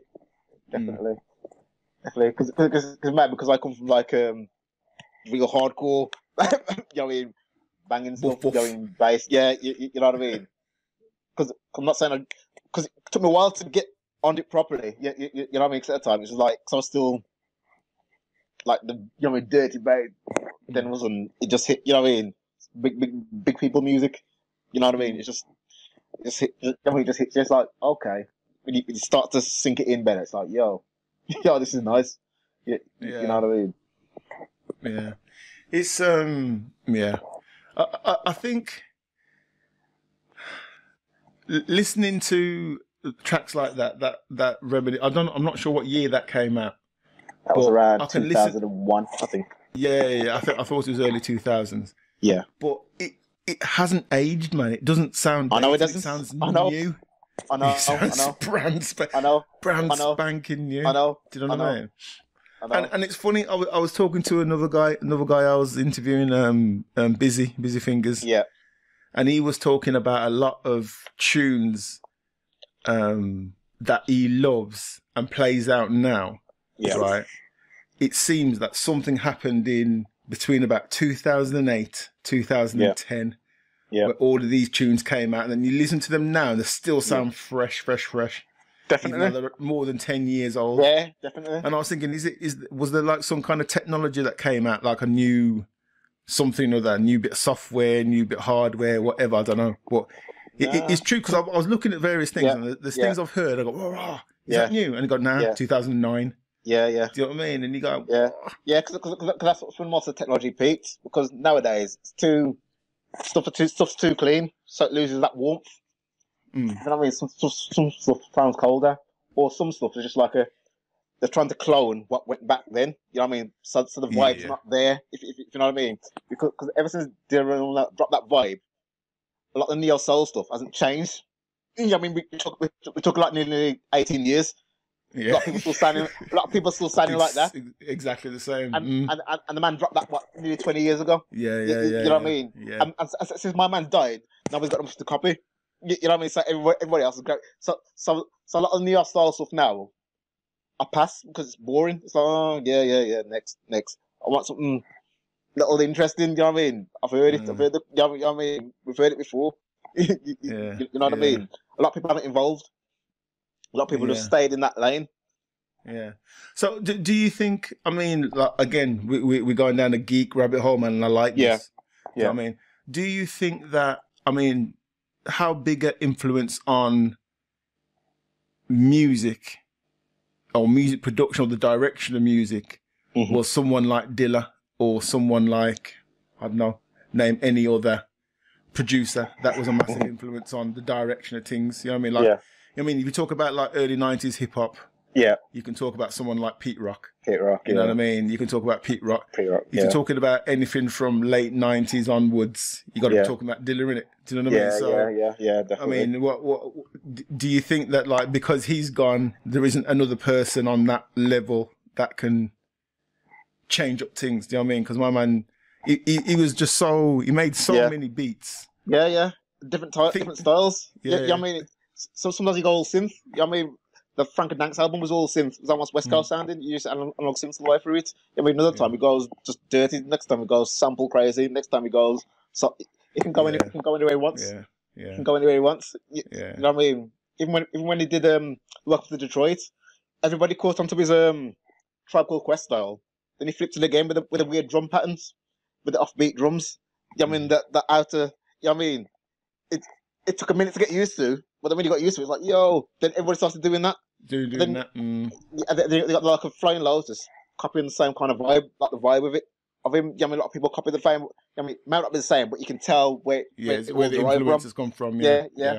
Because I come from like real hardcore, you know what I mean, banging stuff, you know what I mean, bass. Yeah, you know what I mean. Because I'm not saying because it took me a while to get on it properly. You know what I mean. Because at the time it was like, cause I was still like the dirty bass. Then it just hit. You know what I mean. Big people music. You know what I mean. It just hit. It just hits. It's like okay. When you start to sink it in better, it's like, yo, this is nice. You know what I mean? Yeah. It's, yeah. I think listening to tracks like that remedy, I'm not sure what year that came out. That was around 2001, I think. Yeah. I thought it was early 2000s. Yeah. But it hasn't aged, man. It doesn't sound I know dated. it doesn't. It sounds I know. new. I know. Brand spanking new. I know. Do you know what I mean? I know. And it's funny. I was talking to another guy I was interviewing, Busy Fingers. Yeah. And he was talking about a lot of tunes, that he loves and plays out now. Yeah. Right. It seems that something happened in between about 2008, 2010. Yeah. Where all of these tunes came out, and then you listen to them now, and they still sound fresh. Definitely. Even though they're more than 10 years old. Yeah, definitely. And I was thinking, was there like some kind of technology that came out, like a new something or that, new bit of software, new bit of hardware, whatever, I don't know. But it's true, because I was looking at various things, and there's things I've heard, I go, is that new? And I go, 2009. Yeah. Do you know what I mean? And you go, because that's when most of the technology peaked, because nowadays stuff's too clean, so it loses that warmth. You know what I mean? Some stuff sounds colder, or some stuff is just like they're trying to clone what went back then. You know what I mean? So the vibe's not there. If you know what I mean? Because ever since Dylan dropped that vibe, a lot of the neo soul stuff hasn't changed. You know what I mean? We took like nearly 18 years. Yeah. A lot of people still sounding like that. Exactly the same. And the man dropped that nearly 20 years ago. Yeah. You know what I mean? Yeah. And since my man died, nobody's got much to copy. You know what I mean? So everybody else is great. So a lot of neo style stuff now, I pass because it's boring. It's like, yeah. Next. I want something little interesting. You know what I mean? I've heard it. You know what I mean? We've heard it before. You know what I mean? A lot of people haven't evolved. A lot of people just stayed in that lane. Yeah. So do you think, I mean, like, again, we're going down a geek rabbit hole, man, and I like this. Yeah. You know what I mean, do you think that, I mean, how big an influence on music or music production or the direction of music was someone like Dilla or someone like, I don't know, name any other producer that was a massive influence on the direction of things? You know what I mean? Like, I mean, if you talk about like early 90s hip hop, you can talk about someone like Pete Rock. You know what I mean? You can talk about Pete Rock. If you're talking about anything from late 90s onwards, you got to be talking about Dilla, innit? Do you know what I mean? So, yeah, definitely. I mean, what do you think that, like, because he's gone, there isn't another person on that level that can change up things? Do you know what I mean? Because my man, he was just he made so many beats. Yeah. Different styles. Yeah, I mean, so sometimes you go all synth. You know what I mean? The Frank and Dank's album was all synth. It was almost West Coast sounding. You used to analog synths all the way through it. I mean, another time it goes just dirty. Next time it goes sample crazy. Next time it goes... So it can go anywhere he wants. Yeah. It can go anywhere he wants. You know what I mean? Even when he did Welcome to Detroit, everybody caught onto his Tribe Called Quest style. Then he flipped it again with the weird drum patterns, with the offbeat drums. You know what I mean? The outer... You know what I mean? It took a minute to get used to, but then when you got used to it, it's like, yo, then everybody started doing that. doing that. They got like a Flying Lotus copying the same kind of vibe, like the vibe of it. Of him, a lot of people copy the vibe. It might not be the same, but you can tell where the influence has come from. Yeah.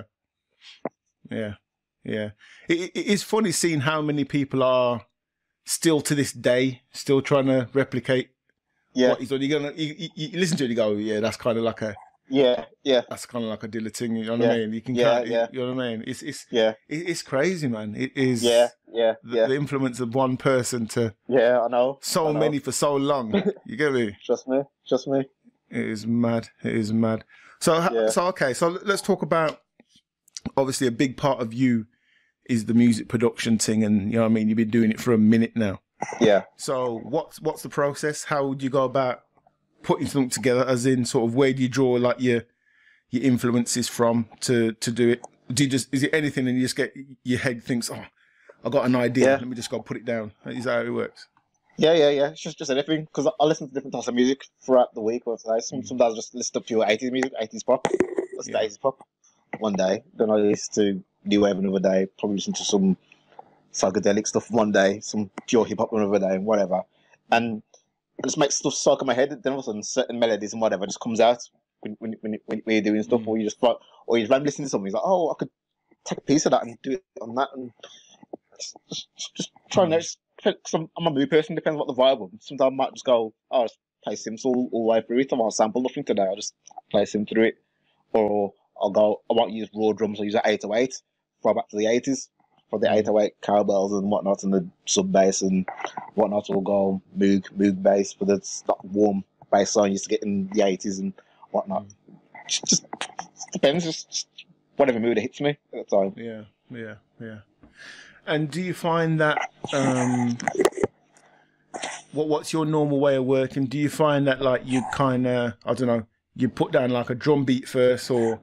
It is funny seeing how many people are still to this day still trying to replicate what he's done. You listen to it, you go, yeah, that's kind of like a that's kind of like a Dilla thing. You know what I mean? You can you know what I mean? It's crazy, man. It is the influence of one person to I know many for so long. You get me? Trust me. It is mad. So okay. So let's talk about, obviously a big part of you is the music production thing, and you know what I mean, you've been doing it for a minute now. Yeah. So what's the process? How would you go about putting something together? As in, sort of, where do you draw like your influences from to do it? Do you just, is it anything and you just get, your head thinks, oh, I got an idea, let me just go put it down? Is that how it works? Yeah. It's just anything, because I listen to different types of music throughout the week. Or sometimes I just listen to pure 80s music, 80s pop. That's the 80s pop. One day, then I listen to new wave another day, probably listen to some psychedelic stuff one day, some pure hip hop another day, whatever, and it just makes stuff stuck in my head. Then all of a sudden, certain melodies and whatever just comes out when you're doing stuff, or you just listen to something. It's like, oh, I could take a piece of that and do it on that, and just trying to. Because I'm a mood person, depends on what the vibe is. Sometimes I might just go, oh, I'll just play Sims all the way through it. I won't sample nothing today. I'll just play Sim through it, or I'll go, I won't use raw drums, I'll use an 808, throw back to the 80s, for the 808 cowbells and whatnot, and the sub bass and whatnot will go Moog bass, but it's not warm bass sound I used to get in the 80s and whatnot. Just depends, just whatever mood it hits me at the time. Yeah. And do you find that, what's your normal way of working? Do you find that, like, you kind of, I don't know, you put down like a drum beat first, or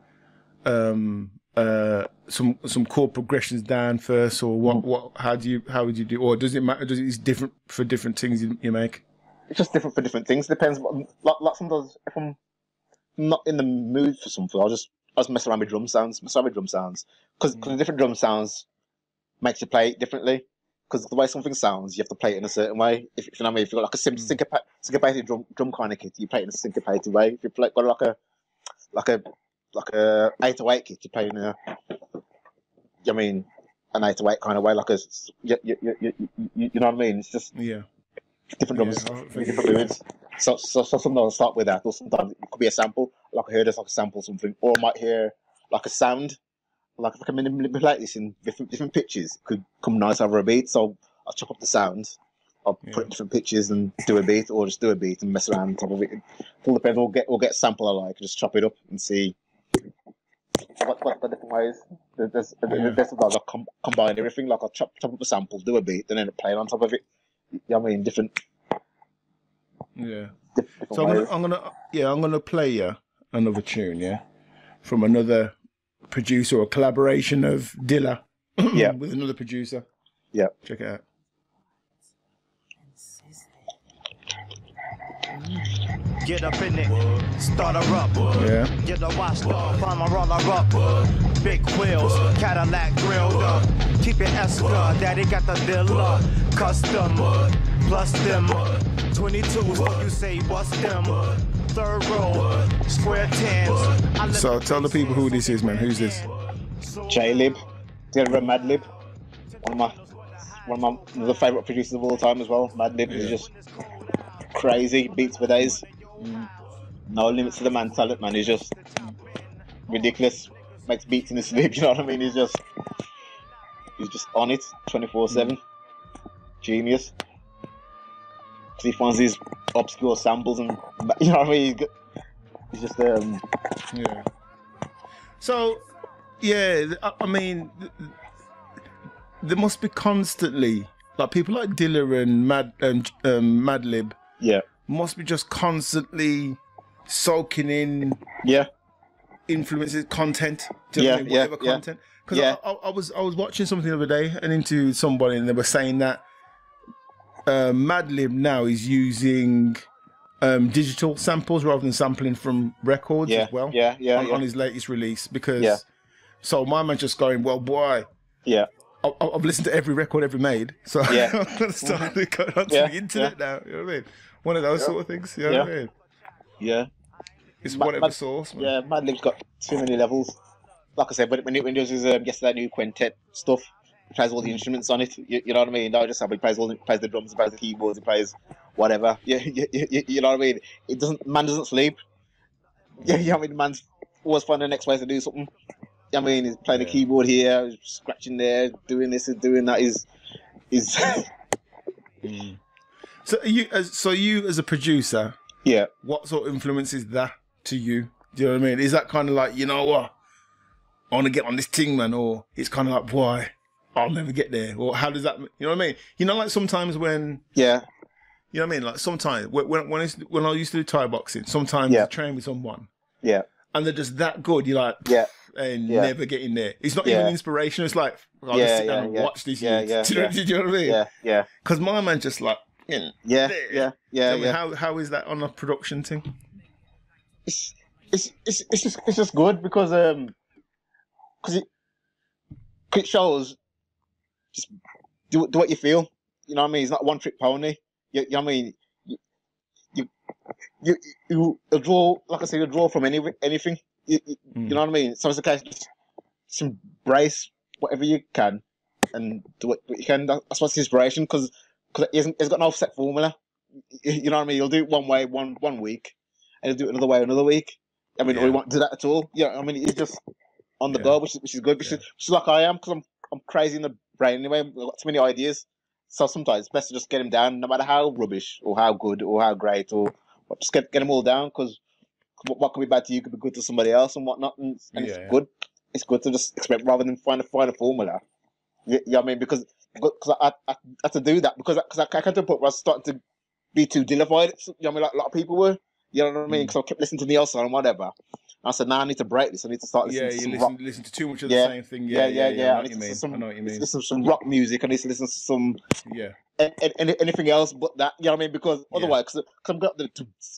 some chord progressions down first, or what? How would you do? Or does it matter? It's different for different things you make? It's just different for different things. Depends. Like sometimes if I'm not in the mood for something, I'll just mess around with drum sounds. Because the different drum sounds makes you play it differently. Because the way something sounds, you have to play it in a certain way. If you know what I mean, if you've got like a syncopated drum kind of kit, you play it in a syncopated way. If you got like a 808 kit, you play in a, I mean, an 808 kind of way, like you know what I mean? It's just different drums, different moods. So sometimes I'll start with that, or sometimes it could be a sample. Like I hear there's like a sample something, or I might hear like a sound. Like if I can manipulate this in different pitches, it could come nice over a beat. So I'll chop up the sound, I'll put it in different pitches and do a beat, or just do a beat and mess around on top of it. It all depends. We'll get a sample I like, just chop it up and see what the different ways. There's sometimes I'll combine everything. Like I'll chop up a sample, do a beat, then end up playing on top of it. You know what I mean? Different. Yeah. Different so ways. I'm gonna play you another tune, from another producer, or collaboration of Dilla with another producer. Yeah. Check it out. Get up in it, start her up. Yeah. Get the washed off, I'm a roller up. Big wheels, Cadillac grilled up. Keep it Esca, daddy got the Dilla. Custom, plus them. 22s, what you say, what's them? Third row, square tens. So tell the people who this is, man. Who's this? J-Lib, Madlib. One of my favourite producers of all time as well. Madlib is just crazy, beats for days. No limits to the man's talent, man. He's just ridiculous. Makes beats in his sleep, you know what I mean? He's just on it 24/7. Genius. He finds these obscure samples, and you know what I mean. He's just So I mean, there must be constantly, like, people like Dilla and Madlib. Yeah. Must be just constantly soaking in influences, content. Whatever content. Because I was watching something the other day and into somebody, and they were saying that Madlib now is using digital samples rather than sampling from records as well. On his latest release, because so my man's just going, well, boy. Yeah. I've listened to every record ever made, so I'm gonna start going onto the internet now. You know what I mean? One of those sort of things. You know what I mean? Yeah. It's whatever source. Man. Yeah, Mad Lib's got too many levels. Like I said, when he does his yesterday new quintet stuff, he plays all the instruments on it. You know what I mean? No, just how he plays the drums, he plays the keyboards, he plays whatever. You know what I mean? Man doesn't sleep. Yeah, you know what I mean? Man's always finding the next way to do something. I mean, he's playing the keyboard here, he's scratching there, doing this and doing that. Is So you as a producer, what sort of influence is that to you? Do you know what I mean? Is that kind of like, you know what, I want to get on this thing, man, or it's kind of like, why, I'll never get there, or how does that, you know what I mean? You know, like sometimes when, you know what I mean? Like sometimes when I used to do Thai boxing, sometimes you train with someone, and they're just that good. You're like, and never getting there. It's not even inspirational. It's like, I'll just sit down and watch this. Do you know what I mean? Yeah. Because my man just like, How is that on a production thing? It's just good because it shows just do what you feel. You know what I mean? It's not one trick pony. You know what I mean? You draw, like I say, you draw from anything. You know what I mean? So it's the case, just embrace whatever you can and do what you can. That's what's inspiration, because it's got no set formula. You know what I mean? You'll do it one way one week, and you'll do it another way another week. I mean, or you won't do that at all. Yeah, I mean, it's just on the go, which is good. Which is like I am, because I'm crazy in the brain anyway. I've got too many ideas, so sometimes it's best to just get them down, no matter how rubbish or how good or how great, or just get them all down, because what could be bad to you could be good to somebody else and whatnot, and it's good. It's good to just experiment rather than find a formula. Yeah, you know what I mean? Because I had to do that because I came to a point where I was starting to be too dillified. You know what I mean? Like a lot of people were. You know what I mean? Because I kept listening to Neil Song and whatever. And I said, I need to break this. I need to start listening to some rock. Listen to too much of the same thing. I know what you mean. I know what you mean. Listen to some rock music. I need to listen to some anything else but that. You know what I mean? Because otherwise, because I've got the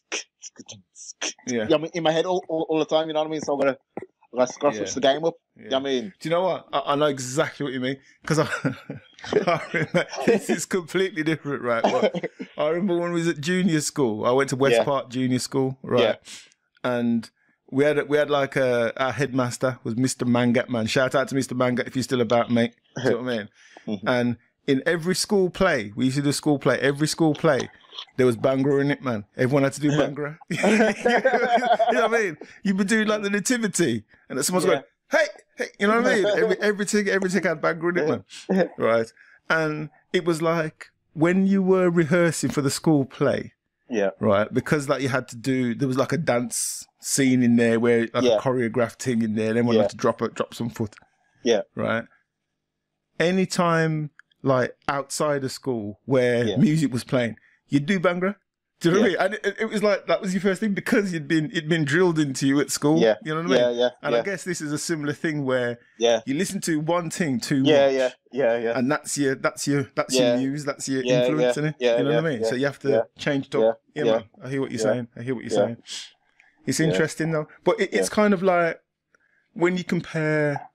you know what I mean, in my head all the time. You know what I mean? So I'm gonna switch the game up. You know what I mean? Do you know what? I know exactly what you mean, because I remember, this is completely different, right? But I remember when we was at junior school. I went to West Park Junior School, right? And we had like our headmaster was Mr. Mangat, man. Shout out to Mr. Mangat if you're still about, mate. You know what I mean? And in every school play, we used to do school play. Every school play, there was Bhangra in it, man. Everyone had to do Bhangra. You know what I mean? You'd be doing like the nativity, and someone's going, hey, you know what I mean? Everything had Bhangra in it, man. Right? And it was like when you were rehearsing for the school play, right? Because like you had to do, there was like a dance scene in there where like a choreographed thing in there, and everyone had to drop some foot. Right? Anytime like outside of school where music was playing, you'd do Bhangra. Do you know what I mean? And it was like, that was your first thing because it'd been drilled into you at school. You know what I mean? And I guess this is a similar thing where you listen to one thing too much. And that's your muse, that's your influence in it. You know what I mean? So you have to change it up. Man, I hear what you're saying. It's interesting though. But it's kind of like when you compare,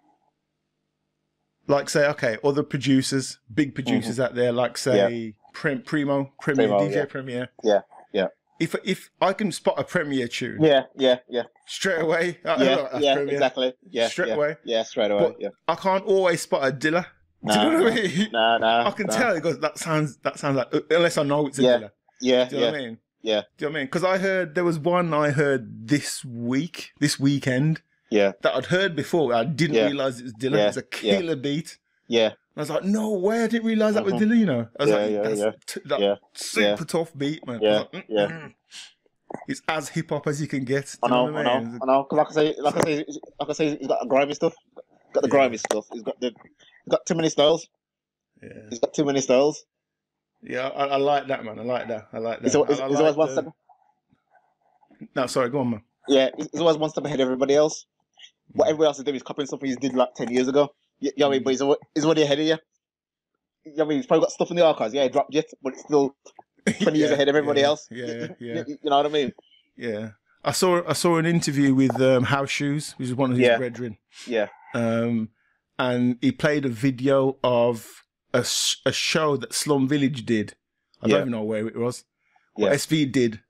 like say, okay, other producers, big producers out there, like say Premier, DJ Premier. If I can spot a Premier tune, straight away, exactly, straight away, straight away. But I can't always spot a Dilla. Do you know what I mean? I can tell because that sounds like, unless I know it's a Dilla. Do you know what I mean? Do you know what I mean? Because there was one I heard this weekend. That I'd heard before. I didn't realise it was Dilla. It was a killer beat. I was like, no way, I didn't realise that was Dilla, you know. I was that's super tough beat, man. It's as hip hop as you can get. I know. Like I say, he's got grimy stuff. Got the grimy stuff. He's got too many styles. He's got too many styles. Yeah, I like that, man. I like that. He's always one step. No, sorry, go on, man. Yeah, he's always one step ahead of everybody else. What everybody else is doing is copying something he did like 10 years ago. You know what I mean? But he's already ahead of you. You know what I mean? He's probably got stuff in the archives. Yeah, he dropped it, but it's still 20 years ahead of everybody else. You know what I mean? Yeah. I saw an interview with House Shoes, which is one of his brethren. and he played a video of a show that Slum Village did. I don't even know where it was. What SV did.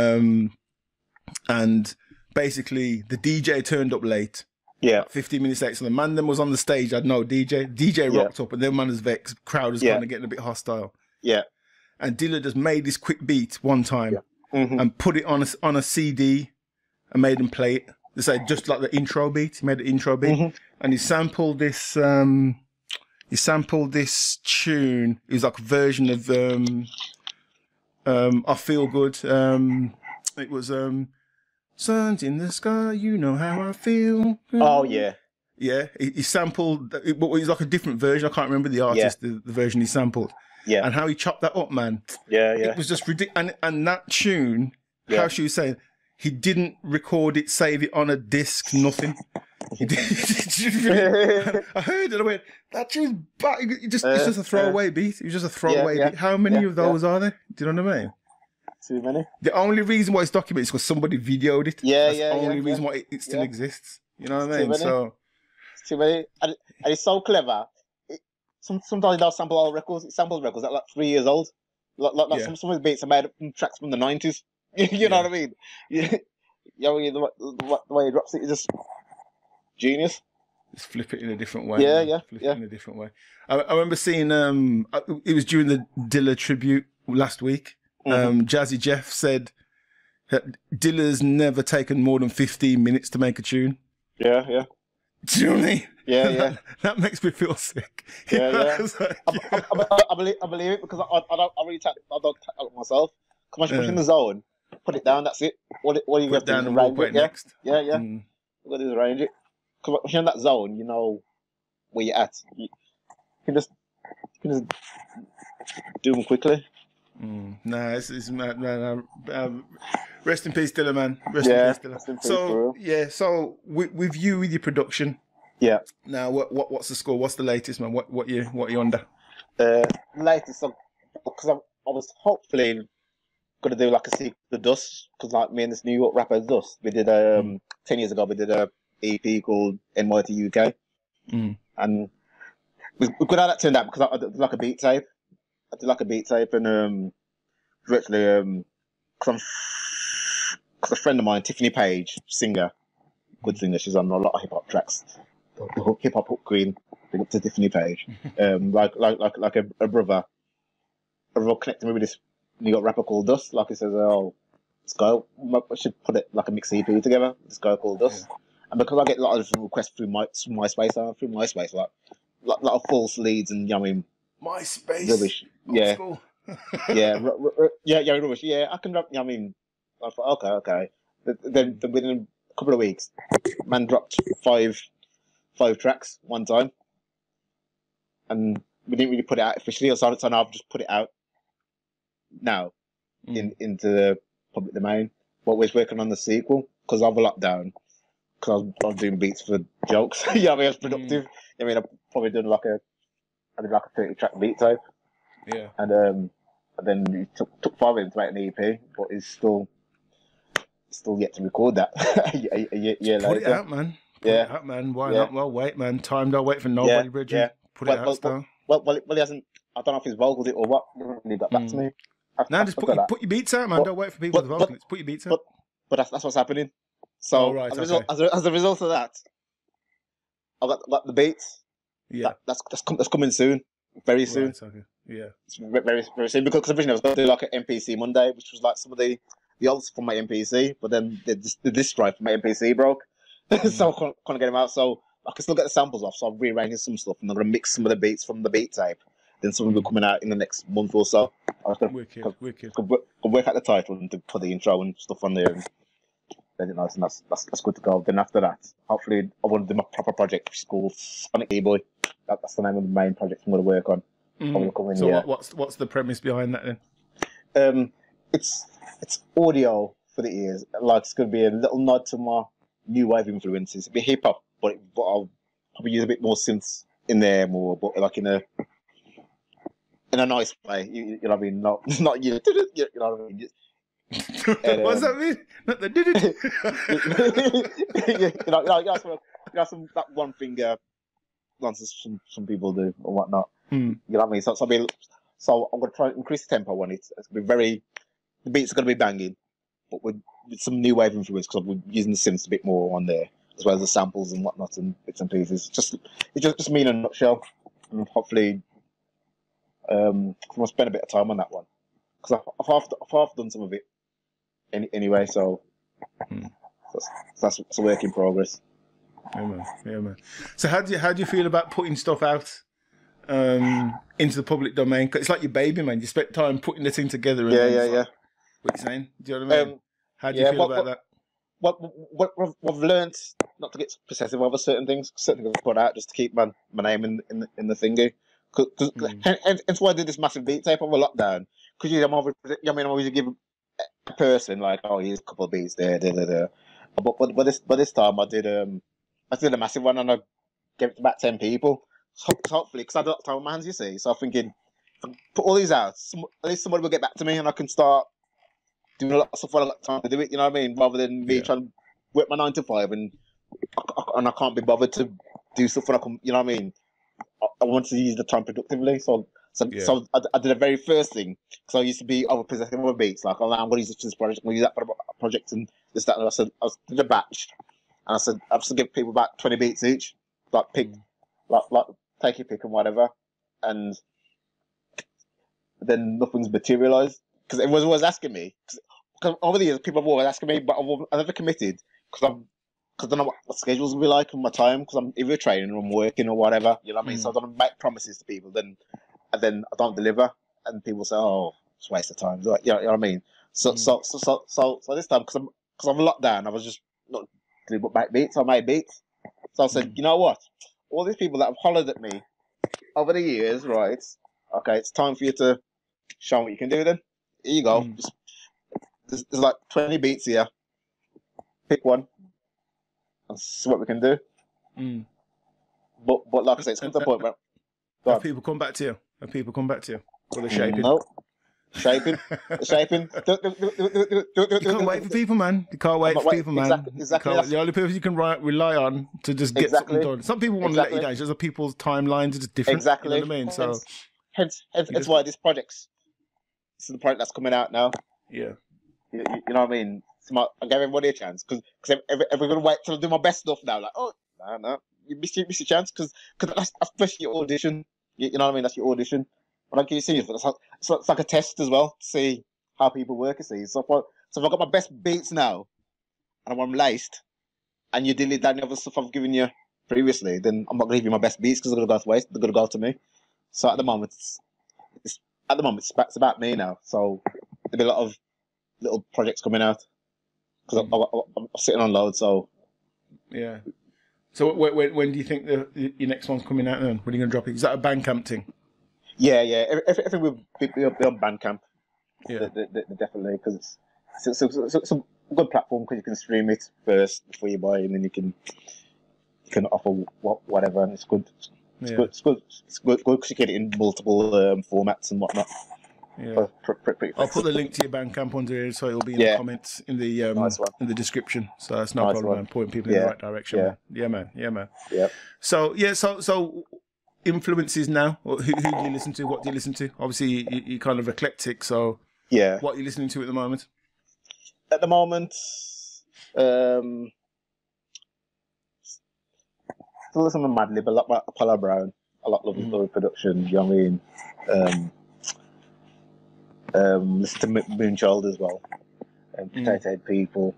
And basically, the DJ turned up late. Yeah. 15 minutes late. So the man then was on the stage. I had no DJ. DJ rocked up, and then man was vexed. Crowd was kind of getting a bit hostile. Yeah. And Dilla just made this quick beat one time and put it on a CD and made him play it. Just like the intro beat. He made the intro beat. And he sampled this tune. It was like a version of I Feel Good. It was Sun's in the Sky, you know how I feel. Oh yeah. Yeah. He sampled it was like a different version. I can't remember the artist, the version he sampled. Yeah. And how he chopped that up, man. Yeah, yeah. It was just ridiculous. And that tune, how she was saying, he didn't record it, save it on a disc, nothing. He did. I heard it. I went, that tune's it's just a throwaway beat. It was just a throwaway beat. How many of those are there? Do you know what I mean? Too many. The only reason why it's documented is because somebody videoed it. Yeah, That's the only reason why it still exists. You know what I mean? So it's too many. And it's so clever. Sometimes it does sample old records. It samples records that are like 3 years old. Like some of the beats are made up from tracks from the 90s. You know what I mean? Yeah. The way he drops it is just genius. Just flip it in a different way. Flip it in a different way. I remember seeing, it was during the Dilla tribute last week. Jazzy Jeff said that Dilla's never taken more than 15 minutes to make a tune. Yeah, yeah. Do you know what I mean? Yeah, yeah. That makes me feel sick. Yeah, yeah. I believe it because I don't tap myself. Come on, in the zone, put it down. That's it. What do you put get down and we'll put it next? Yeah, yeah. You got to arrange it. Because when you're in that zone, you know where you're at. You can just do them quickly. It's mad, man. Rest in peace, Dilla, man. Rest in peace, Dilla. So with you with your production. Yeah. Now, what's the score? What's the latest, man? What you under? Latest, because I was hopefully gonna do like a sequel to Dust, because like me and this New York rapper Dust, we did 10 years ago. We did a EP called NYT UK, and we're good how that turned out because I did like a beat tape. And virtually because a friend of mine, Tiffany Page, singer, good singer, she's on a lot of hip hop tracks. The hip hop hook queen, big up to Tiffany Page. Like a brother connected me with this New York rapper called Dust. Like he says, oh, this guy, I should put it like a mix EP together. This guy called Dust, and because I get a lot of different requests through MySpace, like lot of false leads and MySpace. Rubbish. Yeah. Yeah, rubbish. Yeah, I can drop. I thought, okay. Then within a couple of weeks, man dropped five tracks one time, and we didn't really put it out officially. So now I've just put it out now into the public domain. But we're working on the sequel because of a lockdown. Because I was doing beats for jokes. I was productive. I've probably done like a 30-track beat type. Yeah. And then it took 5 minutes to make an EP, but it's still yet to record that a year later. Put it out, man. Put it out, man. Why not? Well, wait, man. Time don't wait for nobody, Bridget. Yeah. Put it out, still. Well, he hasn't. I don't know if he's vocals it or what. He hasn't really got back to me. Just put your beats out, man. Don't wait for people to vocal it. Put your beats out. But that's what's happening. So as a result of that, I got the beats. Yeah, that's coming soon, very soon. Right, okay. Yeah, it's very very soon because originally I was going to do like an MPC Monday, which was like some of the old stuff from my MPC, but then the disk drive from my MPC broke, so I couldn't get them out. So I can still get the samples off, so I'm rearranging some stuff and I'm going to mix some of the beats from the beat tape. Then some will be coming out in the next month or so. I was going to work out the title and put the intro and stuff on there. And that's good to go. Then after that, hopefully I want to do my proper project, which is called Sonic E-Boy. That's the name of the main project I'm going to work on. So what's the premise behind that then? It's audio for the ears. Like it's going to be a little nod to my new wave influences. It'll be hip hop, but I'll probably use a bit more synths in there, more, but like in a nice way. You know what I mean? Not you know what I mean? And, what does that mean? Not the did it. you got some that one finger nonsense some people do or whatnot. Mm. You know what I mean? So I'm gonna try and increase the tempo on it. It's gonna be the beats are gonna be banging, but with some new wave influence because we're using the synths a bit more on there, as well as the samples and whatnot and bits and pieces. It's just me in a nutshell, and hopefully, I'm gonna spend a bit of time on that one because I've half done some of it anyway. So that's a work in progress. Yeah, man. So how do you feel about putting stuff out into the public domain? 'Cause it's like your baby, man. You spent time putting the thing together. And Yeah. What you saying? Do you know what I mean? How do you feel about that? What we've learned not to get possessive over certain things I've put out just to keep my name in the thingy. Hence why I did this massive beat tape over lockdown. Because I'm always give a person like, oh, here's a couple of beats there. But this time I did a massive one and I gave it to about 10 people. So hopefully, because I don't have time on my hands, you see. So I'm thinking, if I put all these out, at least somebody will get back to me and I can start doing a lot of stuff when I got time to do it. You know what I mean? Rather than me trying to work my 9 to 5 and I can't be bothered to do stuff when I come. You know what I mean? I want to use the time productively. So I did the very first thing because I used to be over possessive with beats. Like, oh, I'm going to use this for this project. I'm going to use that for a project and this, that. And I did a batch. And I said, I have to give people about 20 beats each, like take your pick and whatever. And then nothing's materialized because everyone's always asking me. Because over the years, people have always asking me, but I've never committed because I don't know what my schedules will be like and my time because I'm either training or I'm working or whatever. You know what I mean? So I don't make promises to people, and then I don't deliver, and people say, "Oh, it's a waste of time." You know what I mean? So this time because I'm locked down, I was just not doing but make beats. I made beats. So I said, you know what? All these people that have hollered at me over the years, right? Okay, it's time for you to show what you can do. Then here you go. There's like 20 beats here. Pick one and see what we can do. But like I said, it's come to the point where have people come back to you? Or they're shaping? No. Shaping. You can't wait for people, man. You can't wait for people, man. Exactly. The only people you can rely on to just get something done. Some people want to let you down. It's just that people's timelines are just different. Exactly. You know what I mean? So hence why this is the project that's coming out now. Yeah. You know what I mean? I gave everybody a chance because everyone's gonna wait till I do my best stuff now. Like, oh no, you missed your chance because that's your audition. You know what I mean? That's your audition. But like you see, it's like a test as well to see how people work. You see, so if I got my best beats now and I'm laced, and you delete that and the other stuff I've given you previously, then I'm not gonna give you my best beats because they're gonna go to waste. They're gonna go to me. So at the moment, it's about me now. So there'll be a lot of little projects coming out because I'm sitting on loads. So yeah. So when do you think your next one's coming out? Then when are you gonna drop it? Is that a Bandcamp thing? Yeah. Everything will be on Bandcamp. Yeah, definitely because it's a good platform because you can stream it first before you buy it, and then you can offer whatever, and it's good. It's good because you get it in multiple formats and whatnot. Yeah. I'll put the link to your Bandcamp under here so it'll be in the comments in the in the description. So that's no problem, man. Pointing people in the right direction. Yeah, man. Yeah. So influences now. Who do you listen to? What do you listen to? Obviously, you're kind of eclectic. So what are you listening to at the moment? At the moment, still listening to Madlib, a lot about Apollo Brown, a lot of lovely production. You know what I mean? Listen to Moonchild as well, and Potato Head People.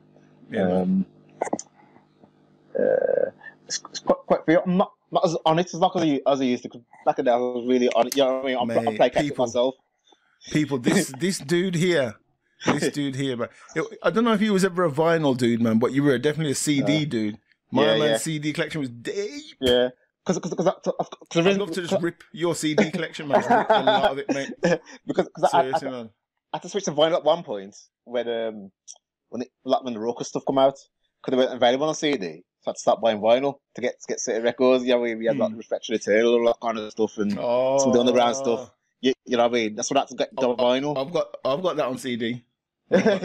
It's quite real. I'm not as on it as I used to. Cause back in the day, I was really on it. You know what I mean? I play catch myself. People, this dude here, man. I don't know if he was ever a vinyl dude, man, but you were definitely a CD dude. My man's CD collection was deep. Yeah. Because I'd love to just rip your CD collection, man. Just rip a lot of it, mate. because I had to switch to vinyl at one point when the Rockus stuff come out because they weren't available on CD. So I had to start buying vinyl to get certain records. Yeah, we had like Reflection Eternal, all that kind of stuff, and some of the underground stuff. You know what I mean? That's what I had to get the vinyl. I've got that on CD. I've got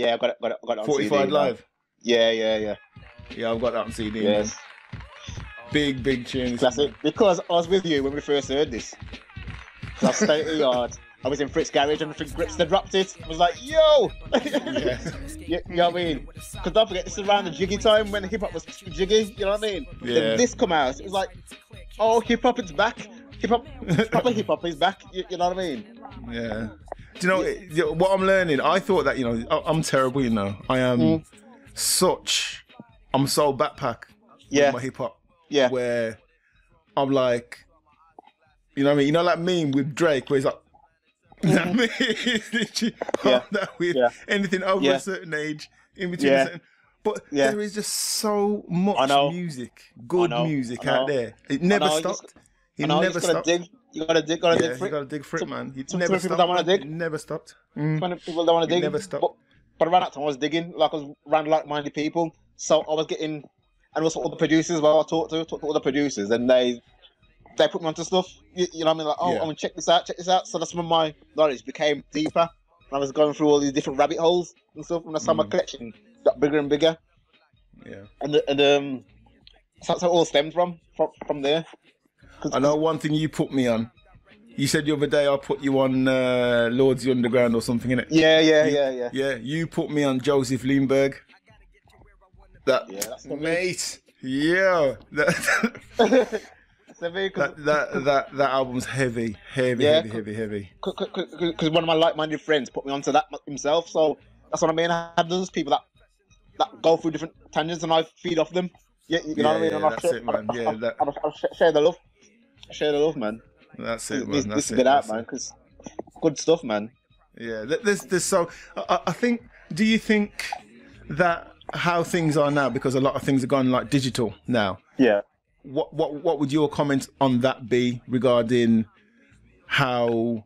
it on 45 CD. Live. Yeah. Yeah, I've got that on CD. Yes. big tunes. Classic. Because I was with you when we first heard this. I stayed at the yard. I was in Fritz's garage and I think Gripster dropped it. I was like, yo! You know what I mean? Because don't forget, this is around the jiggy time when hip hop was jiggy, you know what I mean? Yeah. Then this come out, it was like, oh, hip hop, it's back. Proper hip hop is back, you know what I mean? Yeah. Do you know what I'm learning? I thought that, I'm terrible, I am I'm so backpack with my hip hop. Yeah. Where I'm like, you know what I mean? Like meme with Drake, where he's like, that me is literally that with anything over a certain age, in between a certain. But there is just so much music, good music out there. It never stopped. It never stopped. You gotta dig for it. You gotta dig for it, man. It Some never people stopped. don't want to dig. It never stopped. Many people don't want to dig. It never stopped. But around that time, I was digging. Like I was around like-minded people, so I was getting, and also all the producers. Well, I talked to all the producers, and they put me onto stuff. You know what I mean? Like, I'm gonna check this out. So that's when my knowledge became deeper. And I was going through all these different rabbit holes and stuff. And that's how my collection got bigger and bigger. Yeah. And so that's how it all stemmed from there. I know one thing you put me on. You said the other day I put you on Lords of the Underground or something, innit? Yeah. Yeah, you put me on Joseph Lindbergh. That's mate. Yeah. That album's heavy. Because one of my like-minded friends put me onto that himself. So that's what I mean. I have those people that go through different tangents and I feed off them. You know what I mean? And that's it, man. I'll share the love. Share the love, man. That's it, man. This get out, man. Because good stuff, man. Yeah, there's so. I think. Do you think that how things are now, because a lot of things are gone like digital now? Yeah. What would your comment on that be regarding how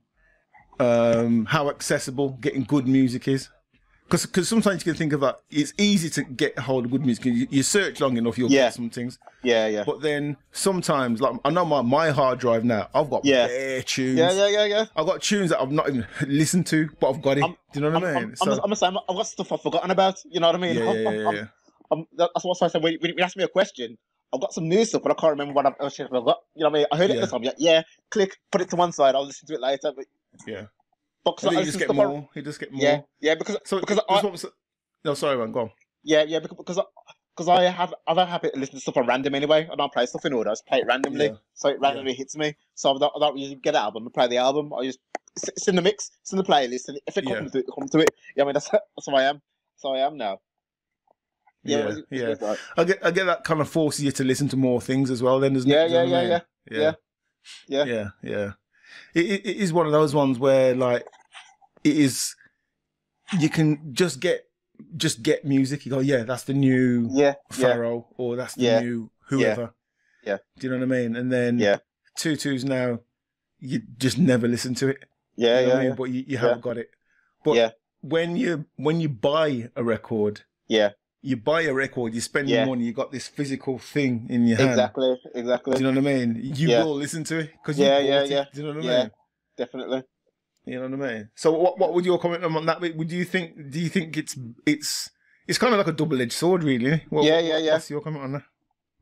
accessible getting good music is? Because sometimes you can think about it's easy to get hold of good music. You search long enough, you'll get some things. Yeah. But then sometimes, like I know my hard drive now, I've got bare tunes. Yeah. I've got tunes that I've not even listened to, but I've got it. Do you know what I mean? I'm saying I've got stuff I've forgotten about. You know what I mean? Yeah. That's what I said when you asked me a question. I've got some new stuff, but I can't remember what I've got. You know what I mean? I heard it at the time. Yeah, click, put it to one side. I'll listen to it later. But yeah. But he just get more. He just get more. Yeah. Because no, sorry, man. Go on. Yeah. Because I have a habit of listening to stuff on random anyway. I don't play stuff in order. I just play it randomly, so it randomly hits me. So I don't usually get an album and play the album. I just it's in the mix, it's in the playlist, and if it comes to it, it comes to it. Yeah, I mean that's how I am. So I am now. Yeah. I get that kind of forces you to listen to more things as well. Then, doesn't it? Yeah. It is one of those ones where like it is. You can just get music. You go, that's the new Pharaoh, or that's the new whoever. Yeah. Do you know what I mean? And then Tutu's now, you just never listen to it. Yeah, you know what I mean? But you haven't got it. But when you buy a record, you buy a record, you spend your money, you got this physical thing in your hand. Exactly. Do you know what I mean? You will listen to it because you bought it. Do you know what I mean? Definitely. You know what I mean? So what would your comment on that be? Do you think it's kind of like a double-edged sword, really? What's your comment on that?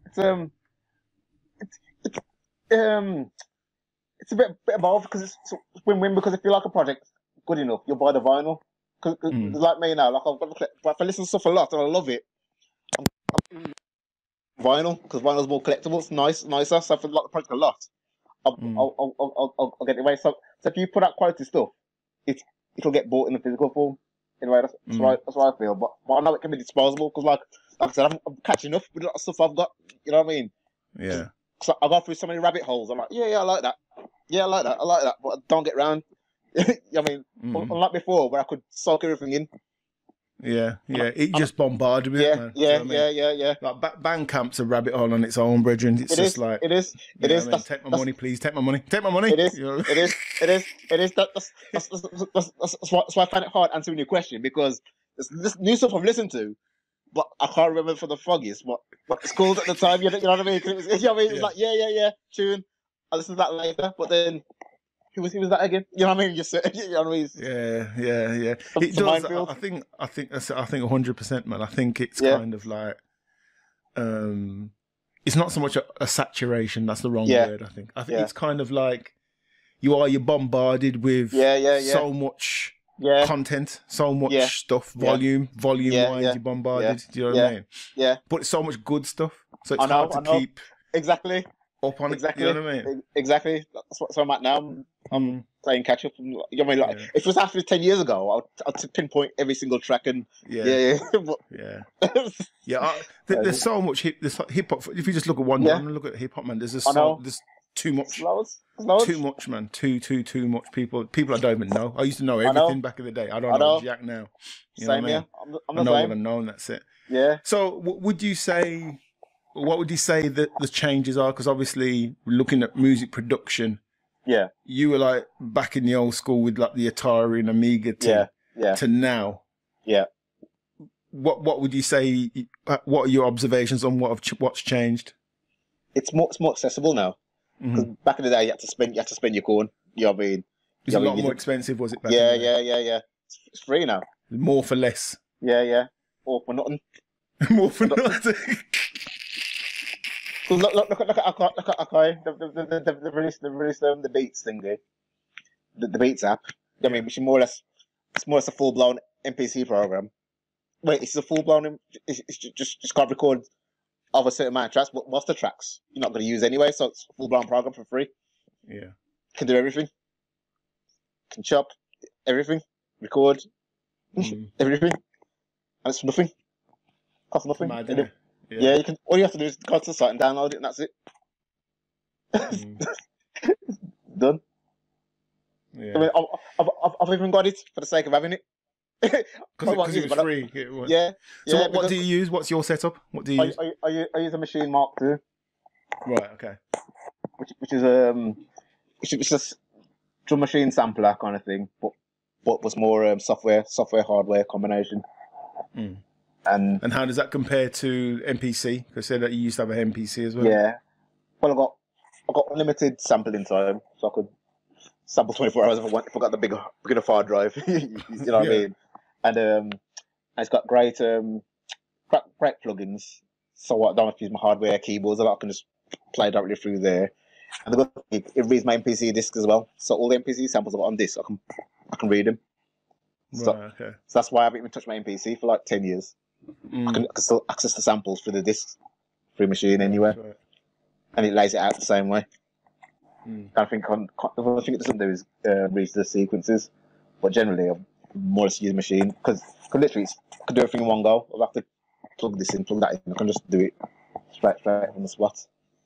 It's a bit of both, because it's win-win, because if you like a project good enough, you'll buy the vinyl. Because like me now, like if I listen to stuff a lot and I love it, I'm vinyl, because vinyl's more collectible, it's nicer. So if I like the project a lot, I'll get it away. So if you put out quality stuff, it'll get bought in a physical form. Anyway, that's what I feel. But I know it can be disposable, because like I said, I'm catching up with a lot of stuff I've got. You know what I mean? Yeah. So I go through so many rabbit holes. I'm like, I like that. I like that. But I don't get round. I mean, unlike before, where I could soak everything in. Yeah. It just bombarded with it, man. Yeah. Like Bandcamp's a rabbit hole on its own, brethren. It is. It is. Take my money, please. Take my money. It is. It is. That's why I find it hard answering your question, because there's this new stuff I've listened to, but I can't remember for the foggiest what it's called at the time. You know what I mean? It's like tune. I listen to that later, but then. Who was that again? You know what I mean? You know what I mean? Yeah. It does. I think 100%, man. I think it's kind of like, it's not so much a saturation. That's the wrong word. I think it's kind of like you're bombarded with so much content, so much stuff, volume wise. You're bombarded. Do you know what I mean? Yeah. But it's so much good stuff, so it's hard to keep exactly up on it. You know what I mean? Exactly. That's what I'm at now. I'm playing catch up. You know what I mean? Like, if it was after 10 years ago, I'd pinpoint every single track and There's so much hip hop. If you just look at one genre, look at hip hop, man. There's there's too much. Too much, man. Too much people. People I don't even know. I used to know everything back in the day. I don't know jack now. You know what I mean? I know what I know, and that's it. Yeah. So, what would you say that the changes are? Because obviously, looking at music production, you were like back in the old school with like the Atari and Amiga to now. Yeah. What would you say? What are your observations on what's changed? It's more accessible now. Because back in the day, you had to spend your coin. You know what I mean? It's a lot more expensive, was it? Back Yeah. It's free now. More for less. Yeah. Or for nothing. More for nothing. Look at Akai. They've released the Beats thing, the Beats app. I mean, which is more or less a full blown MPC program. Wait, it's a full blown. It's just can't record of a certain amount of tracks, but most of the tracks you're not going to use anyway, so it's a full blown program for free. Yeah, can do everything. Can chop everything, record everything, and it's for nothing. Costs nothing. Yeah, you can. All you have to do is go to the site and download it, and that's it. Done. Yeah. I mean, I've even got it for the sake of having it. Because it was free. Yeah. So what do you use? What's your setup? What do you use? I use a Machine Mark II. Right. Okay. Which is a drum machine sampler kind of thing, but was more software hardware combination. And how does that compare to MPC? Because I said that you used to have an MPC as well. Yeah. Well, I got unlimited sampling time, so I could sample 24 hours if I got the big enough hard drive. You know what I mean? And it's got great plugins, so I don't have to use my hardware keyboards. I can just play directly through there. And it reads my MPC discs as well. So all the MPC samples I've got on disc, I can read them. So, okay. So that's why I haven't even touched my MPC for like 10 years. I can still access the samples through the disc, through machine anywhere, and it lays it out the same way. I think the only thing it doesn't do is read the sequences, but generally I'm more or less use machine because literally I can do everything in one go. I'll have to plug this in, plug that in. I can just do it straight from the spot.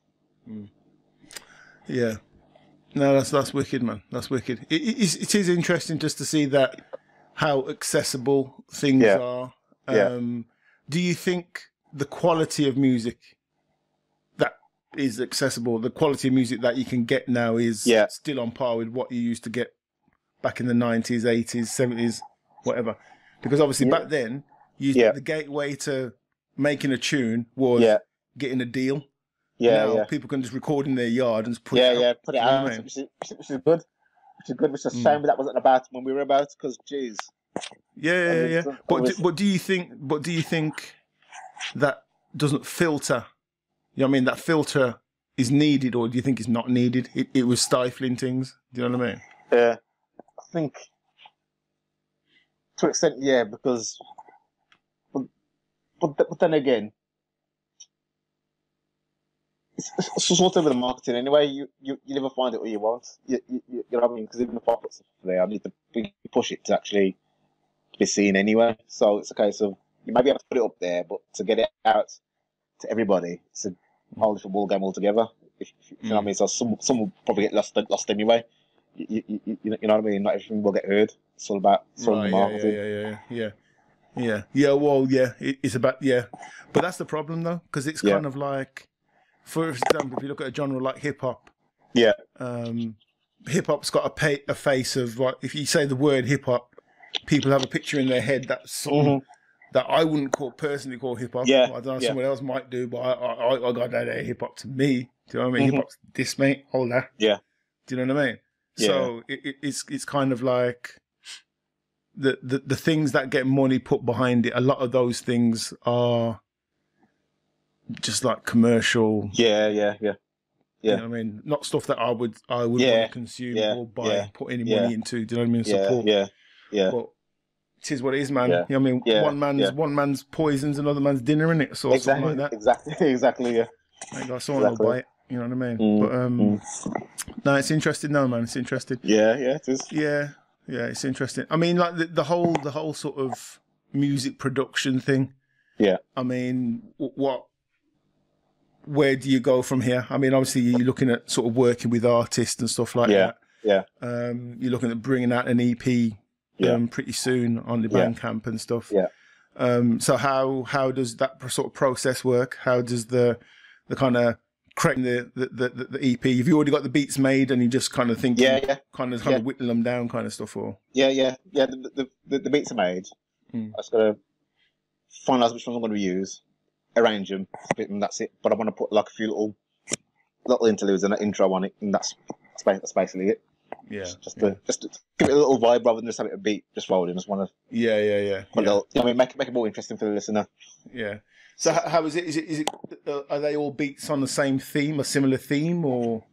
Yeah, no, that's wicked, man. That's wicked. It is interesting just to see that how accessible things are. Do you think the quality of music that is accessible, the quality of music that you can get now is still on par with what you used to get back in the 90s, 80s, 70s, whatever? Because obviously back then, the gateway to making a tune was getting a deal. Now people can just record in their yard and just put it out. Put it out, which is good. Which is a shame that wasn't about when we were about, because, geez. Yeah. But do you think that doesn't filter? You know what I mean? That filter is needed, or do you think it's not needed? It was stifling things. Do you know what I mean? Yeah, I think to an extent, because, but then again, it's sort of with the marketing anyway. You never find it what you want. You know what I mean? Because even the pop-ups there, I need to push it to actually be seen anyway. So it's a case of you might be able to put it up there, but to get it out to everybody, it's a whole different ball game altogether. If you know what I mean? So some will probably get lost anyway. You know what I mean? Not everything will get heard. It's all about marketing. It's about but that's the problem though, because it's kind of like, for example, if you look at a genre like hip hop, hip hop's got a face of like, if you say the word hip hop, people have a picture in their head that's that I wouldn't personally call hip hop. I don't know, someone else might do, but I got that hip hop to me. Do you know what I mean? Hip hop's this, mate. Hold that. Yeah. Do you know what I mean? Yeah. So it's kind of like the things that get money put behind it. A lot of those things are just like commercial. Yeah. You know what I mean? Not stuff that I would want to consume or buy, put any money into. Do you know what I mean? Support. Yeah. But it is what it is, man. Yeah. You know what I mean? One man's poison's another man's dinner, in it, so something like that. Exactly. Yeah. Like, got someone will buy it. You know what I mean? But no, it's interesting, though, man. It's interesting. Yeah, it is. Yeah, it's interesting. I mean, like the whole sort of music production thing. Yeah. I mean, where do you go from here? I mean, obviously you're looking at sort of working with artists and stuff like that. Yeah. You're looking at bringing out an EP pretty soon on the Bandcamp and stuff. Yeah. So how does that sort of process work? How does the kind of creating the EP? Have you already got the beats made and you just kind of thinking, kind of whittle them down, kind of stuff, or? Yeah. The beats are made. I just gotta finalize which ones I'm gonna use, arrange them, and that's it. But I want to put like a few little interludes and an intro on it, and that's basically it. Yeah. Just to give it a little vibe rather than just have it a beat just rolling. Just want to. Yeah. Little, I mean, make it more interesting for the listener. Yeah. So how is it? Is it? Are they all beats on the same theme, a similar theme, or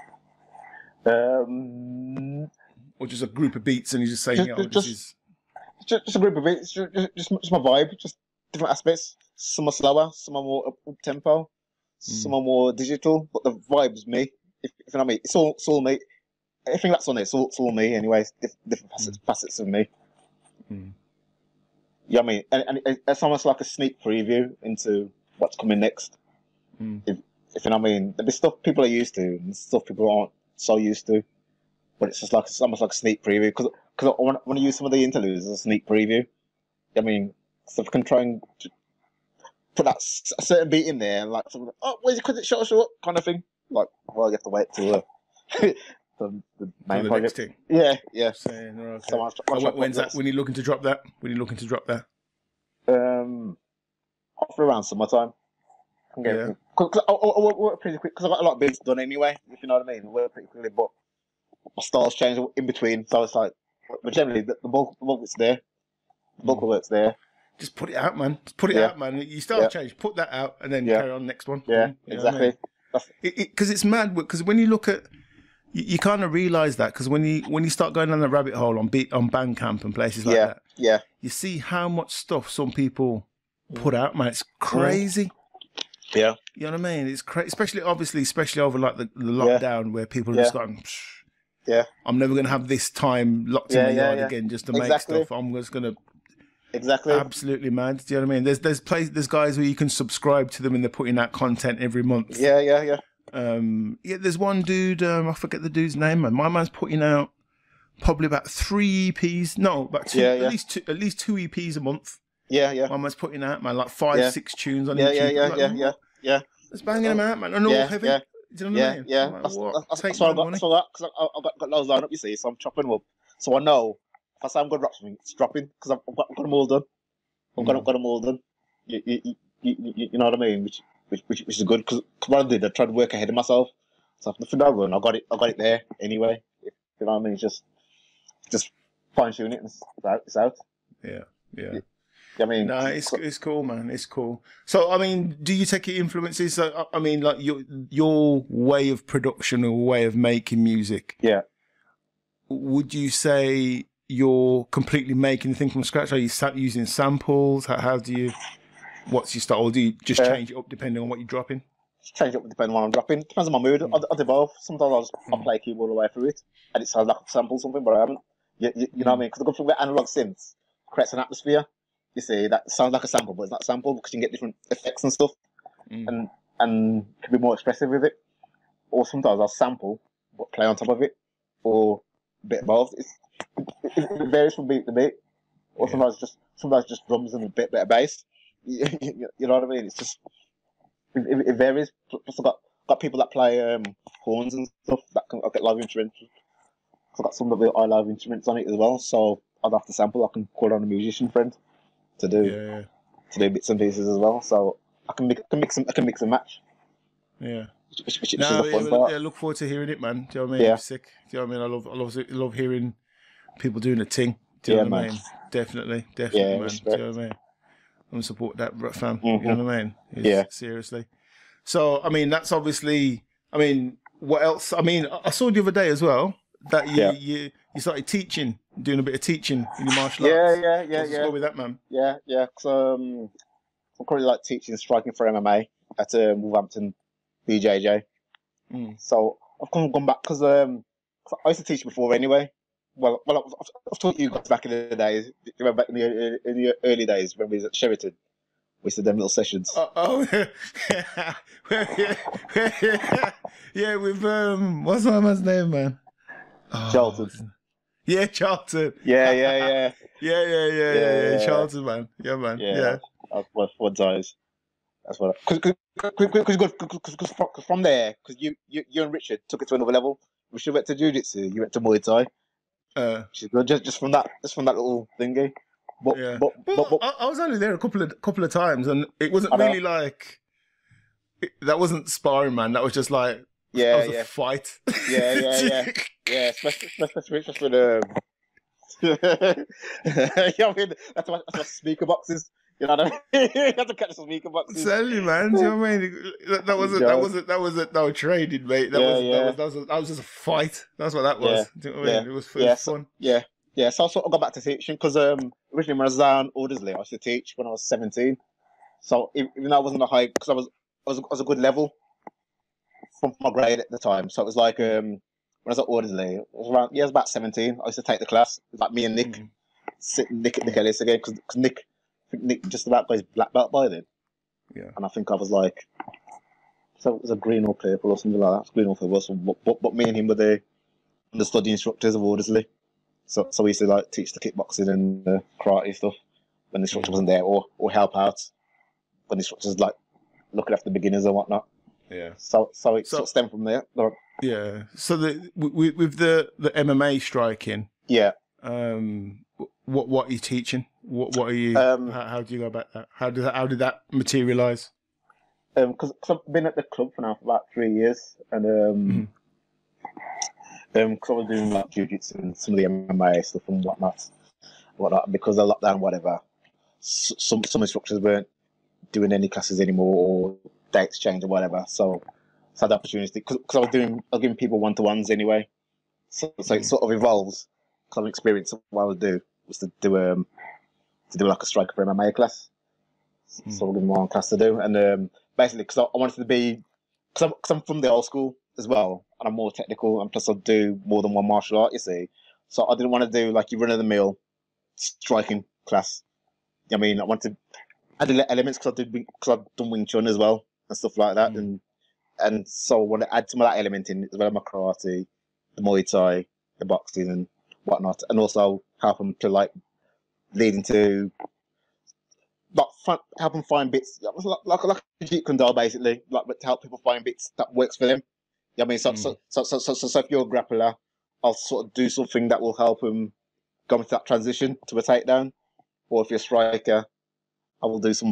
just a group of beats and you're just saying, just a group of beats, just my vibe, just different aspects. Some are slower, some are more up tempo, some are more digital, but the vibe's me. If you know what I mean, it's all me. Everything that's on it, it's all me. Anyways, different facets of me. Yeah, I mean, and it's almost like a sneak preview into what's coming next. If you know what I mean, there'll be stuff people are used to and stuff people aren't so used to. But it's almost like a sneak preview because I want to use some of the interludes as a sneak preview. I mean, so if I can try and put a certain beat in there, like where's it? Cause it short kind of thing. Like, well, you have to wait till the main project. Thing. Yeah. Saying, okay. So when's that? When are you looking to drop that? Hopefully around summertime. Cause I work pretty quick because I got a lot of beats done anyway. If you know what I mean, I work pretty quickly, but my styles change in between. So it's like, but generally the bulk is there. The bulk of work's there. Just put it out, man. You start change, put that out, and then carry on next one. Yeah, exactly. Because it's mad. Because when you look at, you kind of realize that because when you start going down the rabbit hole on Bandcamp and places like that, you see how much stuff some people put out, man. It's crazy. Yeah, you know what I mean. It's crazy, especially over like the lockdown where people are just going. I'm never gonna have this time locked in my yard again just to make stuff. I'm just gonna. Exactly. Absolutely mad. Do you know what I mean? There's guys where you can subscribe to them and they're putting out content every month. Yeah. There's one dude, I forget the dude's name, man. My man's putting out probably about 3 EPs. No, about two, at least 2 EPs a month. Yeah. My man's putting out, man, like 5-6 tunes on YouTube. Yeah. It's banging them out, man. And all heavy. Yeah. Do you know what I mean? Yeah. That's what I got. Because I've got loads lined up, you see, so I'm chopping them up. So I know if I say I'm going to drop something, it's dropping because I've got them all done. I've got them all done. You know what I mean? Which is good because what I did, I tried to work ahead of myself. So if nothing I run, I got it there anyway. You know what I mean? Just fine tune it and it's out. Yeah. I mean, no, it's cool, man. It's cool. So, I mean, do you take your influences? I mean, like your way of production or way of making music. Yeah. Would you say you're completely making the thing from scratch? Are you using samples? How do you? What's your style? Or do you just change it up depending on what you're dropping? Change it up depending on what I'm dropping. Depends on my mood. I do both. Sometimes I'll play keyboard all the way through it, and it sounds like a sample something, but I haven't. You know what I mean? Because I go from the analog synths, creates an atmosphere. You see, that sounds like a sample, but it's not a sample because you can get different effects and stuff, and can be more expressive with it. Or sometimes I'll sample but play on top of it, or a bit of both. It varies from beat to beat. Or sometimes just drums and a bit of bass. You know what I mean? It's just it varies. Plus I've got people that play horns and stuff that can get live instruments. I've got some of the live instruments on it as well, so I'd have to sample. I can call on a musician friend to do bits and pieces as well. So I can mix and match. Yeah. Which is the fun part. Yeah, look forward to hearing it, man. Do you know what I mean? Yeah. Sick. Do you know what I mean? I love hearing people doing a thing. Do you know what I mean? Definitely, yeah, man. Do you know what I mean? and support that, fam. You know what I mean? Yeah. Seriously. So, I mean, that's obviously, I mean, what else? I mean, I saw the other day as well that you started teaching, doing a bit of teaching in your martial arts. Yeah. What's go with that, man? Yeah. So, I'm currently like teaching striking for MMA at Wolverhampton BJJ. So I've gone back because I used to teach before anyway. Well, I've taught you guys back in the days. You remember back in the early days when we was at Sheraton? We used to do them little sessions. Yeah, with what's my man's name, man? Charlton. Yeah, Charlton. Yeah. Charlton, man. Yeah, man. Yeah. That's what times. That's what. Because from there, because you and Richard took it to another level. Richard went to jiu-jitsu. You went to Muay Thai. Just from that little thingy. But I was only there a couple of times, and it wasn't really like that wasn't sparring, man. That was just like a fight. Yeah. Especially for the. I mean, that's what speaker boxes. You know what I mean? You have to catch some speaker boxes. Tell you, man. Do you know what I mean? That wasn't no training, mate. That was just a fight. That's what that was. Do you know what I mean? It was fun. Yeah. So I sort of got back to teaching because originally when I was down Aldersley, I used to teach when I was 17. So even though I wasn't a high, because I was a good level from my grade at the time. So it was like when I was at Aldersley, I was about 17. I used to take the class. It was like me and Nick, Nick Ellis again, because Nick just about got his black belt by then. Yeah. And I think I was like, so it was a green or purple or something like that. Green or purple. But me and him were the study instructors of Aldersley. So we used to like teach the kickboxing and karate stuff when the instructor wasn't there, or help out when the instructors like looking after the beginners and whatnot. Yeah. So it sort of stemmed from there. Yeah. So with the MMA striking. Yeah. What are you teaching? What are you? How do you go about that? How did that materialize? Because I've been at the club for about 3 years, and because I was doing like jiu-jitsu and some of the MMA stuff and whatnot, because of lockdown, whatever. Some instructors weren't doing any classes anymore, or dates changed or whatever. So I had the opportunity because I was giving people one-to-ones anyway. So it sort of evolves. Because I'm experienced, what I would do was to do like a striker for MMA class. So I'll give them one class to do, and basically because I wanted to be, because I'm from the old school as well, and I'm more technical, and plus I do more than one martial art, you see. So I didn't want to do like your run-of-the-mill striking class. I mean, I wanted to add elements because I've done Wing Chun as well and stuff like that, and so I want to add some of that element in as well as my karate, the Muay Thai, the boxing and whatnot, and also help them to like lead into like help them find bits like a Jeet Kune Do basically, like to help people find bits that works for them. I mean, so if you're a grappler, I'll sort of do something that will help them go into that transition to a takedown, or if you're a striker, I will do some.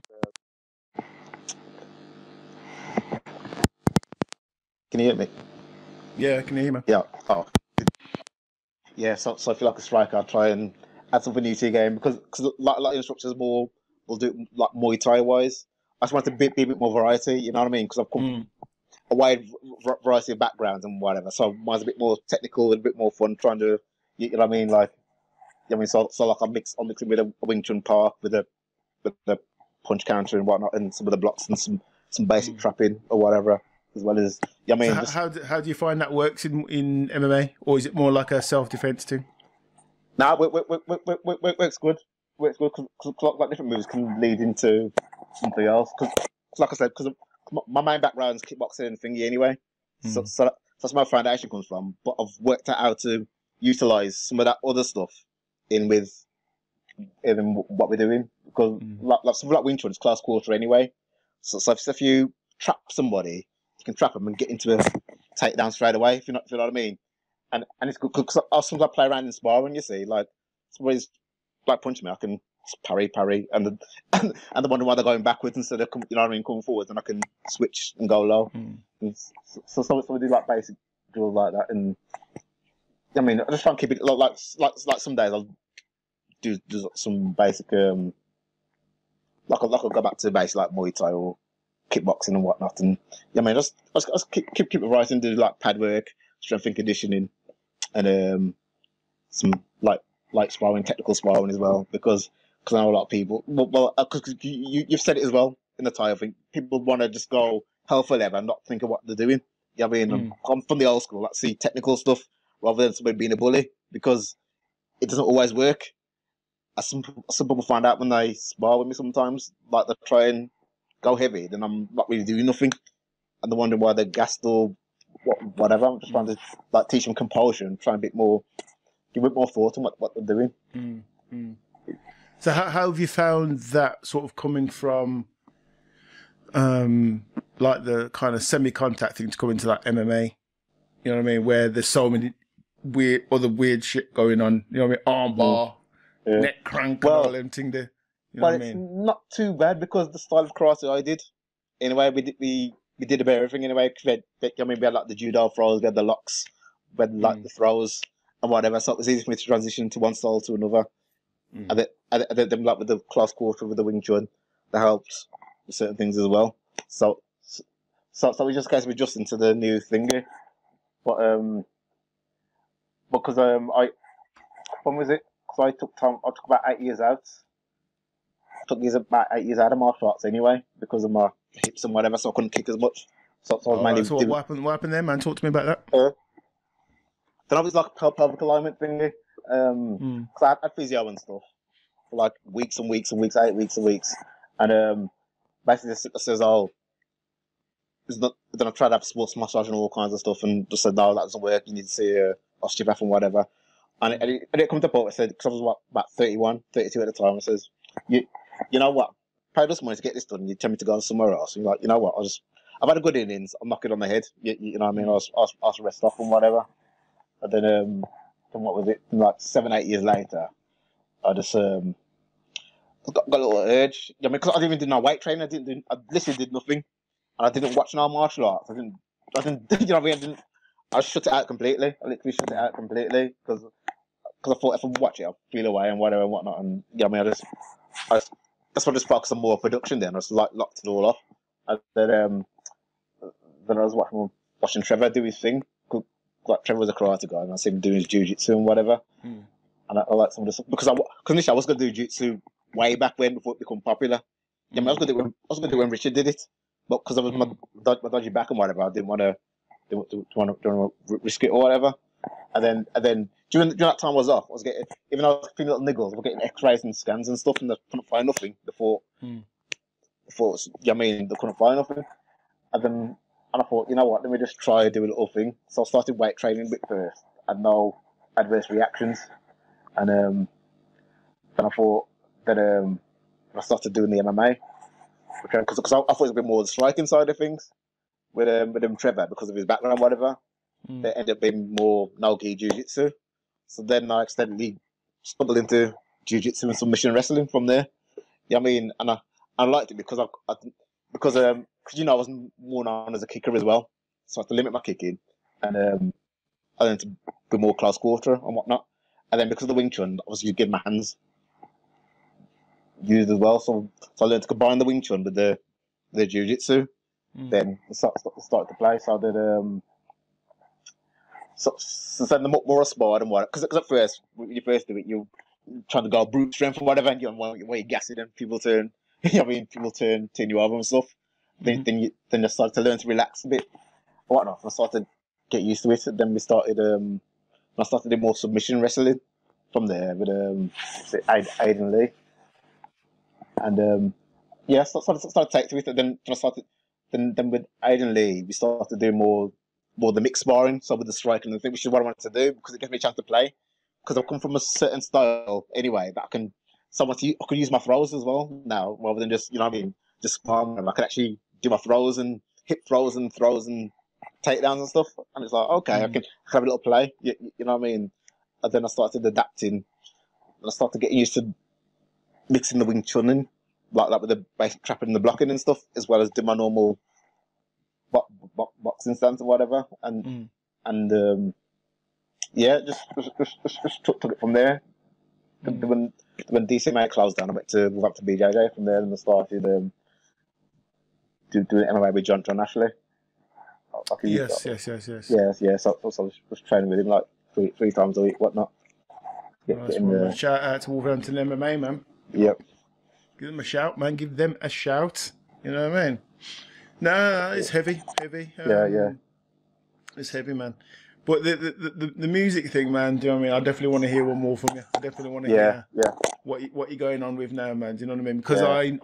Can you hear me? Yeah, I can hear you, man. Yeah. Oh. Yeah, so if you're like a striker, I'll try and add something new to your game because like instructors will do like Muay Thai wise. I just want to be a bit more variety, you know what I mean? Because I've come a wide variety of backgrounds and whatever, so mine's a bit more technical and a bit more fun. Trying to, you know what I mean? Like, I mean, so like I'm mixing with a Wing Chun park with the punch counter and whatnot, and some of the blocks and some basic trapping or whatever. As well as, I mean, so how do you find that works in MMA, or is it more like a self-defense thing? Nah, works good. Works good because like different moves can lead into something else. Because like I said, because my main background is kickboxing and thingy anyway, so that's where my foundation comes from. But I've worked out how to utilize some of that other stuff in what we're doing, because like something like Wing Chun is class quarter anyway. So if you trap somebody, you can trap them and get into a takedown straight away, if you know what I mean. And it's good because sometimes I play around in sparring, you see, like somebody's like punching me, I can parry, and the wonder why they're going backwards instead of coming forwards, and I can switch and go low. So we do like basic drills like that, and I mean, I just try and keep it like some days I'll do some basic like I'll go back to basics like Muay Thai or kickboxing and whatnot, and just keep it right and do like pad work, strength and conditioning, and some like sparring, technical sparring as well, because I know a lot of people. Well, because you've said it as well in the Thai. I think people want to just go hell for leather and not think of what they're doing. You know what I mean? I'm from the old school. Let's see technical stuff rather than somebody being a bully, because it doesn't always work. As some people find out when they spar with me sometimes, like they try and go heavy, then I'm not really doing nothing, and they wonder why they're gassed or whatever. I'm just trying to like teach them composure, try and give a bit more thought on what they're doing. So how have you found that sort of coming from like the kind of semi-contact thing to come into like MMA? You know what I mean? Where there's so many weird shit going on. You know what I mean? Armbar, neck crank, and all them thing there. You know what I mean? It's not too bad because the style of karate I did, anyway, we did a bit of everything anyway. We had like the judo throws, we had the locks, we had like the throws and whatever. So it was easy for me to transition to one style to another. And then like with the close quarter with the Wing Chun, that helped with certain things as well. So we just guys adjusting to the new thing here. But because when was it? Because I took about 8 years out. I took about 8 years out of martial arts anyway because of my hips and whatever, so I couldn't kick as much. So I was mainly. So what happened there, man? Talk to me about that. Then I was like a pelvic alignment thingy. Because I had physio and stuff for like weeks and weeks and weeks, 8 weeks and weeks, and basically it says, "Oh, it's not." Then I tried to have sports massage and all kinds of stuff, and just said, "No, that doesn't work. You need to see a osteopath and whatever." And it come to a point where I said, because I was about 31, 32 at the time, I says, "You know what? Pay us money to get this done. You tell me to go somewhere else." And you're like, "You know what? I've had a good innings. I'm knocking on the head. You know what I mean? I'll rest off and whatever." And then what was it? Like 7, 8 years later, I just got a little urge. I mean, because I didn't even do no weight training. I literally did nothing, and I didn't watch no martial arts. I didn't. You know what I mean? I shut it out completely. I literally shut it out completely because I thought if I watch it, I'll feel away and whatever and whatnot. And yeah, I mean, that's why I just focused on more production. Then I just locked it all off. And then I was watching Trevor do his thing. Like Trevor was a karate guy, and I see him doing his jiu-jitsu and whatever. And I like some of the stuff because initially I was going to do jiu-jitsu way back when before it became popular. Yeah, I mean, I was going to do it when Richard did it, but because I was my dodgy back and whatever, I didn't want to risk it or whatever. And then during that time I was off, I was getting, even though I was feeling little niggles, I was getting X-rays and scans and stuff, and they couldn't find nothing. Before, I mean, they couldn't find nothing, and I thought, you know what, let me just try and do a little thing. So I started weight training a bit first. I had no adverse reactions. And then I thought that I started doing the MMA. Because I thought it was a bit more the striking side of things with him Trevor, because of his background and whatever. They ended up being more no-gi jiu-jitsu. So then I accidentally stumbled into jiu-jitsu and submission wrestling from there. Yeah, I mean, and I liked it because because you know I was more known as a kicker as well, so I had to limit my kicking, and then to be more close quarter and whatnot. And then because of the Wing Chun, obviously you get my hands used as well, so I learned to combine the Wing Chun with the jiu-jitsu. Then I started to play, so I did so then the more I sparred and what, because at first when you first do it, you're trying to go brute strength or whatever, and you're where you gas it, and people turn, people turn you over and stuff. Then you start to learn to relax a bit, or whatnot. I started to get used to it. And then we started. I started doing more submission wrestling from there with Aiden Lee, and so I started to take to it. And then I started. Then with Aiden Lee, we started doing more the mixed sparring. So with the striking and the thing, which is what I wanted to do because it gives me a chance to play. Because I've come from a certain style anyway that I can use my throws as well now rather than just just spar. I can actually do my throws and hip throws and takedowns and stuff, and it's like, okay, I can have a little play, you know what I mean? And then I started adapting, and I started getting used to mixing the Wing Chun in, like with the basic trapping and the blocking and stuff, as well as do my normal boxing stance or whatever, and just took it from there. when DCMA closed down, I went to BJJ from there, and I started doing MMA with John Ashley. Yes. Yeah. So I was training with him like three times a week, whatnot. Shout out to Wolverhampton MMA, man. Yep. Give them a shout, man. Give them a shout. You know what I mean? No, it's heavy. Yeah. It's heavy, man. But the music thing, man. Do you know what I mean? I definitely want to hear one more from you. I definitely want to hear what you're going on with now, man. Do you know what I mean? Because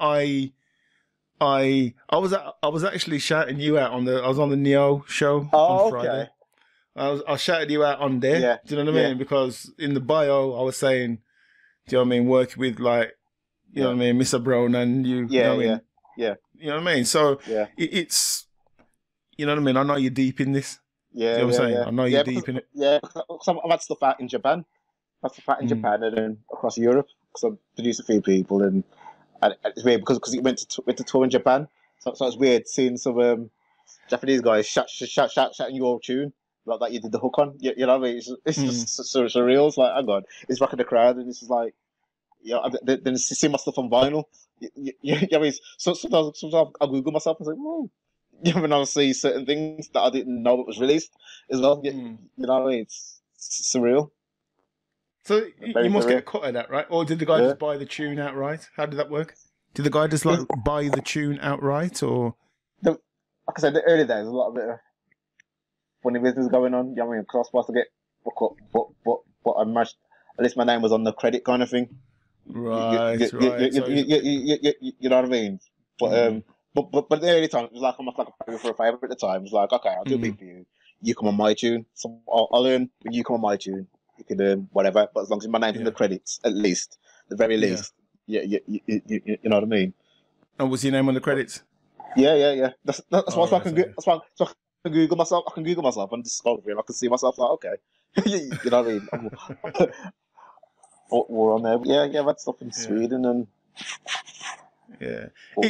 I was actually shouting you out I was on the Neo show on Friday. I shouted you out on there. Yeah. Do you know what I mean? Because in the bio I was saying, do you know what I mean, work with like, you know what I mean, Mr. Brown and you. You know what I mean? Yeah. You know what I mean? So it's, you know what I mean? I know you're deep in this. Yeah. You know what I'm saying? I know you're deep in it. Yeah, because I've had stuff out in Japan. Japan and then across Europe because I produced a few people and it's weird because it went to tour in Japan. So it's weird seeing some Japanese guys shouting your old tune like that you did the hook on. You know what I mean? It's just surreal. It's like, oh god, it's rocking the crowd and it's just like, then see my stuff on vinyl. You know what I mean? So sometimes I Google myself and say, whoa. You know, when I see certain things that I didn't know that was released as well. You know what I mean? It's surreal. So you must get a cut of that, right? Or did the guy just buy the tune outright? How did that work? Did the guy just like buy the tune outright, or? Like I said, the early days, there's a lot of bit of funny business going on. You know what I mean? Because I was supposed to get booked up, but I managed, at least my name was on the credit kind of thing. Right. You know what I mean? But at the early time, it was like almost like a favor for a favour at the time. It was like, okay, I'll do a beat for you. You come on my tune. So I'll earn when you come on my tune. You can earn whatever, but as long as my name's in the credits, at least, the very least. Yeah. You know what I mean? And was your name on the credits? Yeah. That's why I can Google myself. I can Google myself on discography, and I can see myself like, okay, you know what I mean? We're on there. Yeah, I've had stuff in Sweden and. Yeah.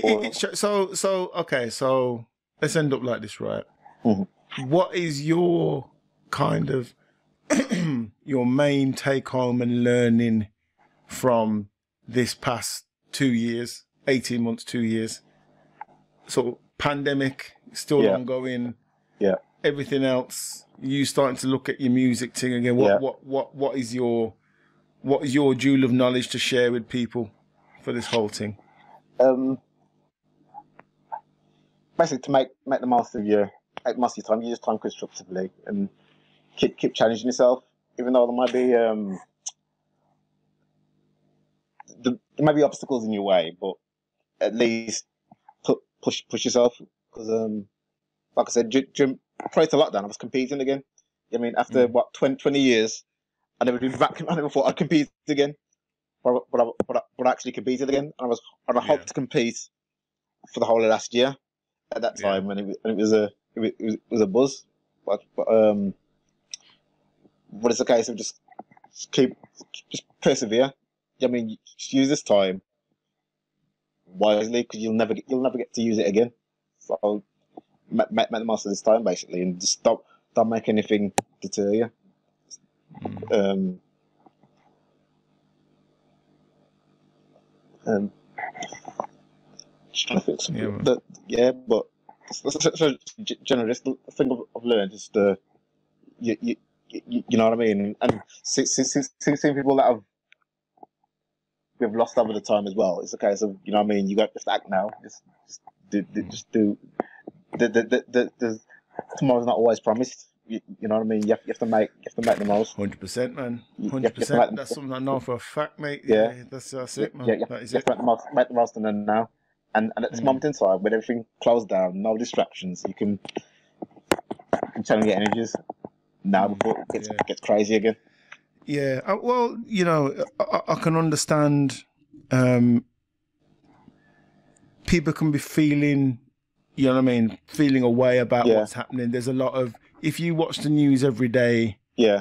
Okay. So let's end up like this, right? Mm-hmm. What is your kind of your main take home and learning from this past 2 years, 18 months, 2 years? So pandemic still ongoing. Yeah. Everything else, you starting to look at your music thing again. What is your jewel of knowledge to share with people for this whole thing? Basically, to make the most of your time, you use time constructively and keep challenging yourself, even though there might be there might be obstacles in your way, but at least push yourself. Because like I said, prior to lockdown, I was competing again. I mean, after 20 years, I never thought I'd compete again. But I actually competed again, and I hoped to compete for the whole of last year. At that time, when it was a buzz, but it's a case of just persevere. I mean, just use this time wisely because you'll never get to use it again. So make the most of this time basically, and just don't make anything deter you. Just trying to fix but generally, the thing I've learned is you know what I mean, and seeing people that we've lost over the time as well. It's a case of, you know what I mean, you got to act now. Just do. Tomorrow's not always promised. You know what I mean? You have to make the most. 100%, man. 100%. That's something I know for a fact, mate. Yeah. That's it, man. Yeah, you have to make the most of them now. And at this moment in time, when everything closed down, no distractions, you can channel your energies now before it gets crazy again. Yeah. Well, you know, I can understand people can be feeling, you know what I mean, feeling a way about what's happening. There's a lot of, if you watch the news every day,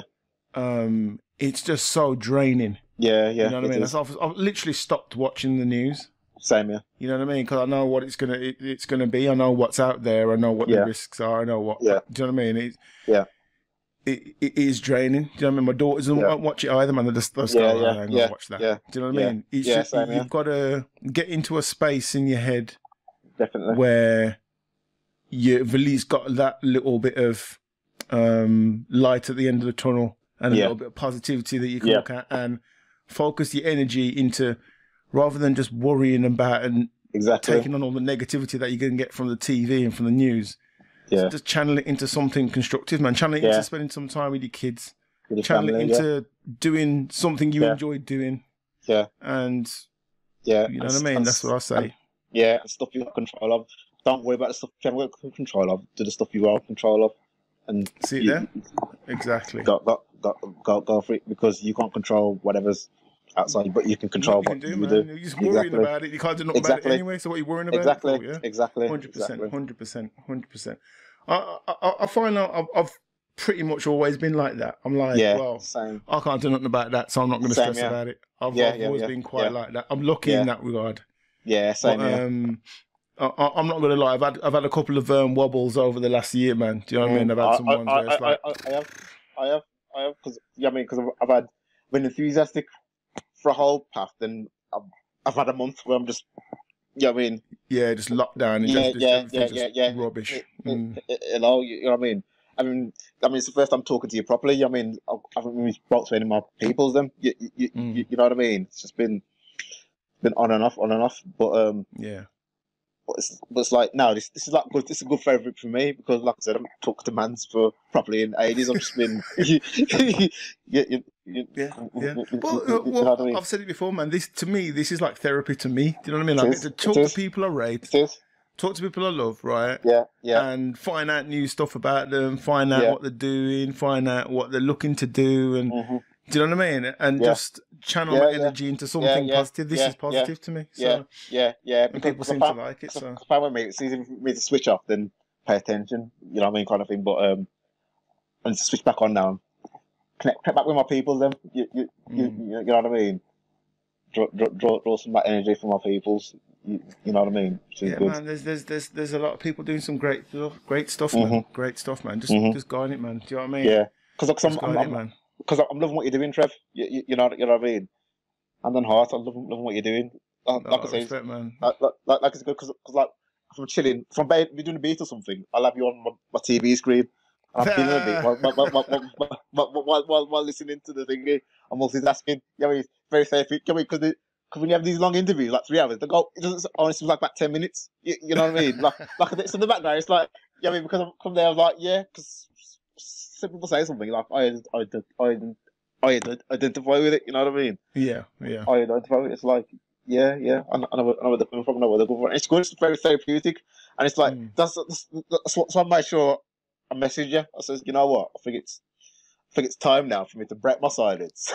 it's just so draining. Yeah. You know what I mean? I've literally stopped watching the news. Same, yeah. You know what I mean? Because I know what it's gonna be. I know what's out there. I know what the risks are. I know what. Yeah. Do you know what I mean? it is draining. Do you know what I mean? My daughters don't watch it either, man. They just go, I'm going to watch that. Yeah. Do you know what I mean? It's just, same, you've got to get into a space in your head definitely where you've at least got that little bit of light at the end of the tunnel and a little bit of positivity that you can look at and focus your energy into, rather than just worrying about and taking on all the negativity that you're going to get from the TV and from the news. So just channel it into something constructive, man. Channel it into spending some time with your kids. Channel it into doing something you enjoy doing. Yeah. And you know what I mean? That's what I say. And stuff you have control of. Don't worry about the stuff you haven't got control of. Do the stuff you are control of. And see it there? Exactly. Go for it, because you can't control whatever's outside, but you can control what you do. You're just worrying about it. You can't do nothing about it anyway. So what are you worrying about? Exactly. 100%. I find out I've pretty much always been like that. I'm like, well, same. I can't do nothing about that, so I'm not going to stress about it. I've always been quite like that. I'm lucky in that regard. Yeah, same. I'm not going to lie. I've had a couple of wobbles over the last year, man. Do you know what I mean? I've had some ones where it's like, I have, because I've been enthusiastic for a whole path. Then I've had a month where I'm just, you know what I mean? Yeah, just locked down and just rubbish. You know what I mean? I mean, it's the first time talking to you properly. I mean, I haven't really spoke to any of my peoples. Them, you know what I mean? It's just been on and off. But But it's like, no, this is like good. This is a good favourite for me, because, like I said, I haven't talked to mans for properly in ages. I've just been, Well, I've said it before, man. This is like therapy to me. Do you know what I mean? Like, to talk to people I rate, talk to people I love, right? And find out new stuff about them, find out what they're doing, find out what they're looking to do, and do you know what I mean? And just channel my energy into something positive. This is positive to me. So, and people seem to like it. So if I went, it's easy for me to switch off than pay attention. You know what I mean, kind of thing. But I need to switch back on now. Connect back with my people. Then you know what I mean. Draw some of that energy from my peoples. You know what I mean? Good. Man. There's a lot of people doing some great stuff, man. Great stuff, man. Just go on it, man. Do you know what I mean? Yeah, because I'm loving what you're doing, Trev. You know what I mean. And then heart, I'm loving what you're doing. Like I say, respect, man. Like it's good because like if I'm chilling, if I'm doing a beat or something, I'll have you on my TV screen. And I'm feeling a bit while listening to the thingy. I'm multitasking. Yeah, it's very therapeutic. Because when you have these long interviews, like 3 hours, it doesn't honestly like about 10 minutes. You know what I mean? Like it's in the background. It's like, yeah, I mean, because from there I was like, because some people say something like I identify with it. You know what I mean? Yeah. I identify with it. It's like, I know where they're coming from. It's good. It's very therapeutic, and it's like that's what. So I made sure I message you. I says, you know what? I think it's time now for me to break my silence.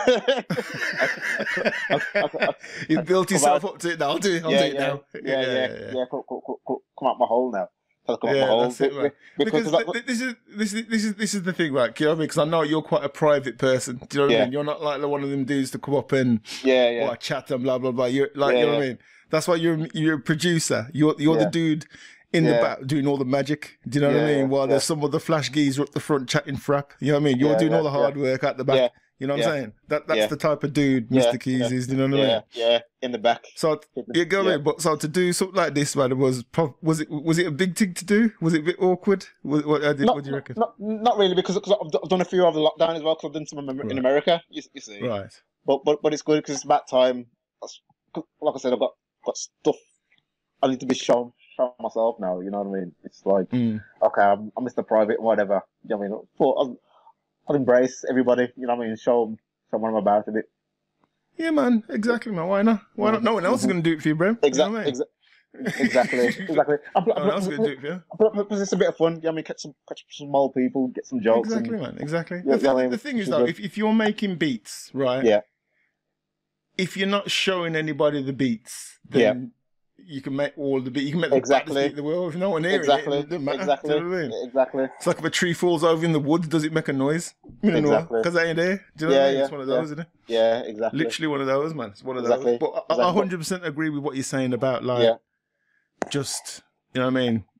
You built yourself up to it now. I'll do it now. Come out my hole now. That's it, man. Because this is the thing, right? You know what I mean? Because I know you're quite a private person. Do you know what I mean? You're not like one of them dudes to come up and chat and blah blah blah. You're like, you know what I mean? That's why you're a producer. You're the dude in the back doing all the magic. Do you know what I mean? While there's some of the flash geezer up the front chatting frap. You know what I mean? You're doing all the hard work at the back. You know what I'm saying? That's the type of dude Mr. Keys is. You know what I mean? Yeah, in the back. So you go in, but so to do something like this, man, was it a big thing to do? Was it a bit awkward? What do you reckon? Not really, because I've done a few over the lockdown as well. Because I've done some in America. You see, right? But it's good because it's about time. Like I said, I've got stuff I need to be shown myself now. You know what I mean? It's like okay, I'm Mr. Private, whatever. You know what I mean? But I'll embrace everybody, you know what I mean? Show what I'm about a bit. Yeah, man. Exactly, man. Why not? No one else is going to do it for you, bro. Exactly. Exactly. No one else is going to do it for you. But it's a bit of fun. You know what I mean? Catch some old people, get some jokes. Exactly, man. Exactly. The thing is, though, if you're making beats, right? Yeah. If you're not showing anybody the beats, then you can make all the beats. You can make the baddest beat in the world if no one hearing it. It doesn't matter. Exactly. Do you know what I mean? Exactly. It's like if a tree falls over in the woods, does it make a noise? Exactly. Because they ain't there. Do you know what I mean? It's one of those, isn't it? Yeah, exactly. Literally one of those, man. It's one of those. But I 100% agree with what you're saying about, like, just, you know what I mean?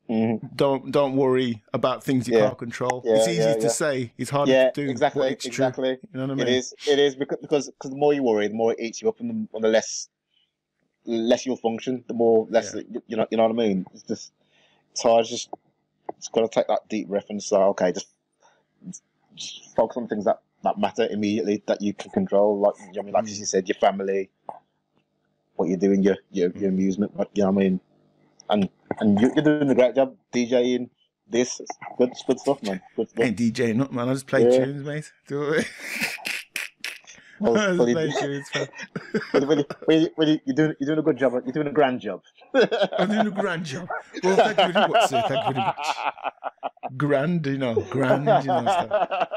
Don't worry about things you can't control. It's easy to say. It's harder to do. Exactly. True. You know what I mean? It is because the more you worry, the more it eats you up, and the less you'll function. The more less you know what I mean. It's hard. Just got to take that deep breath and say, okay, just focus on things that matter immediately, that you can control. Like like you said, your family, what you're doing, your amusement. You know what I mean? And you're doing a great job DJing. This is good stuff, man. Good stuff. Ain't DJing, not man. I just play tunes, mate. Do it. I just play tunes, man. You're doing a good job. You're doing a grand job. I'm doing a grand job. Well, thank you very much, sir. Thank you very much. Grand, stuff.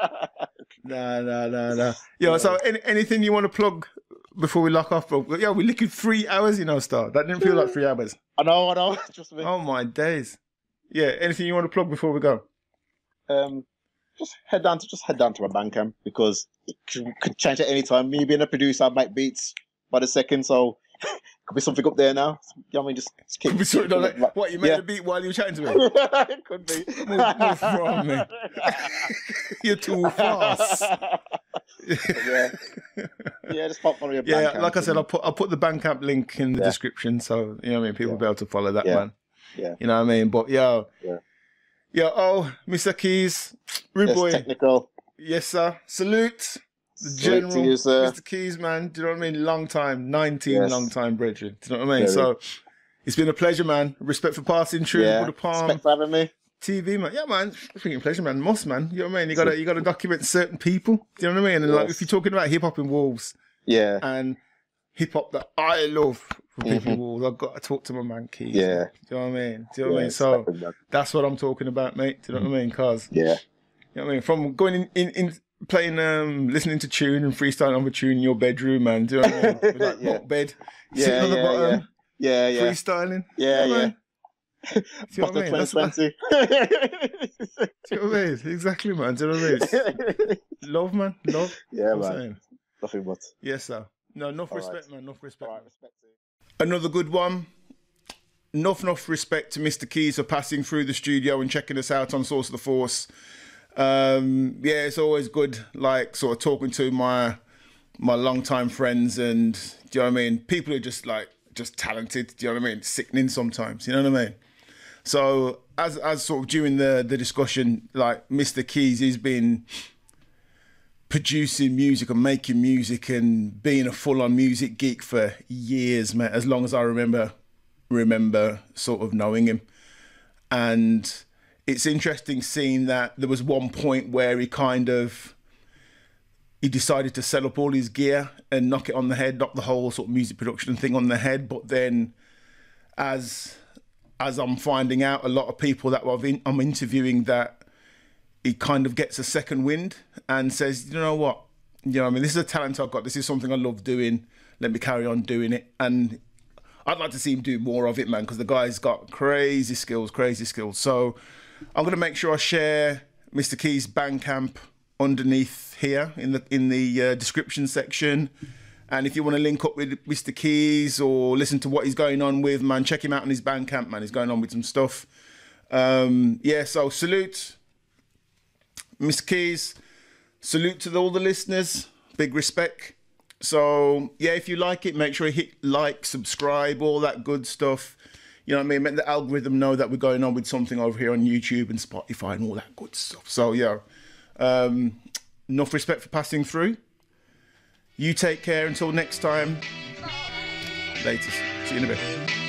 Nah. Yo, so anything you want to plug before we lock off, bro? Yeah, we're looking 3 hours, Star. That didn't feel like 3 hours. I know. Just a bit. Oh my days. Yeah, anything you want to plug before we go? Just head down to my Bandcamp, because it could change at any time. Me being a producer, I make beats by the second, so could be something up there now. You know what I mean? Just keep. What, you made a beat while you were chatting to me? It could be. Move from me. You're too fast. Just pop on your Bandcamp. Yeah, like I said, I'll put the Bandcamp link in the description, so people will be able to follow that, man. Yeah. You know what I mean? But Mr. Keys, rude boy. Technical. Yes, sir. Salute. The general, you, Mr. Keys, man. Do you know what I mean? Long time, 19 long time, brethren. Do you know what I mean? So it's been a pleasure, man. Respect for passing through the palm. Respect for having me. TV, man. Yeah, man. Freaking pleasure, man. Must, man. You know what I mean? You gotta document certain people. Do you know what I mean? And like, if you're talking about hip hop in Wolves, and hip hop that I love for people in Wolves, I've got to talk to my man Keys. Yeah. Do you know what I mean? Do you know what I mean? So that's what I'm talking about, mate. Do you know what I mean? Cause you know what I mean? From going in playing, listening to tune and freestyling on the tune in your bedroom, man. Do you know what I mean? With like bunk bed, sitting on the bottom, freestyling. Yeah. Do you know what I mean? That's what, do you know what I mean? Exactly, man. Do you know what I mean? Love, man. Love. Yeah, man. Nothing but. Yes, sir. No, enough respect, man. Enough respect. All right, respect to you. Another good one. Enough respect to Mr. Keys for passing through the studio and checking us out on Source of the Force. It's always good, like, sort of talking to my longtime friends, and do you know what I mean? People who are just talented. Do you know what I mean? Sickening sometimes. You know what I mean? So as sort of during the discussion, like Mr. Keys, he's been producing music and making music and being a full-on music geek for years, man, as long as I remember sort of knowing him. And it's interesting seeing that there was one point where he decided to sell up all his gear and knock it on the head, knock the whole sort of music production thing on the head. But then as I'm finding out, a lot of people that I'm interviewing, that he kind of gets a second wind and says, you know what? You know what I mean? This is a talent I've got. This is something I love doing. Let me carry on doing it. And I'd like to see him do more of it, man, because the guy's got crazy skills. So I'm going to make sure I share Mr. Keys' Bandcamp underneath here in the description section. And if you want to link up with Mr. Keys or listen to what he's going on with, man, check him out on his Bandcamp, man. He's going on with some stuff. So salute, Mr. Keys. Salute to all the listeners. Big respect. So, if you like it, make sure you hit like, subscribe, all that good stuff. You know what I mean? Make the algorithm know that we're going on with something over here on YouTube and Spotify and all that good stuff. So, enough respect for passing through. You take care until next time. Latest. See you in a bit.